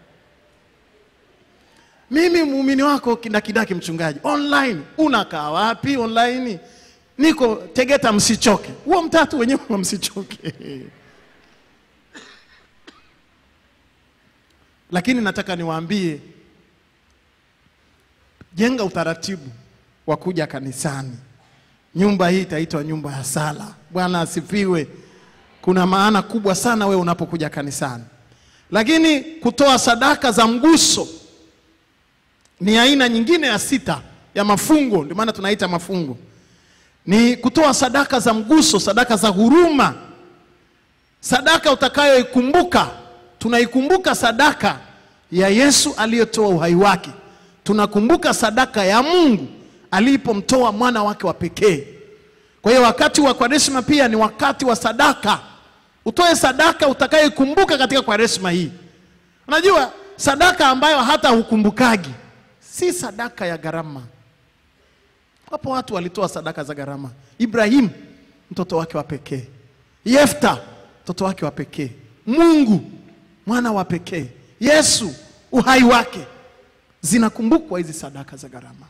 [SPEAKER 1] Mimi muumini wako kindakidaki mchungaji. Online. Unakaa wapi online? Niko Tegeta Msichoke. Huo mtatu wenyewe msichoke. Lakini nataka niwaambie, jenga utaratibu wa kuja kanisani. Nyumba hii itaitwa nyumba ya sala. Bwana asifiwe. Kuna maana kubwa sana wewe unapokuja kanisani. Lakini kutoa sadaka za mguso ni aina nyingine ya sita ya mafungo, ndio maana tunaita mafungo. Ni kutoa sadaka za mguso, sadaka za huruma. Sadaka utakayoikumbuka, tunaikumbuka sadaka ya Yesu aliyotoa uhai wake. Tunakumbuka sadaka ya Mungu alipomtoa mwana wake wa pekee. Kwa hiyo wakati wa Kwaresma pia ni wakati wa sadaka. Utoe sadaka utakayoikumbuka katika Kwaresma hii. Unajua sadaka ambayo hata hukumbukagi si sadaka ya gharama. Wapo watu walitoa sadaka za gharama. Ibrahim, mtoto wake wa pekee. Yefta, mtoto wake wa pekee. Mungu, mwana wa pekee. Yesu, uhai wake. Zinakumbukwa hizi sadaka za gharama.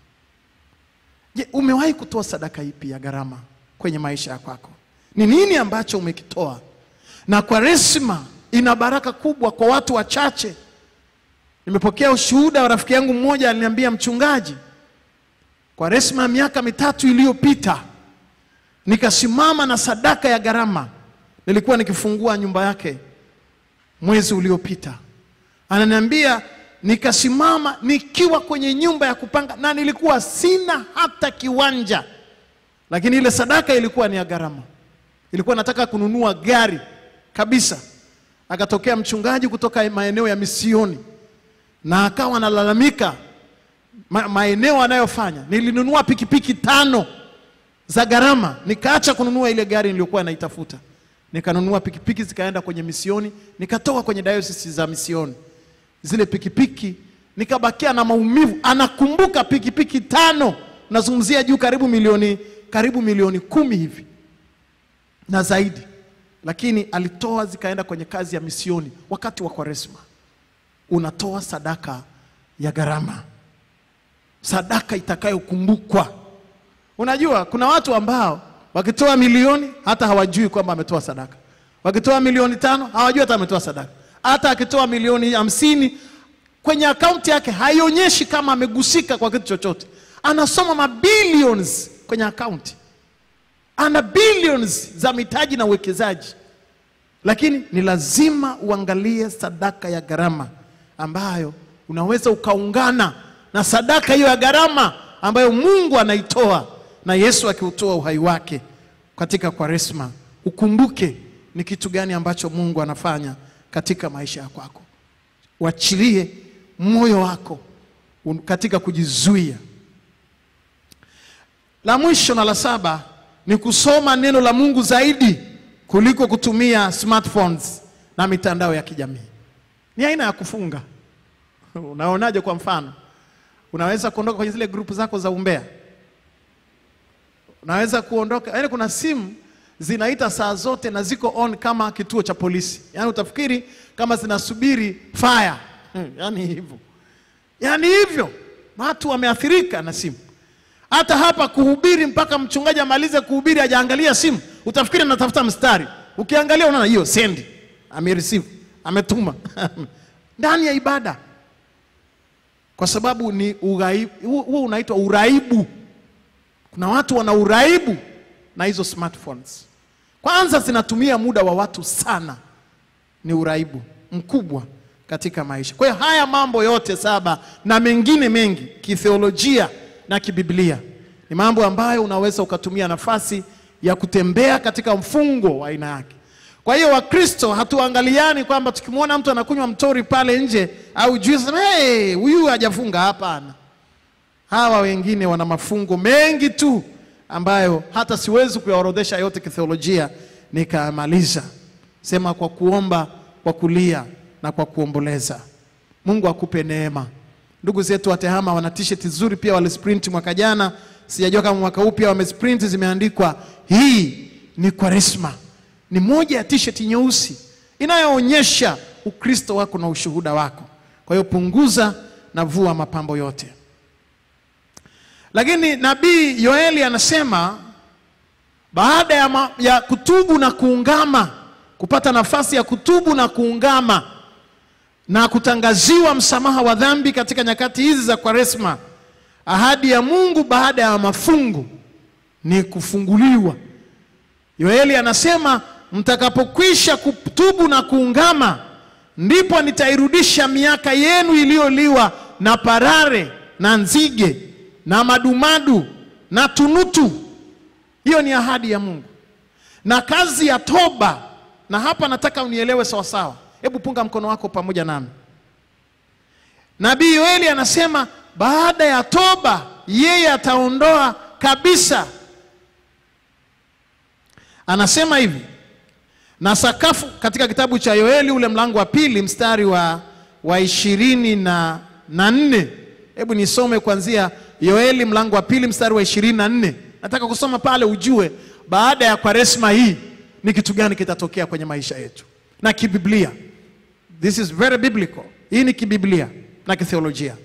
[SPEAKER 1] Je, umewahi kutoa sadaka ipi ya gharama kwenye maisha yako? Ni nini ambacho umekitoa? Na Kwaresma ina baraka kubwa kwa watu wachache. Nimepokea ushuhuda wa rafiki yangu mmoja, aliniambia, mchungaji, Kwaresma miaka mitatu iliyopita nikasimama na sadaka ya gharama. Nilikuwa nikifungua nyumba yake mwezi uliopita. Ananiambia nikasimama nikiwa kwenye nyumba ya kupanga na nilikuwa sina hata kiwanja. Lakini ile sadaka ilikuwa ni ya gharama. Ilikuwa nataka kununua gari kabisa. Akatokea mchungaji kutoka maeneo ya misioni na akawa analalamika ma maeneo anayofanya. Nilinunua pikipiki tano za gharama, nikaacha kununua ile gari niliyokuwa naitafuta. Nikanunua pikipiki zikaenda kwenye misioni, nikatoka kwenye diocese za misioni. Zile pikipiki nikabakia na maumivu. Anakumbuka pikipiki tano, nazungumzia juu karibu milioni karibu milioni kumi hivi na zaidi. Lakini alitoa zikaenda kwenye kazi ya misioni wakati wa Kwaresma. Unatoa sadaka ya gharama. Sadaka itakayokumbukwa. Unajua kuna watu ambao wakitoa milioni hata hawajui kwamba ametoa sadaka. Wakitoa milioni tano hawajui hata ametoa sadaka. Hata akitoa milioni hamsini kwenye akaunti yake haionyeshi kama amegusika kwa kitu chochote. Anasoma mabilions kwenye akaunti. Ana billions za mitaji na uwekezaji. Lakini ni lazima uangalie sadaka ya gharama ambayo unaweza ukaungana na sadaka hiyo ya gharama ambayo Mungu anaitoa na Yesu akiutoa uhai wake katika Kwaresma. Ukumbuke ni kitu gani ambacho Mungu anafanya katika maisha yako. Uachilie moyo wako katika kujizuia. La mwisho na la saba ni kusoma neno la Mungu zaidi kuliko kutumia smartphones na mitandao ya kijamii. Ni aina ya kufunga. Unaonaje? Kwa mfano, unaweza kuondoka kwenye zile grupu zako za umbea. Unaweza kuondoka, yaani kuna simu zinaita saa zote na ziko on kama kituo cha polisi. Yaani utafikiri kama zinasubiri fire. Yaani hivyo. Yaani hivyo. Watu wameathirika na simu. Hata hapa kuhubiri mpaka mchungaji amalize kuhubiri hajaangalia simu, utafikiri anatafuta mstari. Ukiangalia unaona hiyo send, amereceive, ametuma. Ndani ya ibada. Kwa sababu ni uraibu, huo unaitwa uraibu. Kuna watu wana uraibu na hizo smartphones. Kwanza zinatumia muda wa watu sana. Ni uraibu mkubwa katika maisha. Kwa hiyo haya mambo yote saba na mengine mengi kitheolojia na kibiblia ni mambo ambayo unaweza ukatumia nafasi ya kutembea katika mfungo wa aina yake. Kwa hiyo Wakristo hatuangaliani kwamba tukimwona mtu anakunywa mtori pale nje au juice, hey, huyu hajafunga. Hapana. Hawa wengine wana mafungo mengi tu ambayo hata siwezi kuyaorodhesha yote kitheolojia nikamaliza. Sema kwa kuomba, kwa kulia na kwa kuomboleza. Mungu akupe neema. Ndugu zetu wa Tehama wana t-shirt nzuri pia, wale sprint mwaka jana. Sijajua kama mwaka huu pia wame sprint, zimeandikwa hii ni Kwaresma. Ni moja ya t-shirt nyeusi inayoonyesha Ukristo wako na ushuhuda wako. Kwa hiyo punguza na vua mapambo yote. Lakini nabii Yoeli anasema baada ya, ma, ya kutubu na kuungama, kupata nafasi ya kutubu na kuungama na kutangaziwa msamaha wa dhambi katika nyakati hizi za Kwaresma, ahadi ya Mungu baada ya mafungu ni kufunguliwa. Yoeli anasema mtakapokwisha kutubu na kuungama, ndipo nitairudisha miaka yenu iliyoliwa na parare na nzige na madumadu na tunutu. Hiyo ni ahadi ya Mungu na kazi ya toba. Na hapa nataka unielewe sawa sawa. Hebu punga mkono wako pamoja nami. Nabii Yoeli anasema baada ya toba yeye ataondoa kabisa. Anasema hivi, na sakafu, katika kitabu cha Yoeli ule mlango wa pili mstari wa wa ishirini na nne. Hebu nisome kuanzia Yoeli mlango wa pili mstari wa ishirini na nne. Nataka kusoma pale ujue baada ya Kwaresma hii ni kitu gani kitatokea kwenye maisha yetu. Na kibiblia. This is very biblical. Hii ni kibiblia na kitheolojia.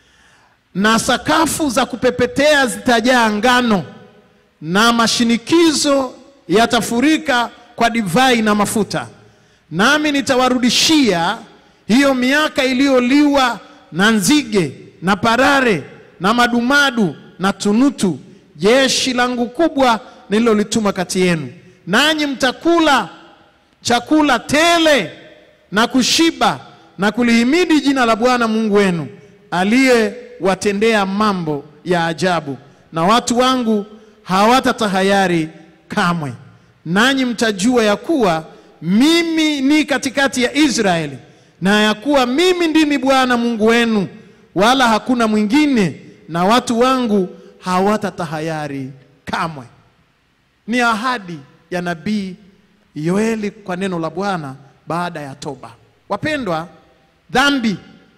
[SPEAKER 1] Na sakafu za kupepetea zitajaa ngano, na mashinikizo yatafurika kwa divai na mafuta. Nami nitawarudishia hiyo miaka iliyoliwa na nzige na parare na madumadu na tunutu, jeshi langu kubwa nililolituma kati yenu. Nanyi mtakula chakula tele na kushiba na kulihimidi jina la Bwana Mungu wenu, aliyewatendea mambo ya ajabu, na watu wangu hawatatahayari kamwe. Nanyi mtajua ya kuwa mimi ni katikati ya Israeli, na ya kuwa mimi ndimi Bwana Mungu wenu, wala hakuna mwingine, na watu wangu hawatatahayari kamwe. Ni ahadi ya nabii Yoeli kwa neno la Bwana baada ya toba. Wapendwa, dhambi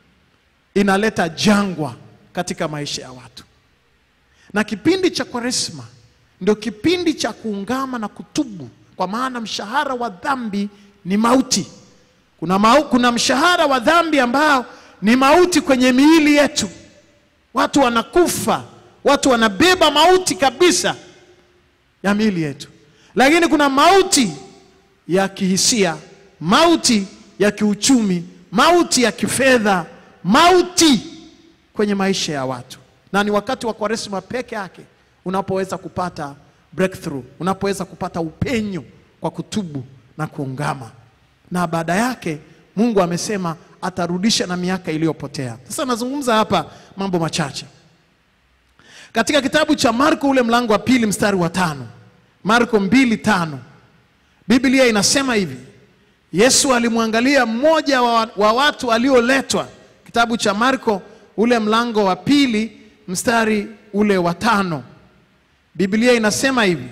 [SPEAKER 1] inaleta jangwa katika maisha ya watu. Na kipindi cha Kwaresma ndio kipindi cha kuungama na kutubu, kwa maana mshahara wa dhambi ni mauti. Kuna, mau, kuna mshahara wa dhambi ambao ni mauti kwenye miili yetu. Watu wanakufa, watu wanabeba mauti kabisa ya miili yetu. Lakini kuna mauti ya kihisia, mauti ya kiuchumi, mauti ya kifedha, mauti kwenye maisha ya watu. Na ni wakati wa Kwaresma peke yake unapoweza kupata breakthrough, unapoweza kupata upenyo kwa kutubu na kuungama. Na baada yake Mungu amesema atarudisha na miaka iliyopotea. Sasa nazungumza hapa mambo machache. Katika kitabu cha Marko ule mlango wa pili mstari wa tano. Marko mbili tano. Biblia inasema hivi. Yesu alimwangalia mmoja wa, wa watu alioletwa. Kitabu cha Marko ule mlango wa pili mstari ule wa tano. Biblia inasema hivi.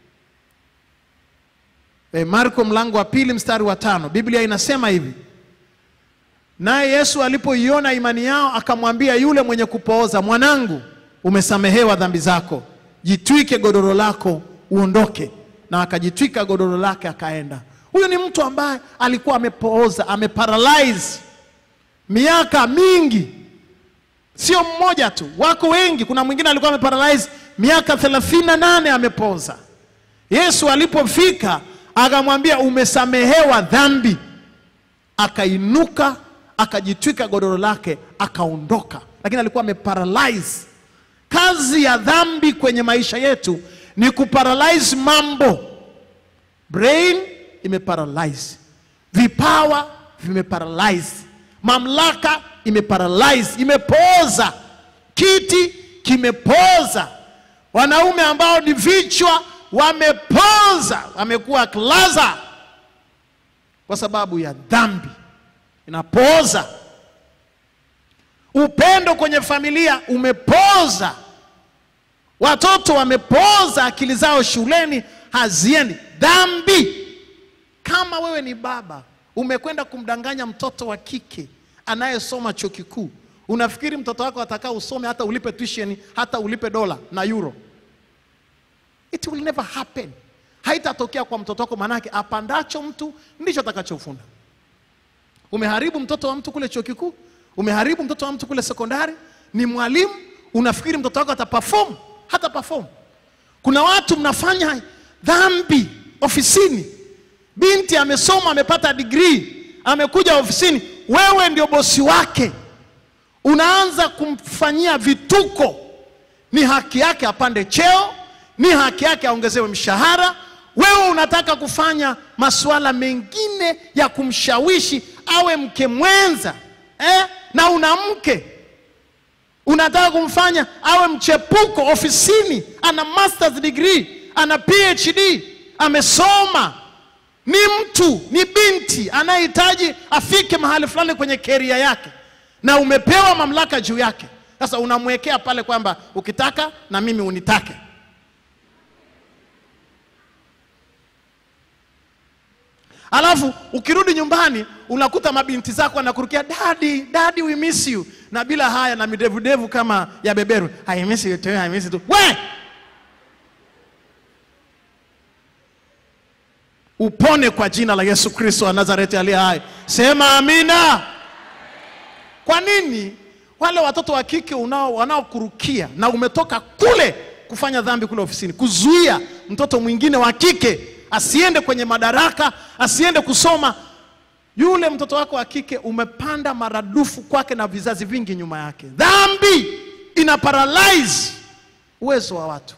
[SPEAKER 1] E, Marko mlango wa pili mstari wa tano. Biblia inasema hivi. Naye Yesu alipoiona imani yao akamwambia yule mwenye kupooza, mwanangu, umesamehewa dhambi zako, jitwike godoro lako uondoke. Na akajitwika godoro lake akaenda. Huyu ni mtu ambaye alikuwa amepooza, ameparalyze miaka mingi. Sio mmoja tu, wako wengi. Kuna mwingine alikuwa ameparalyze miaka thelathini na nane amepooza. Yesu alipofika akamwambia umesamehewa dhambi. Akainuka, akajitwika godoro lake, akaondoka. Lakini alikuwa ameparalyze. Kazi ya dhambi kwenye maisha yetu ni kuparalyze mambo. Brain imeparalyze, vipawa vimeparalyze, mamlaka imeparalyze, imepooza, kiti kimepoza, wanaume ambao ni vichwa wamepoza, wamekuwa klaza kwa sababu ya dhambi. Inapoza. Upendo kwenye familia umepoza, watoto wamepoza, akili zao shuleni haziendi. Dhambi. Kama wewe ni baba, umekwenda kumdanganya mtoto wa kike anayesoma chuo kikuu, unafikiri mtoto wako atakaa usome hata ulipe tuition, hata ulipe dola na euro? It will never happen. Haitatokea kwa mtoto wako, manake apandacho mtu ndicho atakachofuna. Umeharibu mtoto wa mtu kule chuo kikuu, umeharibu mtoto wa mtu kule sekondari, ni mwalimu, unafikiri mtoto wako ataperform? Hata perform. Kuna watu mnafanya dhambi ofisini. Binti amesoma, amepata degree, amekuja ofisini, wewe ndio bosi wake, unaanza kumfanyia vituko. Ni haki yake apande cheo, ni haki yake aongezewe mshahara. Wewe unataka kufanya masuala mengine ya kumshawishi awe mke mwenza, eh? Na una mke, unataka kumfanya awe mchepuko ofisini, ana master's degree, ana P H D, amesoma, ni mtu, ni binti anayehitaji afike mahali fulani kwenye career yake, na umepewa mamlaka juu yake. Sasa unamwekea pale kwamba ukitaka na mimi unitake. Alafu ukirudi nyumbani unakuta mabinti zako wanakurukia, daddy, daddy we miss you, na bila haya na midevu devu kama ya beberu, I miss you too, I miss you too. We! Upone kwa jina la Yesu Kristo wa Nazareti aliye hai. Sema amina. Kwa nini wale watoto wa kike unao wanaokurukia na umetoka kule kufanya dhambi kule ofisini, kuzuia mtoto mwingine wa kike asiende kwenye madaraka, asiende kusoma, yule mtoto wako wa kike umepanda maradufu kwake na vizazi vingi nyuma yake. Dhambi ina paralyze uwezo wa watu.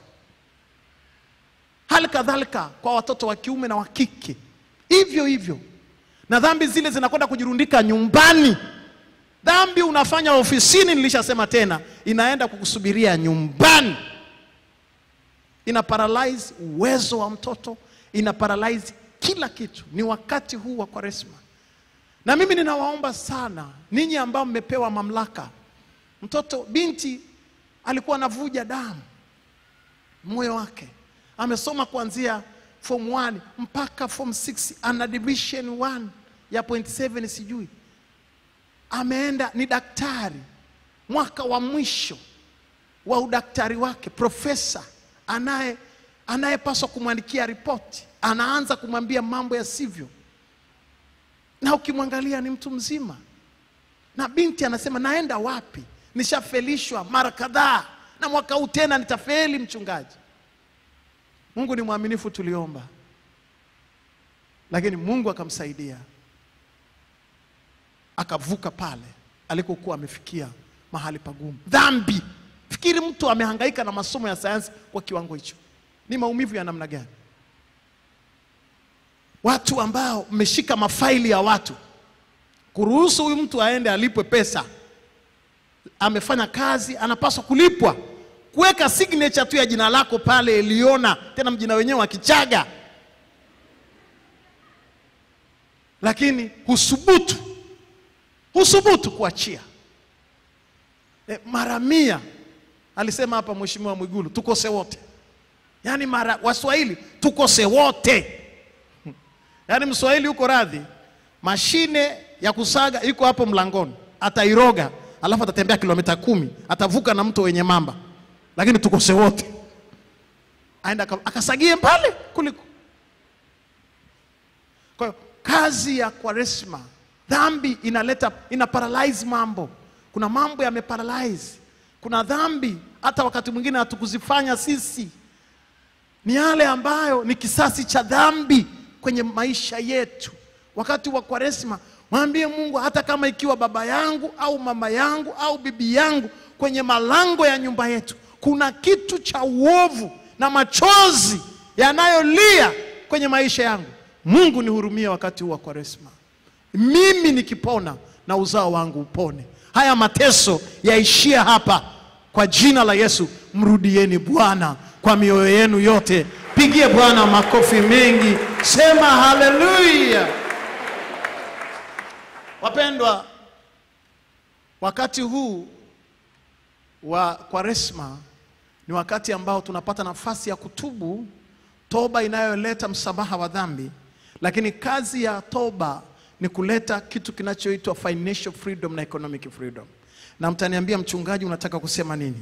[SPEAKER 1] Hali kadhalika kwa watoto wa kiume na wa kike, hivyo hivyo. Na dhambi zile zinakwenda kujirundika nyumbani. Dhambi unafanya ofisini, nilishasema tena, inaenda kukusubiria nyumbani. Ina paralyze uwezo wa mtoto, ina paralyze kila kitu. Ni wakati huu wa Kwaresma. Na mimi ninawaomba sana ninyi ambao mmepewa mamlaka. Mtoto, binti alikuwa anavuja damu moyo wake, amesoma kuanzia form one mpaka form six, ana division one ya point seven sijui, ameenda ni daktari, mwaka wa mwisho wa udaktari wake, profesa anaye anayepaswa kumwandikia ripoti, anaanza kumwambia mambo ya sivyo. Na ukimwangalia ni mtu mzima, na binti anasema naenda wapi? Nishafelishwa mara kadhaa, na mwaka huu tena nitafeli mchungaji. Mungu ni mwaminifu, tuliomba, lakini Mungu akamsaidia, akavuka pale alikokuwa amefikia mahali pagumu. Dhambi, fikiri mtu amehangaika na masomo ya sayansi kwa kiwango hicho, ni maumivu ya namna gani? Watu ambao mmeshika mafaili ya watu, kuruhusu huyu mtu aende alipwe pesa, amefanya kazi, anapaswa kulipwa, kuweka signature tu ya jina lako pale Eliona, tena mjina wenyewe wa Kichaga, lakini husubutu husubutu kuachia. E, mara mia alisema hapa Mheshimiwa Mwigulu, tukose wote. Yaani mara Waswahili tukose wote. Yaani Mswahili yuko radhi, mashine ya kusaga iko hapo mlangoni, atairoga, alafu atatembea kilomita kumi, atavuka na mto wenye mamba, lakini tukose wote. Aenda akasagie pale kuliko. Kwa hiyo kazi ya Kwaresma, dhambi inaleta, ina paralyze mambo. Kuna mambo yameparalyze. Kuna dhambi hata wakati mwingine hatukuzifanya sisi, ni yale ambayo ni kisasi cha dhambi kwenye maisha yetu. Wakati wa Kwaresma, mwambie Mungu, hata kama ikiwa baba yangu au mama yangu au bibi yangu kwenye malango ya nyumba yetu kuna kitu cha uovu na machozi yanayolia kwenye maisha yangu, Mungu nihurumie wakati wa Kwaresma. Mimi nikipona na uzao wangu upone. Haya mateso yaishia hapa kwa jina la Yesu. Mrudieni Bwana kwa mioyo yenu yote. Pigie Bwana makofi mengi. Sema haleluya. Wapendwa, wakati huu wa Kwaresma ni wakati ambao tunapata nafasi ya kutubu, toba inayoleta msamaha wa dhambi, Lakini kazi ya toba ni kuleta kitu kinachoitwa financial freedom na economic freedom. Na mtaniambia, mchungaji, unataka kusema nini?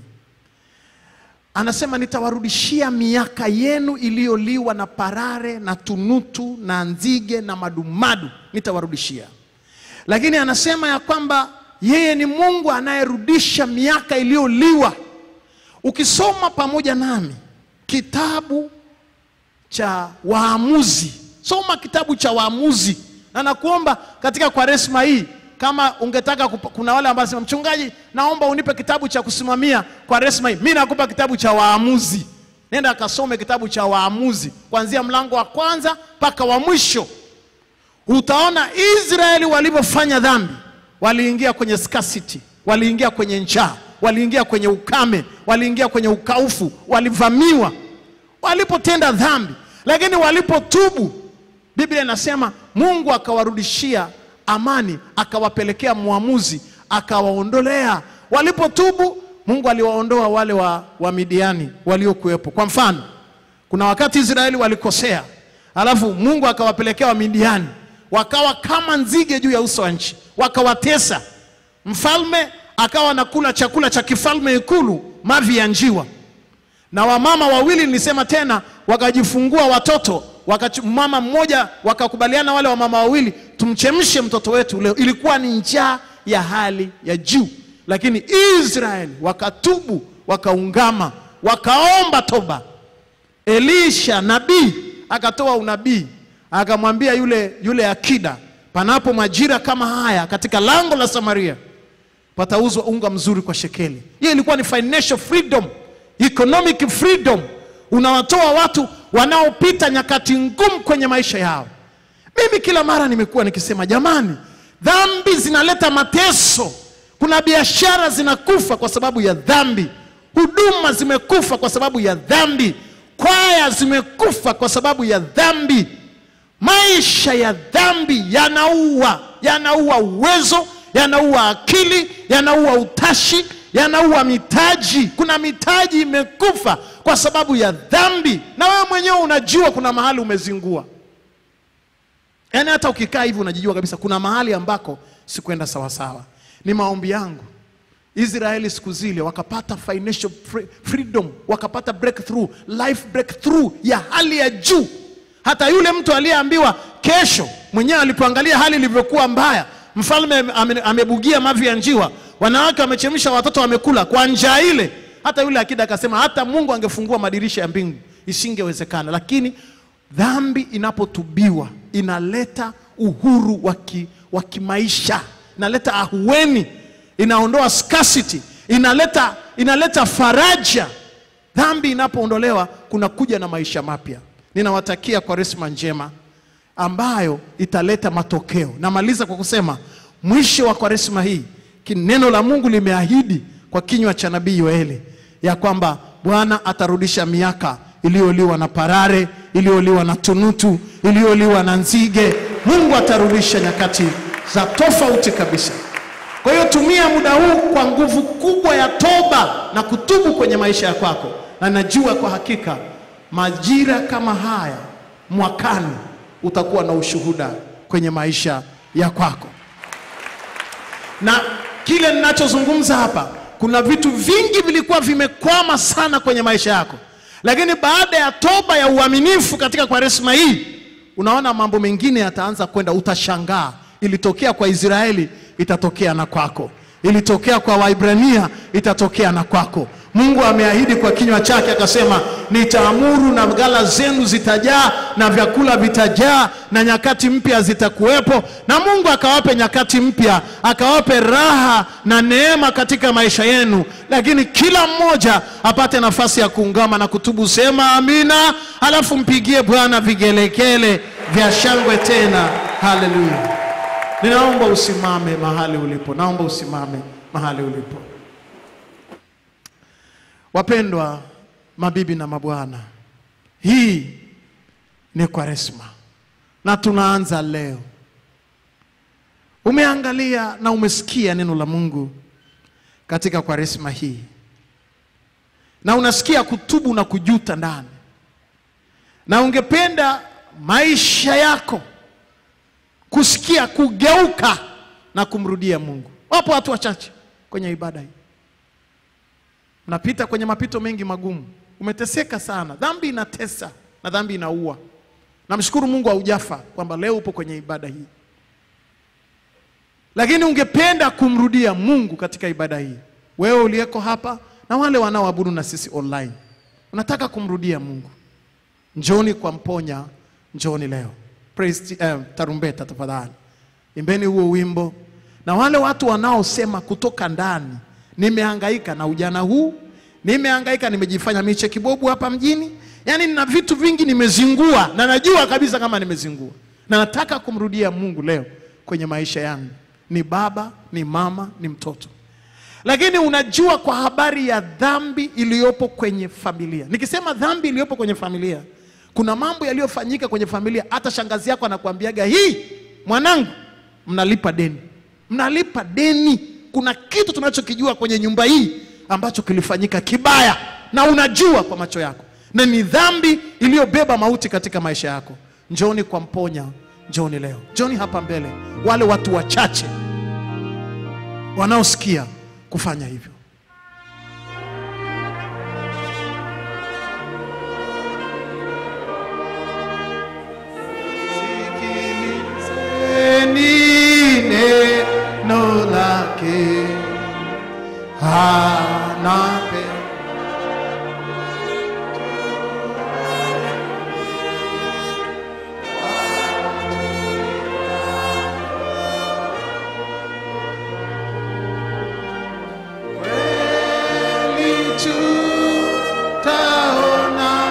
[SPEAKER 1] Anasema nitawarudishia miaka yenu iliyoliwa na parare na tunutu na nzige na madumadu, nitawarudishia. Lakini anasema ya kwamba yeye ni Mungu anayerudisha miaka iliyoliwa. Ukisoma pamoja nami kitabu cha Waamuzi, soma kitabu cha Waamuzi. Na nakuomba katika Kwaresma hii, kama ungetaka kupa, kuna wale ambao wanasema, mchungaji, naomba unipe kitabu cha kusimamia Kwaresma hii. Mimi nakupa kitabu cha Waamuzi. Nenda akasome kitabu cha Waamuzi kuanzia mlango wa kwanza mpaka wa mwisho. Utaona Israeli walipofanya dhambi, waliingia kwenye scarcity, waliingia kwenye njaa, waliingia kwenye ukame, waliingia kwenye ukaufu, walivamiwa walipotenda dhambi. Lakini walipotubu, Biblia inasema Mungu akawarudishia amani, akawapelekea mwamuzi, akawaondolea. Walipotubu, Mungu aliwaondoa wale wa, wa Midiani waliokuwepo. Kwa mfano, kuna wakati Israeli walikosea, alafu Mungu akawapelekea wa Midiani, wakawa kama nzige juu ya uso wa nchi, wakawatesa. Mfalme akawa nakula chakula cha kifalme ikulu, mavi ya njiwa. Na wamama wawili, nilisema tena, wakajifungua watoto. Wakachu, mama mmoja, wakakubaliana wale wa mama wawili, tumchemshe mtoto wetu leo. Ilikuwa ni njaa ya hali ya juu. Lakini Israeli wakatubu, wakaungama, wakaomba toba. Elisha nabii akatoa unabii, akamwambia yule yule akida, panapo majira kama haya katika lango la Samaria patauzwa unga mzuri kwa shekeli. Hiyo ilikuwa ni financial freedom, economic freedom. Unawatoa watu wanaopita nyakati ngumu kwenye maisha yao. Mimi kila mara nimekuwa nikisema, jamani, dhambi zinaleta mateso. Kuna biashara zinakufa kwa sababu ya dhambi. Huduma zimekufa kwa sababu ya dhambi. Kwaya zimekufa kwa sababu ya dhambi. Maisha ya dhambi yanaua, yanaua uwezo, yanaua akili, yanaua utashi, yanaua mitaji. Kuna mitaji imekufa kwa sababu ya dhambi, na wewe mwenyewe unajua kuna mahali umezingua. Yaani hata ukikaa hivi unajijua kabisa kuna mahali ambako sikwenda sawa sawa. Ni maombi yangu Israeli siku zile wakapata financial freedom, wakapata breakthrough, life breakthrough ya hali ya juu. Hata yule mtu aliyeambiwa kesho, mwenyewe alipoangalia hali ilivyokuwa mbaya, mfalme amebugia mavi ya njiwa, wanawake wamechemsha, watoto wamekula kwa njaa ile, hata yule akida akasema hata Mungu angefungua madirisha ya mbingu isingewezekana. Lakini dhambi inapotubiwa inaleta uhuru wa kimaisha, inaleta ahueni, inaondoa scarcity, inaleta inaleta faraja. Dhambi inapoondolewa kuna kuja na maisha mapya. Ninawatakia Kwaresma njema ambayo italeta matokeo. Namaliza kwa kusema mwisho wa Kwaresma hii, neno la Mungu limeahidi kwa kinywa cha nabii Yoeli ya kwamba Bwana atarudisha miaka iliyoliwa na parare, iliyoliwa na tunutu, iliyoliwa na nzige. Mungu atarudisha nyakati za tofauti kabisa. Kwa hiyo tumia muda huu kwa nguvu kubwa ya toba na kutubu kwenye maisha ya kwako. Na najua kwa hakika majira kama haya mwakani utakuwa na ushuhuda kwenye maisha ya kwako. Na kile ninachozungumza hapa, kuna vitu vingi vilikuwa vimekwama sana kwenye maisha yako, lakini baada ya toba ya uaminifu katika Kwaresma hii, unaona mambo mengine yataanza kwenda. Utashangaa, ilitokea kwa Israeli itatokea na kwako, ilitokea kwa Waibrania itatokea na kwako. Mungu ameahidi kwa kinywa chake akasema, nitaamuru na ghala zenu zitajaa na vyakula vitajaa na nyakati mpya zitakuwepo. Na Mungu akawape nyakati mpya, akawape raha na neema katika maisha yenu. Lakini kila mmoja apate nafasi ya kuungama na kutubu. Sema amina, alafu mpigie Bwana vigelegele vya shangwe tena. Haleluya. Ninaomba usimame mahali ulipo. Naomba usimame mahali ulipo. Wapendwa mabibi na mabwana, hii ni Kwaresma na tunaanza leo. Umeangalia na umesikia neno la Mungu katika Kwaresma hii, na unasikia kutubu na kujuta ndani, na ungependa maisha yako kusikia kugeuka na kumrudia Mungu. Wapo watu wachache kwenye ibada hii. Unapita kwenye mapito mengi magumu. Umeteseka sana. Dhambi inatesa na dhambi inaua. Namshukuru Mungu haujafa kwamba leo upo kwenye ibada hii. Lakini ungependa kumrudia Mungu katika ibada hii. Wewe uliyeko hapa na wale wanaoabudu na sisi online. Unataka kumrudia Mungu. Njoni kwa mponya, njoni leo. Praise uh, tarumbeta tafadhali. Imbeni huo wimbo. Na wale watu wanaosema kutoka ndani, nimehangaika na ujana huu, nimehangaika nimejifanya miche kibobu hapa mjini, yani nina vitu vingi nimezingua na najua kabisa kama nimezingua. Na nataka kumrudia Mungu leo kwenye maisha yangu. Ni baba, ni mama, ni mtoto. Lakini unajua kwa habari ya dhambi iliyopo kwenye familia. Nikisema dhambi iliyopo kwenye familia, kuna mambo yaliyofanyika kwenye familia hata shangazi yako anakuambiaga, hii mwanangu mnalipa deni. Mnalipa deni. Kuna kitu tunachokijua kwenye nyumba hii ambacho kilifanyika kibaya na unajua kwa macho yako. Na ni dhambi iliyobeba mauti katika maisha yako. Njoni kwa mponya, njoni leo. Njoni hapa mbele. Wale watu wachache wanaosikia kufanya hivyo. Neno lake anape kweli tutaona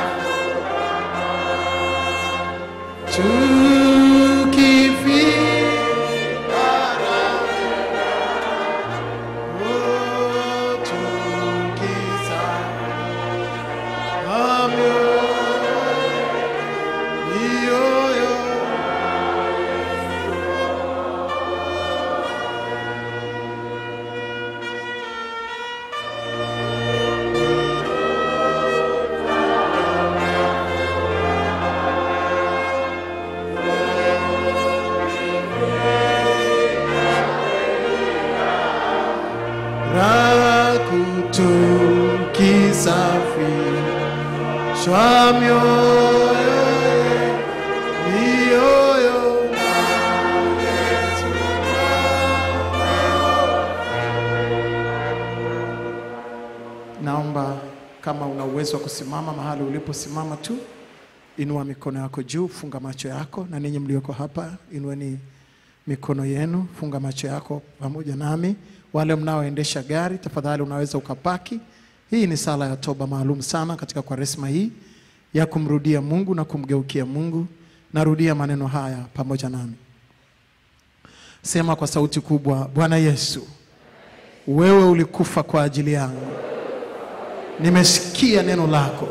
[SPEAKER 1] Shwa mioyo mioyo naomba kama una uwezo wa kusimama mahali uliposimama tu, inua mikono yako juu, funga macho yako, na ninyi mlioko hapa inueni mikono yenu, funga macho yako pamoja nami. Wale mnaoendesha gari tafadhali unaweza ukapaki. Hii ni sala ya toba maalum sana katika Kwaresma hii ya kumrudia Mungu na kumgeukia Mungu. Narudia maneno haya pamoja nami. Sema kwa sauti kubwa, Bwana Yesu, wewe ulikufa kwa ajili yangu. Nimesikia neno lako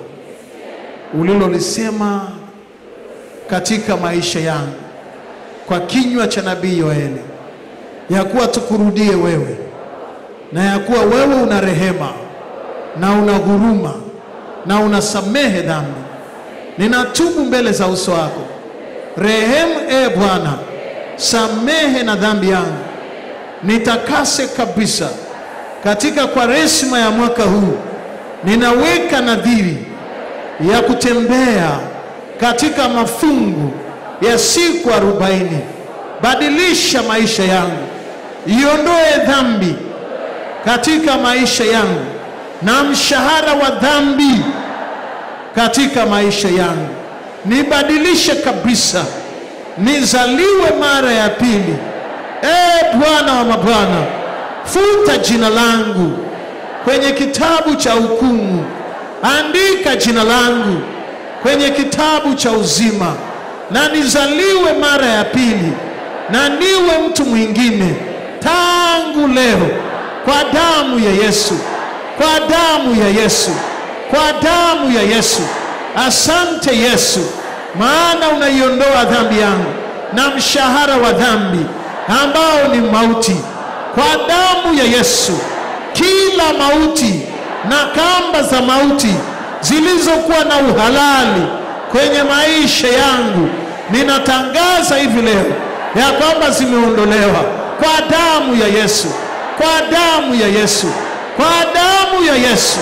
[SPEAKER 1] ulilolisema katika maisha yangu kwa kinywa cha nabii Yoeli, ya kuwa tukurudie wewe, na ya kuwa wewe una rehema na una huruma na unasamehe dhambi. Ninatubu mbele za uso wako. Rehemu e Bwana, samehe na dhambi yangu. Nitakase kabisa. Katika Kwaresma ya mwaka huu ninaweka nadhiri ya kutembea katika mafungu ya siku arobaini. Badilisha maisha yangu. Iondoe dhambi katika maisha yangu na mshahara wa dhambi katika maisha yangu. Nibadilishe kabisa. Nizaliwe mara ya pili. E Bwana wa mabwana, futa jina langu kwenye kitabu cha hukumu. Andika jina langu kwenye kitabu cha uzima. Na nizaliwe mara ya pili na niwe mtu mwingine tangu leo, kwa damu ya Yesu, kwa damu ya Yesu, kwa damu ya Yesu. Asante Yesu, maana unaiondoa dhambi yangu na mshahara wa dhambi ambao ni mauti. Kwa damu ya Yesu, kila mauti na kamba za mauti zilizokuwa na uhalali kwenye maisha yangu Ninatangaza hivi leo ya kwamba zimeondolewa kwa damu ya Yesu, kwa damu ya Yesu, kwa damu ya Yesu.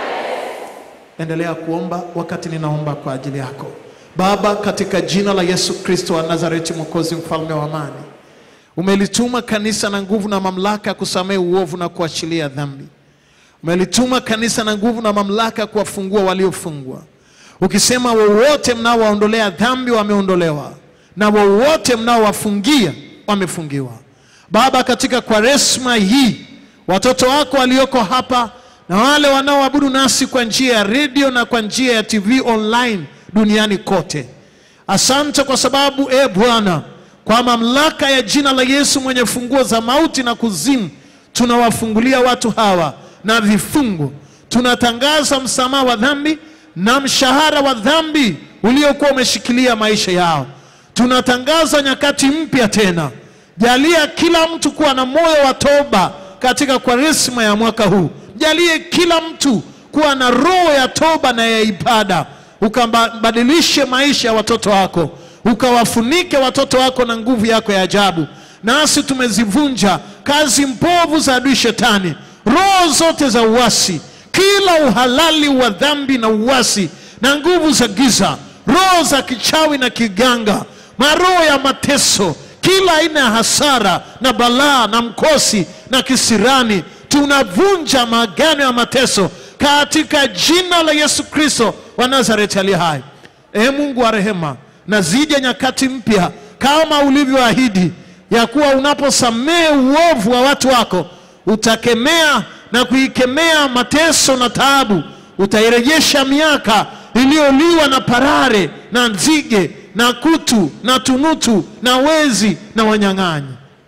[SPEAKER 1] Endelea kuomba wakati ninaomba kwa ajili yako. Baba, katika jina la Yesu Kristo wa Nazareti, Mwokozi, mfalme wa amani, umelituma kanisa na nguvu na mamlaka ya kusamehe uovu na kuachilia dhambi. Umelituma kanisa na nguvu na mamlaka ya kuwafungua waliofungwa, ukisema wowote mnaowaondolea dhambi wameondolewa, na wowote mnaowafungia wamefungiwa. Baba, katika Kwaresma hii, watoto wako walioko hapa na wale wanaoabudu nasi kwa njia ya radio na kwa njia ya T V online duniani kote, asante kwa sababu e Bwana, kwa mamlaka ya jina la Yesu mwenye funguo za mauti na kuzimu, tunawafungulia watu hawa na vifungo. Tunatangaza msamaha wa dhambi na mshahara wa dhambi uliokuwa umeshikilia maisha yao. Tunatangaza nyakati mpya tena. Jalia kila mtu kuwa na moyo wa toba katika Kwaresma ya mwaka huu. Jalie kila mtu kuwa na roho ya toba na ya ibada. Ukabadilishe maisha ya watoto wako, ukawafunike watoto wako na nguvu yako ya ajabu. Nasi tumezivunja kazi mbovu za adui shetani, roho zote za uasi, kila uhalali wa dhambi na uasi na nguvu za giza, roho za kichawi na kiganga, maroho ya mateso, kila aina ya hasara na balaa na mkosi na kisirani. Tunavunja maagano ya mateso katika jina la Yesu Kristo wa Nazareti aliye hai. Ee Mungu wa rehema, nazija nyakati mpya kama ulivyoahidi ya kuwa unaposamehe uovu wa watu wako, utakemea na kuikemea mateso na taabu. Utairejesha miaka iliyoliwa na parare na nzige na kutu na tunutu na wezi na wanyang'anyi.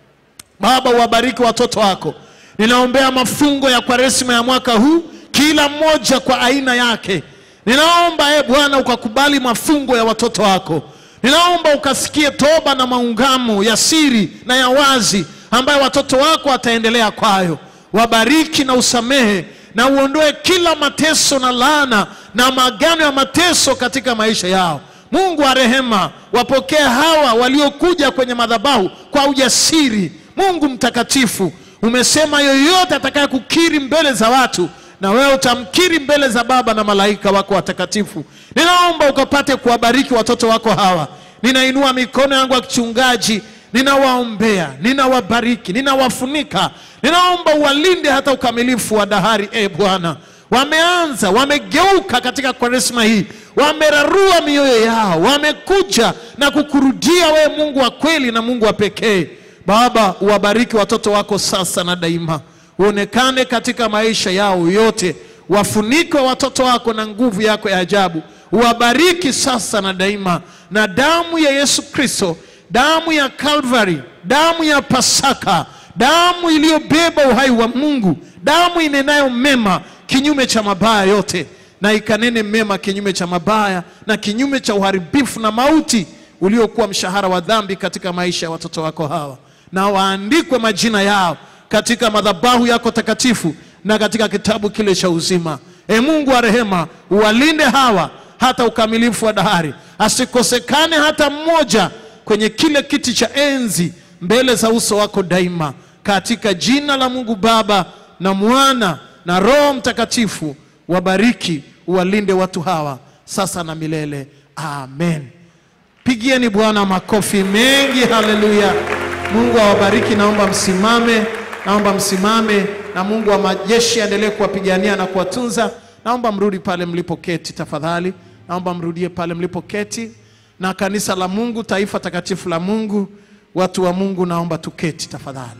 [SPEAKER 1] Baba, wabariki watoto wako. Ninaombea mafungo ya Kwaresma ya mwaka huu, kila mmoja kwa aina yake. Ninaomba e Bwana ukakubali mafungo ya watoto wako. Ninaomba ukasikie toba na maungamo ya siri na ya wazi ambayo watoto wako wataendelea kwayo. Wabariki na usamehe na uondoe kila mateso na laana na magano ya mateso katika maisha yao. Mungu wa rehema, wapokee hawa waliokuja kwenye madhabahu kwa ujasiri. Mungu mtakatifu, umesema yoyote atakaye kukiri mbele za watu, na wewe utamkiri mbele za Baba na malaika wako watakatifu. Ninaomba ukapate kuwabariki watoto wako hawa. Ninainua mikono yangu ya kichungaji, ninawaombea, ninawabariki, ninawafunika. Ninaomba uwalinde hata ukamilifu wa dahari e Bwana. Wameanza, wamegeuka katika Kwaresma hii, wamerarua mioyo yao, wamekuja na kukurudia we Mungu wa kweli na Mungu wa pekee. Baba, uwabariki watoto wako sasa na daima. Uonekane katika maisha yao yote. Wafunike watoto wako na nguvu yako ya ajabu. Uwabariki sasa na daima. Na damu ya Yesu Kristo, damu ya Calvary, damu ya Pasaka, damu iliyobeba uhai wa Mungu, damu inenayo mema kinyume cha mabaya yote, na ikanene mema kinyume cha mabaya na kinyume cha uharibifu na mauti uliokuwa mshahara wa dhambi katika maisha ya watoto wako hawa. Na waandikwe majina yao katika madhabahu yako takatifu na katika kitabu kile cha uzima. E Mungu wa rehema, uwalinde hawa hata ukamilifu wa dahari. Asikosekane hata mmoja kwenye kile kiti cha enzi mbele za uso wako daima. Katika jina la Mungu Baba na Mwana na Roho Mtakatifu, wabariki, uwalinde watu hawa sasa na milele. Amen. Pigieni Bwana makofi mengi. Haleluya. Mungu awabariki. Naomba msimame, naomba msimame, na Mungu wa majeshi aendelee kuwapigania na kuwatunza. Naomba mrudi pale mlipoketi tafadhali. Naomba mrudie pale mlipoketi. Na kanisa la Mungu, taifa takatifu la Mungu, watu wa Mungu, naomba tuketi tafadhali.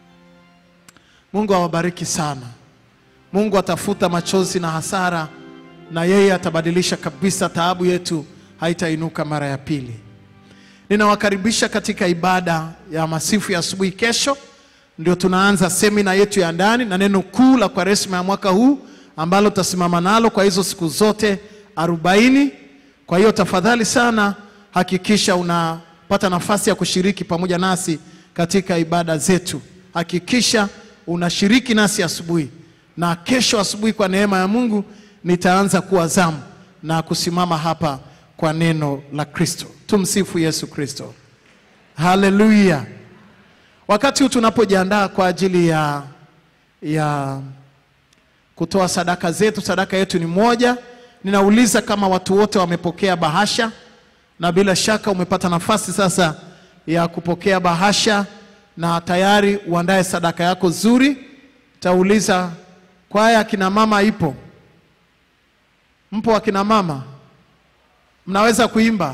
[SPEAKER 1] Mungu awabariki sana. Mungu atafuta machozi na hasara, na yeye atabadilisha kabisa taabu yetu, haitainuka mara ya pili. Ninawakaribisha katika ibada ya masifu ya asubuhi kesho. Ndio tunaanza semina yetu ya ndani na neno kuu la Kwaresma ya mwaka huu ambalo tutasimama nalo kwa hizo siku zote arobaini. Kwa hiyo tafadhali sana hakikisha unapata nafasi ya kushiriki pamoja nasi katika ibada zetu. Hakikisha unashiriki nasi asubuhi. Na kesho asubuhi kwa neema ya Mungu nitaanza kuwa zamu na kusimama hapa kwa neno la Kristo. Tumsifu Yesu Kristo. Haleluya. Wakati huu tunapojiandaa kwa ajili ya ya kutoa sadaka zetu, sadaka yetu ni moja. Ninauliza kama watu wote wamepokea bahasha, na bila shaka umepata nafasi sasa ya kupokea bahasha na tayari uandae sadaka yako nzuri. Tauliza kwaya akina mama ipo? Mpo akina mama? Mnaweza kuimba?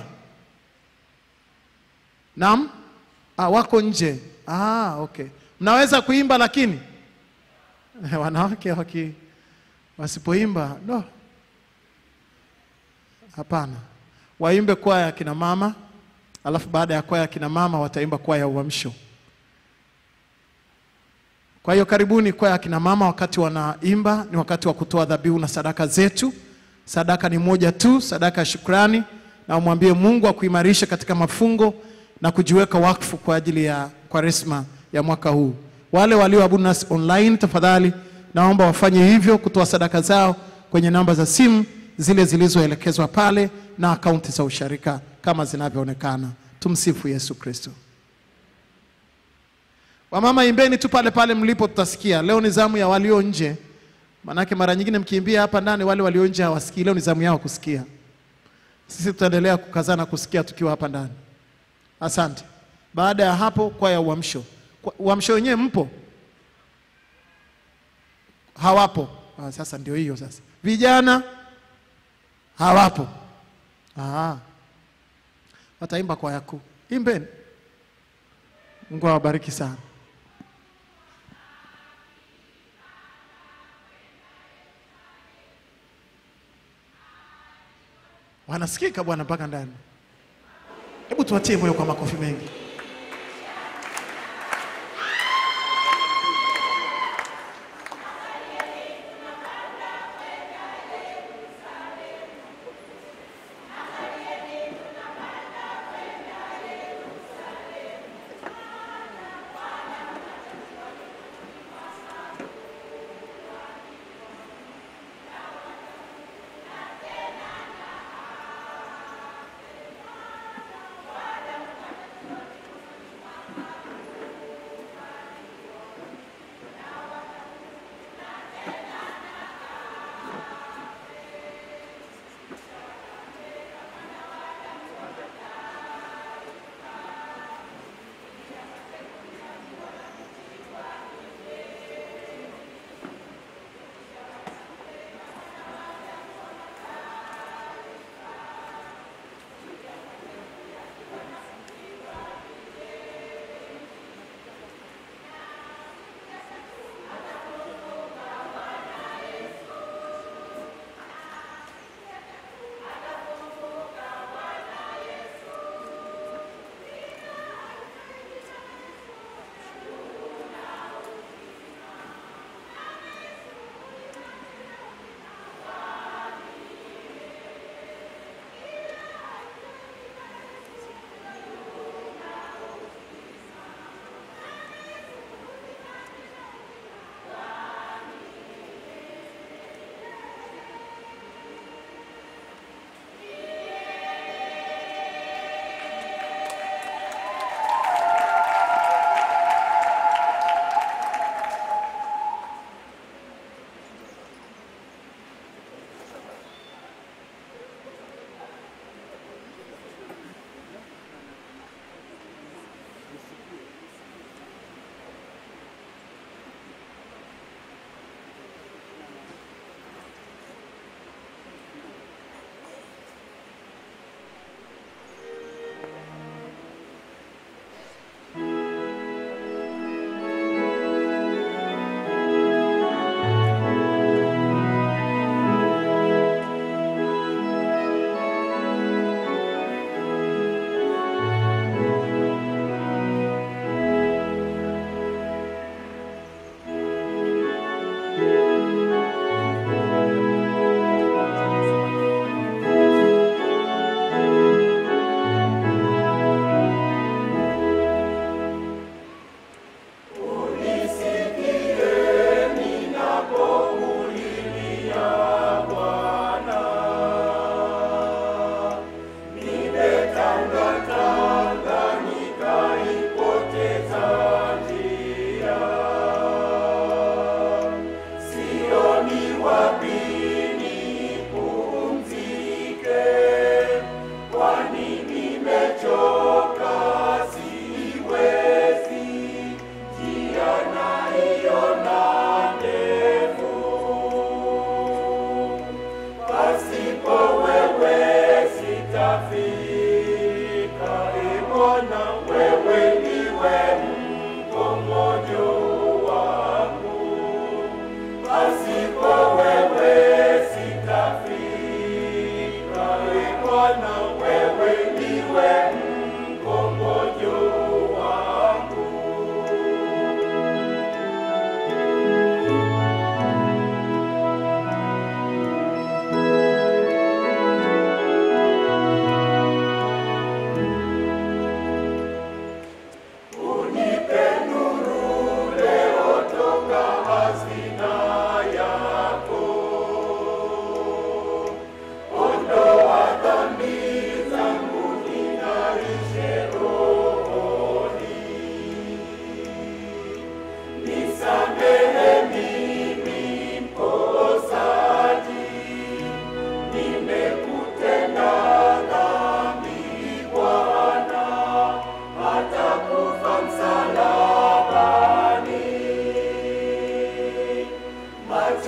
[SPEAKER 1] Naam? Ah, wako nje. Ah, okay. Mnaweza kuimba lakini wanawake waki wasipoimba no. Hapana. Waimbe kwaya ya kina mama, alafu baada ya kwaya ya kina mama wataimba kwaya ya uamsho. Kwa hiyo karibuni kwaya ya kina mama. Wakati wanaimba ni wakati wa kutoa dhabihu na sadaka zetu. Sadaka ni moja tu, sadaka ya shukrani, na umwambie Mungu akuimarishe katika mafungo na kujiweka wakfu kwa ajili ya Kwaresma ya mwaka huu. Wale walioabudu nasi online, tafadhali naomba wafanye hivyo, kutoa sadaka zao kwenye namba za simu zile zilizoelekezwa pale na akaunti za usharika kama zinavyoonekana. Tumsifu Yesu Kristo. Wamama imbeni tu pale pale mlipo, tutasikia. Leo ni zamu ya walio nje. Manake mara nyingine mkiimbia hapa ndani wale walio nje hawasikii. Leo ni zamu yao kusikia. Sisi tutaendelea kukazana kusikia tukiwa hapa ndani. Asante. Baada ya hapo kwaya uamsho. Uamsho wenyewe mpo? Hawapo. Ah, sasa ndio hiyo sasa. Vijana hawapo. Ah. Wataimba kwaya kuu. Imbeni. Mungu awabariki sana. Wanasikika Bwana mpaka ndani. Hebu tuwatie moyo kwa makofi mengi.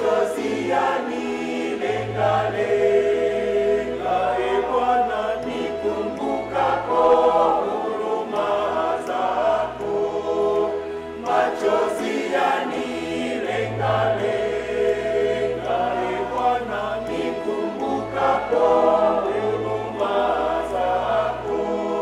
[SPEAKER 5] machozi yanilengalenga, e Bwana nikumbukapo huruma zako. Machozi yanilengalenga, e Bwana nikumbukapo huruma zako.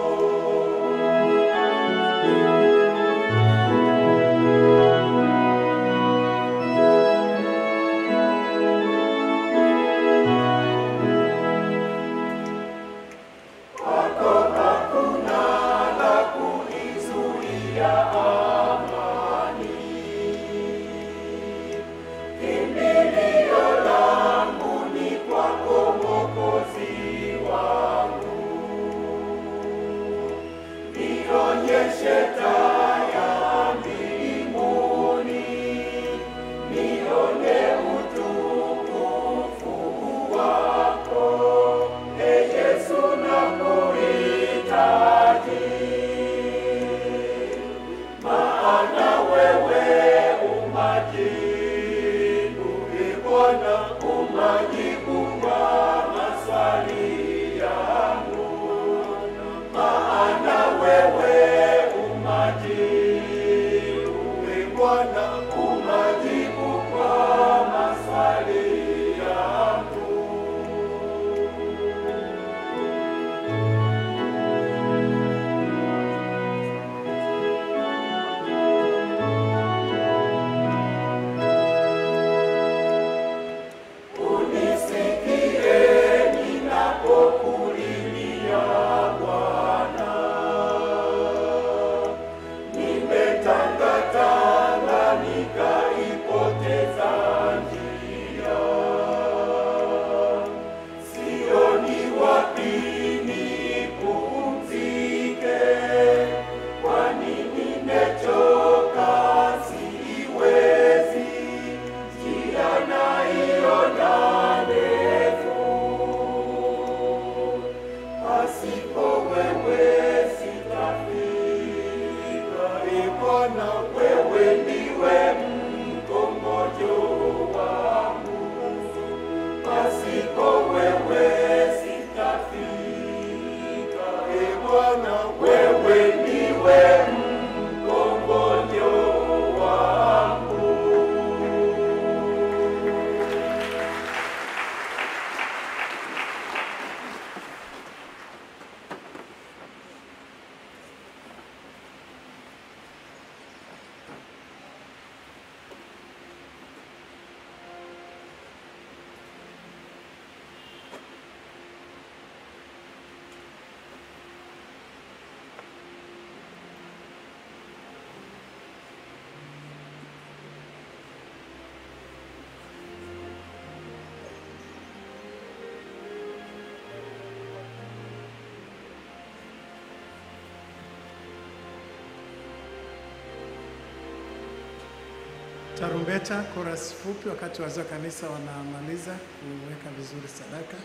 [SPEAKER 1] Tarumbeta, chorus fupi wakati wazee wa kanisa wanamaliza kuweka vizuri sadaka.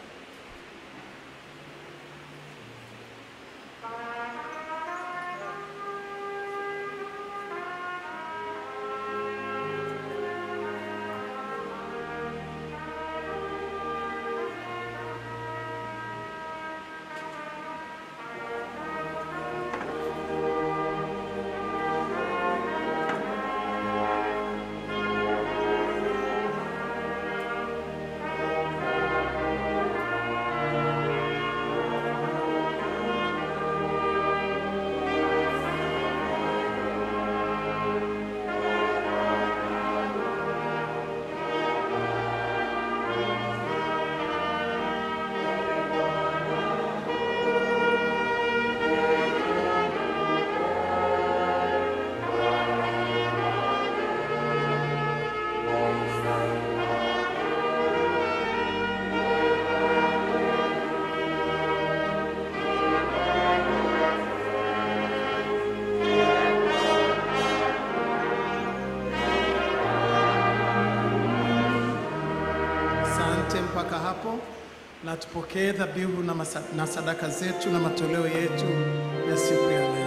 [SPEAKER 1] Mpaka hapo na tupokee dhabihu na, na sadaka zetu na matoleo yetu ya siku ya leo.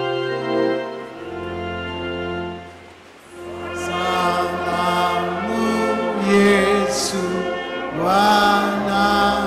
[SPEAKER 1] Salamu Yesu Bwana.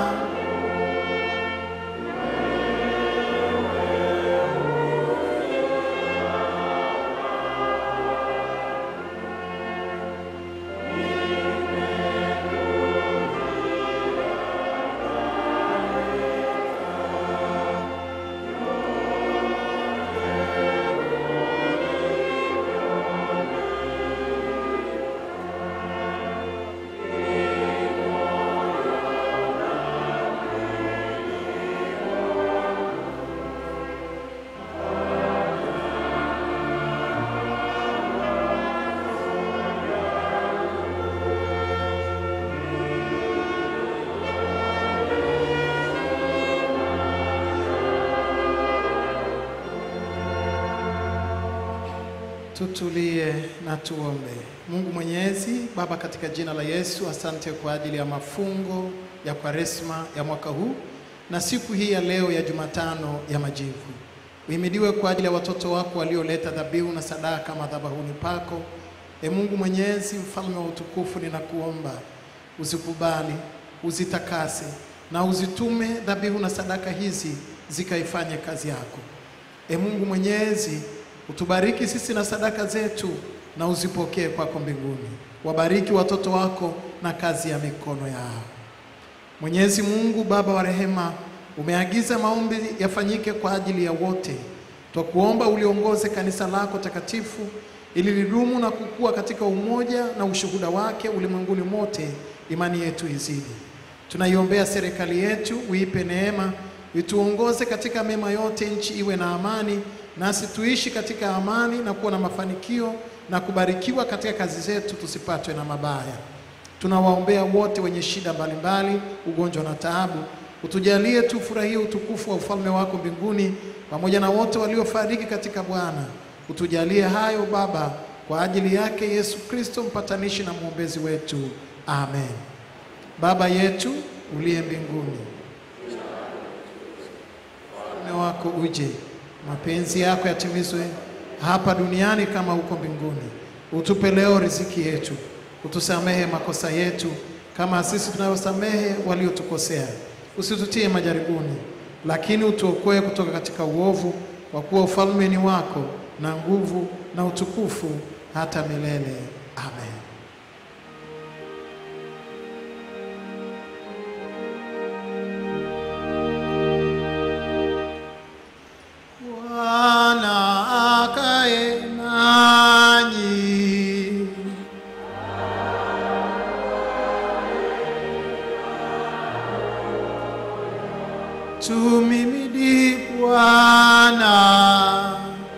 [SPEAKER 1] Tutulie na tuombe. Mungu Mwenyezi, Baba, katika jina la Yesu, asante kwa ajili ya mafungo ya Kwaresma ya mwaka huu na siku hii ya leo ya Jumatano ya Majivu. Uhimidiwe kwa ajili ya watoto wako walioleta dhabihu na sadaka madhabahuni pako. E Mungu Mwenyezi, mfalme wa utukufu, ninakuomba uzikubali, uzitakase na uzitume dhabihu na sadaka hizi zikaifanye kazi yako. E Mungu Mwenyezi, utubariki sisi na sadaka zetu na uzipokee kwako mbinguni. Wabariki watoto wako na kazi ya mikono yao. Mwenyezi Mungu Baba wa rehema, umeagiza maombi yafanyike kwa ajili ya wote. Twakuomba uliongoze kanisa lako takatifu ili lidumu na kukua katika umoja na ushuhuda wake ulimwenguni mote, imani yetu izidi. Tunaiombea serikali yetu, uipe neema, ituongoze katika mema yote, nchi iwe na amani, nasi tuishi katika amani na kuwa na mafanikio na kubarikiwa katika kazi zetu, tusipatwe na mabaya. Tunawaombea wote wenye shida mbalimbali, ugonjwa na taabu. Utujalie tufurahie utukufu wa ufalme wako mbinguni, pamoja na wote waliofariki katika Bwana. Utujalie hayo Baba, kwa ajili yake Yesu Kristo, mpatanishi na mwombezi wetu. Amen. Baba yetu uliye mbinguni, ufalme wako uje, mapenzi yako yatimizwe hapa duniani kama huko mbinguni. Utupe leo riziki yetu, utusamehe makosa yetu kama sisi tunavyosamehe waliotukosea, usitutie majaribuni, lakini utuokoe kutoka katika uovu, kwa kuwa ufalme ni wako na nguvu na utukufu hata milele. Amen. Bwana akae nanyi. Tumimidi Bwana.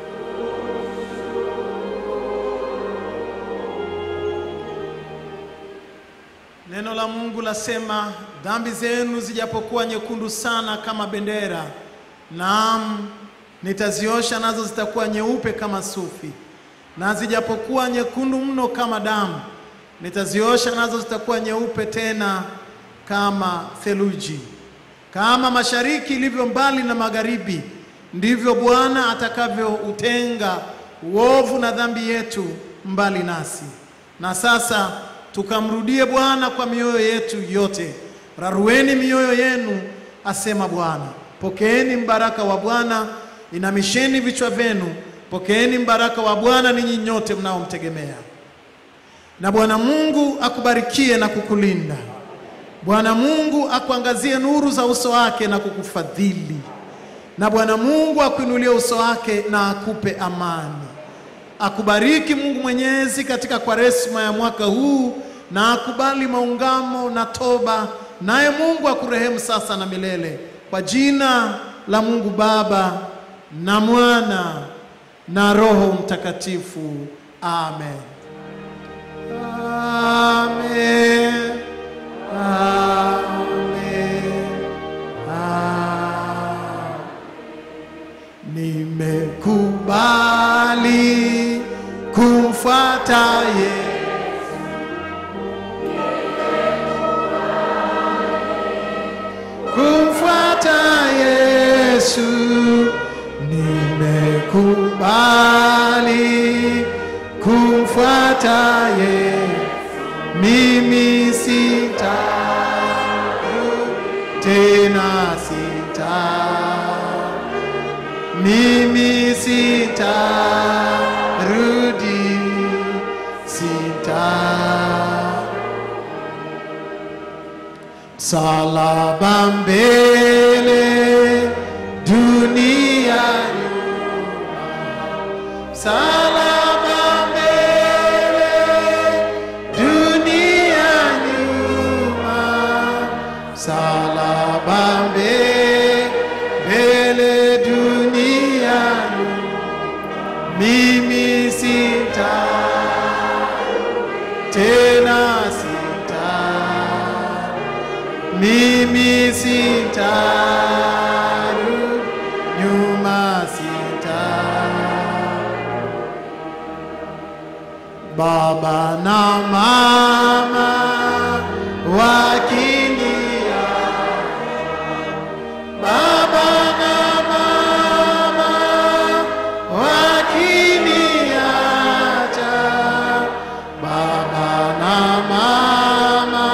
[SPEAKER 1] Neno la Mungu lasema, dhambi zenu zijapokuwa nyekundu sana kama bendera, naam, nitaziosha nazo zitakuwa nyeupe kama sufi. Na zijapokuwa nyekundu mno kama damu, nitaziosha nazo zitakuwa nyeupe tena kama theluji. Kama mashariki ilivyo mbali na magharibi, ndivyo Bwana atakavyoutenga uovu na dhambi yetu mbali nasi. Na sasa tukamrudie Bwana kwa mioyo yetu yote. Rarueni mioyo yenu, asema Bwana. Pokeeni mbaraka wa Bwana, inamisheni vichwa vyenu. Pokeeni mbaraka wa Bwana ninyi nyote mnaomtegemea. Na Bwana Mungu akubarikie na kukulinda. Bwana Mungu akuangazie nuru za uso wake na kukufadhili. Na Bwana Mungu akuinulie uso wake na akupe amani. Akubariki Mungu Mwenyezi katika Kwaresma ya mwaka huu, na akubali maungamo na toba, naye Mungu akurehemu sasa na milele. Kwa jina la Mungu Baba na Mwana na Roho Mtakatifu. Amen. Amen. Amen. Amen. Nimekubali kumfuata Yesu. Kumfuata Yesu. Nimekubali kumfuata Yesu. mimi sita tena sita, mimi sita rudi sita. Msalaba mbele, dunia nyuma. Msalaba mbele, dunia nyuma. Msalaba mbele, dunia nyuma. Mimi sita tena sita, mimi sitaru nyuma sita. Baba na mama wakilia, baba na mama wakiniacha, baba na mama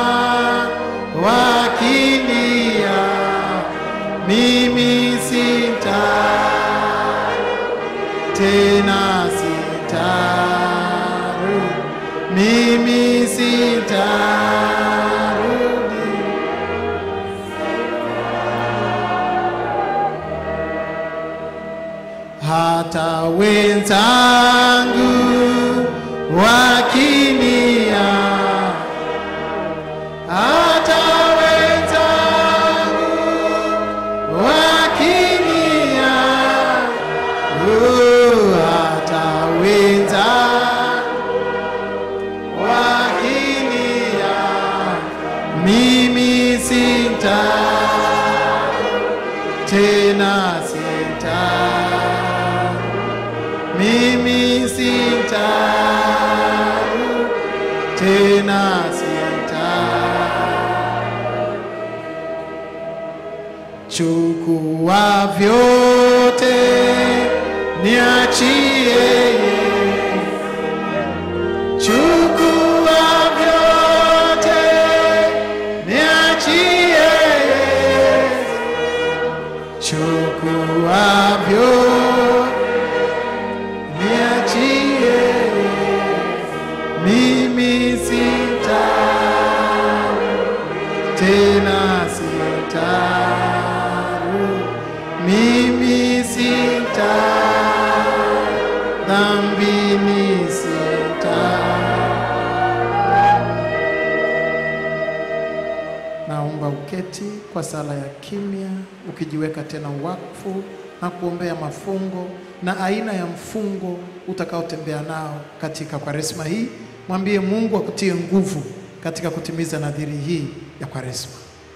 [SPEAKER 1] wakilia, mimi sita tena sitaru, mimi sitarudi. Hata wenzangu wakinia, hata wenzangu wakinia, oh, hata wenzangu wakinia, mimi sita tena sita, mimi sita tena sita. Chukua vyote niachie, chukua vyote niachie, chukua vyote niachie, mimi sita tena sita, mimi sita dhambini sita. Naomba uketi kwa sala ya kimya, ukijiweka tena wakfu na kuombea mafungo na aina ya mfungo utakaotembea nao katika Kwaresma hii. Mwambie Mungu akutie nguvu katika kutimiza nadhiri hii ya Kwaresma.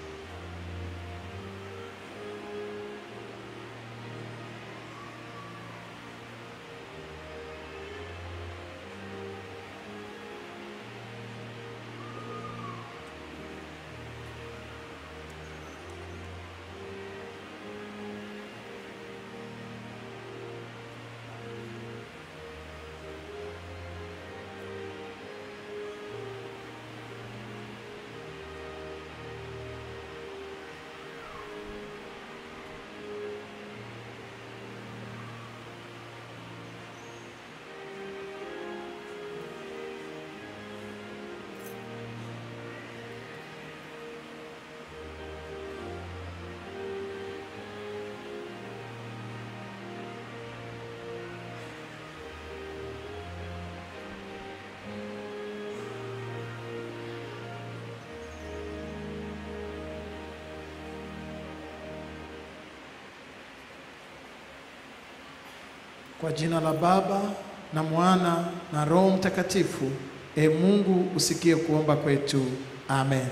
[SPEAKER 1] Kwa jina la Baba na Mwana na Roho Mtakatifu. E Mungu, usikie kuomba kwetu. Amen.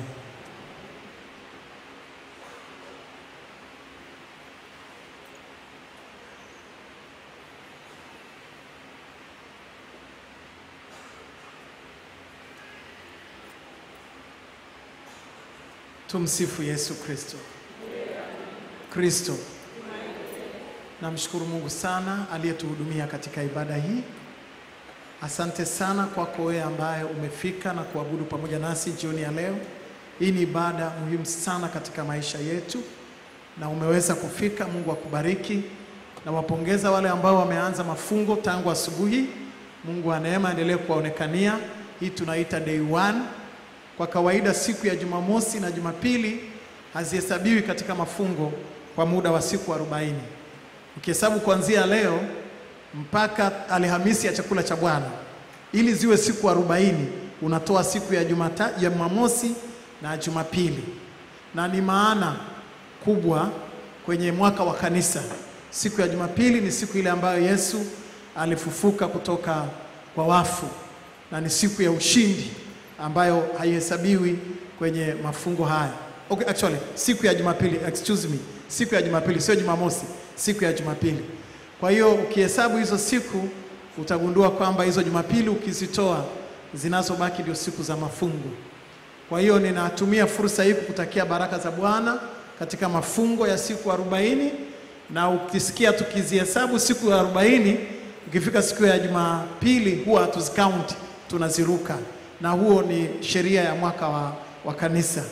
[SPEAKER 1] Tumsifu Yesu Kristo. Kristo. Namshukuru Mungu sana aliyetuhudumia katika ibada hii. Asante sana kwako wewe ambaye umefika na kuabudu pamoja nasi jioni ya leo. Hii ni ibada muhimu sana katika maisha yetu na umeweza kufika. Mungu akubariki. Na wapongeza wale ambao wameanza mafungo tangu asubuhi. Mungu wa neema endelee kuwaonekania. Hii tunaita day one. Kwa kawaida siku ya Jumamosi na Jumapili hazihesabiwi katika mafungo kwa muda wa siku arobaini. Ukihesabu kuanzia leo mpaka Alhamisi ya chakula cha Bwana, ili ziwe siku arobaini, unatoa siku ya Jumata, ya Jumamosi na Jumapili. Na ni maana kubwa kwenye mwaka wa kanisa. Siku ya Jumapili ni siku ile ambayo Yesu alifufuka kutoka kwa wafu, na ni siku ya ushindi ambayo haihesabiwi kwenye mafungo haya. Okay, actually siku ya Jumapili, excuse me, siku ya Jumapili, sio Jumamosi, siku ya Jumapili. Kwa hiyo ukihesabu hizo siku utagundua kwamba hizo Jumapili ukizitoa zinazobaki ndio siku za mafungo. Kwa hiyo ninatumia fursa hii kukutakia baraka za Bwana katika mafungo ya siku arobaini, na ukisikia tukizihesabu siku arobaini, ukifika siku ya Jumapili huwa tuzicount, tunaziruka, na huo ni sheria ya mwaka wa, wa kanisa.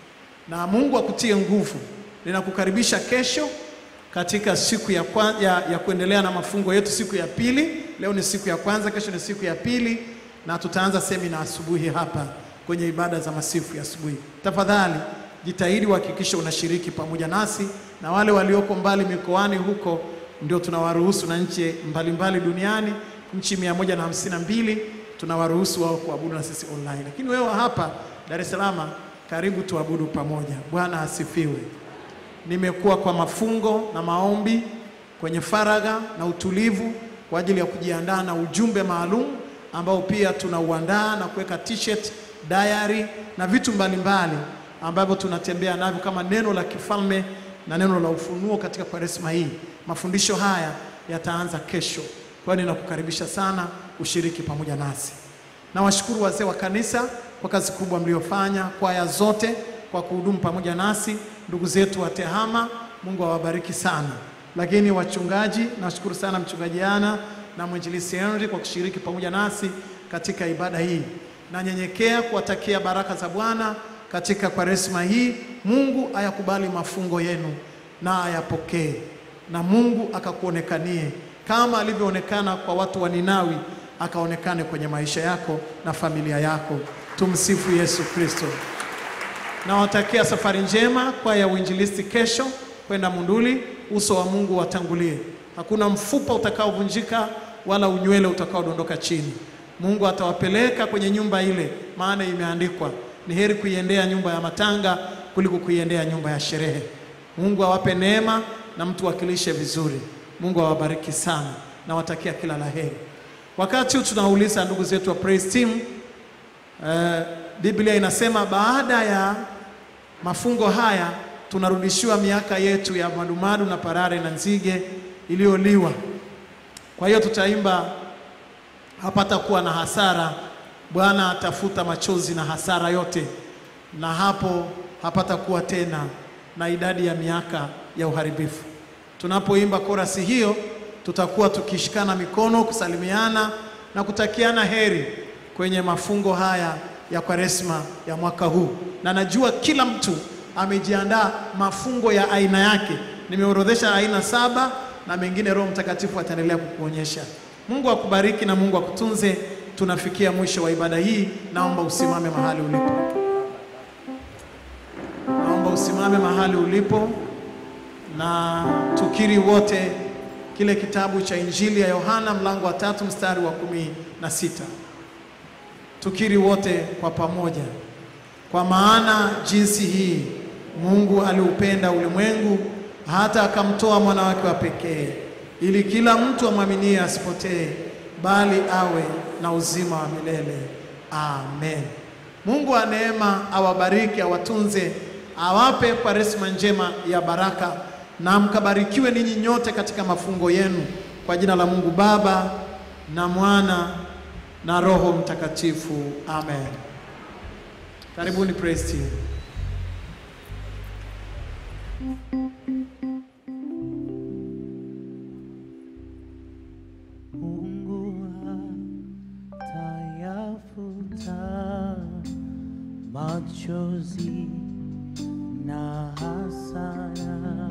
[SPEAKER 1] Na Mungu akutie nguvu. Ninakukaribisha kesho katika siku ya, ya, ya kuendelea na mafungo yetu, siku ya pili. Leo ni siku ya kwanza, kesho ni siku ya pili, na tutaanza semina asubuhi hapa kwenye ibada za masifu ya asubuhi. Tafadhali jitahidi uhakikishe unashiriki pamoja nasi, na wale walioko mbali mikoani huko ndio tunawaruhusu, na nchi mbalimbali duniani, nchi mia moja na hamsini na mbili tunawaruhusu wao kuabudu na sisi online. Lakini wewe hapa Dar es Salaam, karibu tuabudu pamoja. Bwana asifiwe. Nimekuwa kwa mafungo na maombi kwenye faragha na utulivu kwa ajili ya kujiandaa na ujumbe maalum ambao pia tunauandaa na kuweka t-shirt, diary na vitu mbalimbali ambavyo tunatembea navyo kama neno la kifalme na neno la ufunuo katika Kwaresma hii. Mafundisho haya yataanza kesho. Kwa hiyo ninakukaribisha sana ushiriki pamoja nasi. Na washukuru wazee wa kanisa kwa kazi kubwa mliofanya, kwaya zote kwa kuhudumu pamoja nasi, ndugu zetu wa Tehama, Mungu awabariki sana. Lakini wachungaji, nashukuru sana mchungaji Ana na mwinjilisti Henry kwa kushiriki pamoja nasi katika ibada hii. Na nyenyekea kuwatakia baraka za Bwana katika Kwaresma hii. Mungu ayakubali mafungo yenu na ayapokee, na Mungu akakuonekanie kama alivyoonekana kwa watu wa Ninawi, akaonekane kwenye maisha yako na familia yako. Tumsifu Yesu Kristo. Na watakia safari njema kwa ya uinjilisti kesho kwenda Munduli. Uso wa Mungu watangulie. Hakuna mfupa utakaovunjika wala unywele utakaodondoka chini. Mungu atawapeleka kwenye nyumba ile, maana imeandikwa, ni heri kuiendea nyumba ya matanga kuliko kuiendea nyumba ya sherehe. Mungu awape neema na mtu wakilishe vizuri. Mungu awabariki sana na watakia kila laheri. Wakati huu tunauliza ndugu zetu wa praise team, uh, Biblia inasema baada ya mafungo haya tunarudishiwa miaka yetu ya madumadu na parare na nzige iliyoliwa. Kwa hiyo tutaimba hapata kuwa na hasara, Bwana atafuta machozi na hasara yote, na hapo hapata kuwa tena na idadi ya miaka ya uharibifu. Tunapoimba korasi hiyo, tutakuwa tukishikana mikono, kusalimiana na kutakiana heri kwenye mafungo haya ya Kwaresma ya mwaka huu. Na najua kila mtu amejiandaa mafungo ya aina yake. Nimeorodhesha aina saba na mengine Roho Mtakatifu ataendelea kukuonyesha. Mungu akubariki na Mungu akutunze. Tunafikia mwisho wa ibada hii. Naomba usimame mahali ulipo. Naomba usimame mahali ulipo na tukiri wote kile kitabu cha Injili ya Yohana mlango wa tatu mstari wa kumi na sita. Tukiri wote kwa pamoja. Kwa maana jinsi hii Mungu aliupenda ulimwengu hata akamtoa mwana wake wa pekee, ili kila mtu amwaminie asipotee bali awe na uzima wa milele. Amen. Mungu wa neema awabariki, awatunze, awape Kwaresma njema ya baraka, na mkabarikiwe ninyi nyote katika mafungo yenu, kwa jina la Mungu Baba na Mwana na Roho Mtakatifu. Amen. Karibuni praise team.
[SPEAKER 5] Mungu machozi na hasara,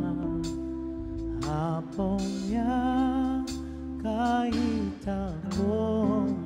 [SPEAKER 5] hapo miaka itakoma.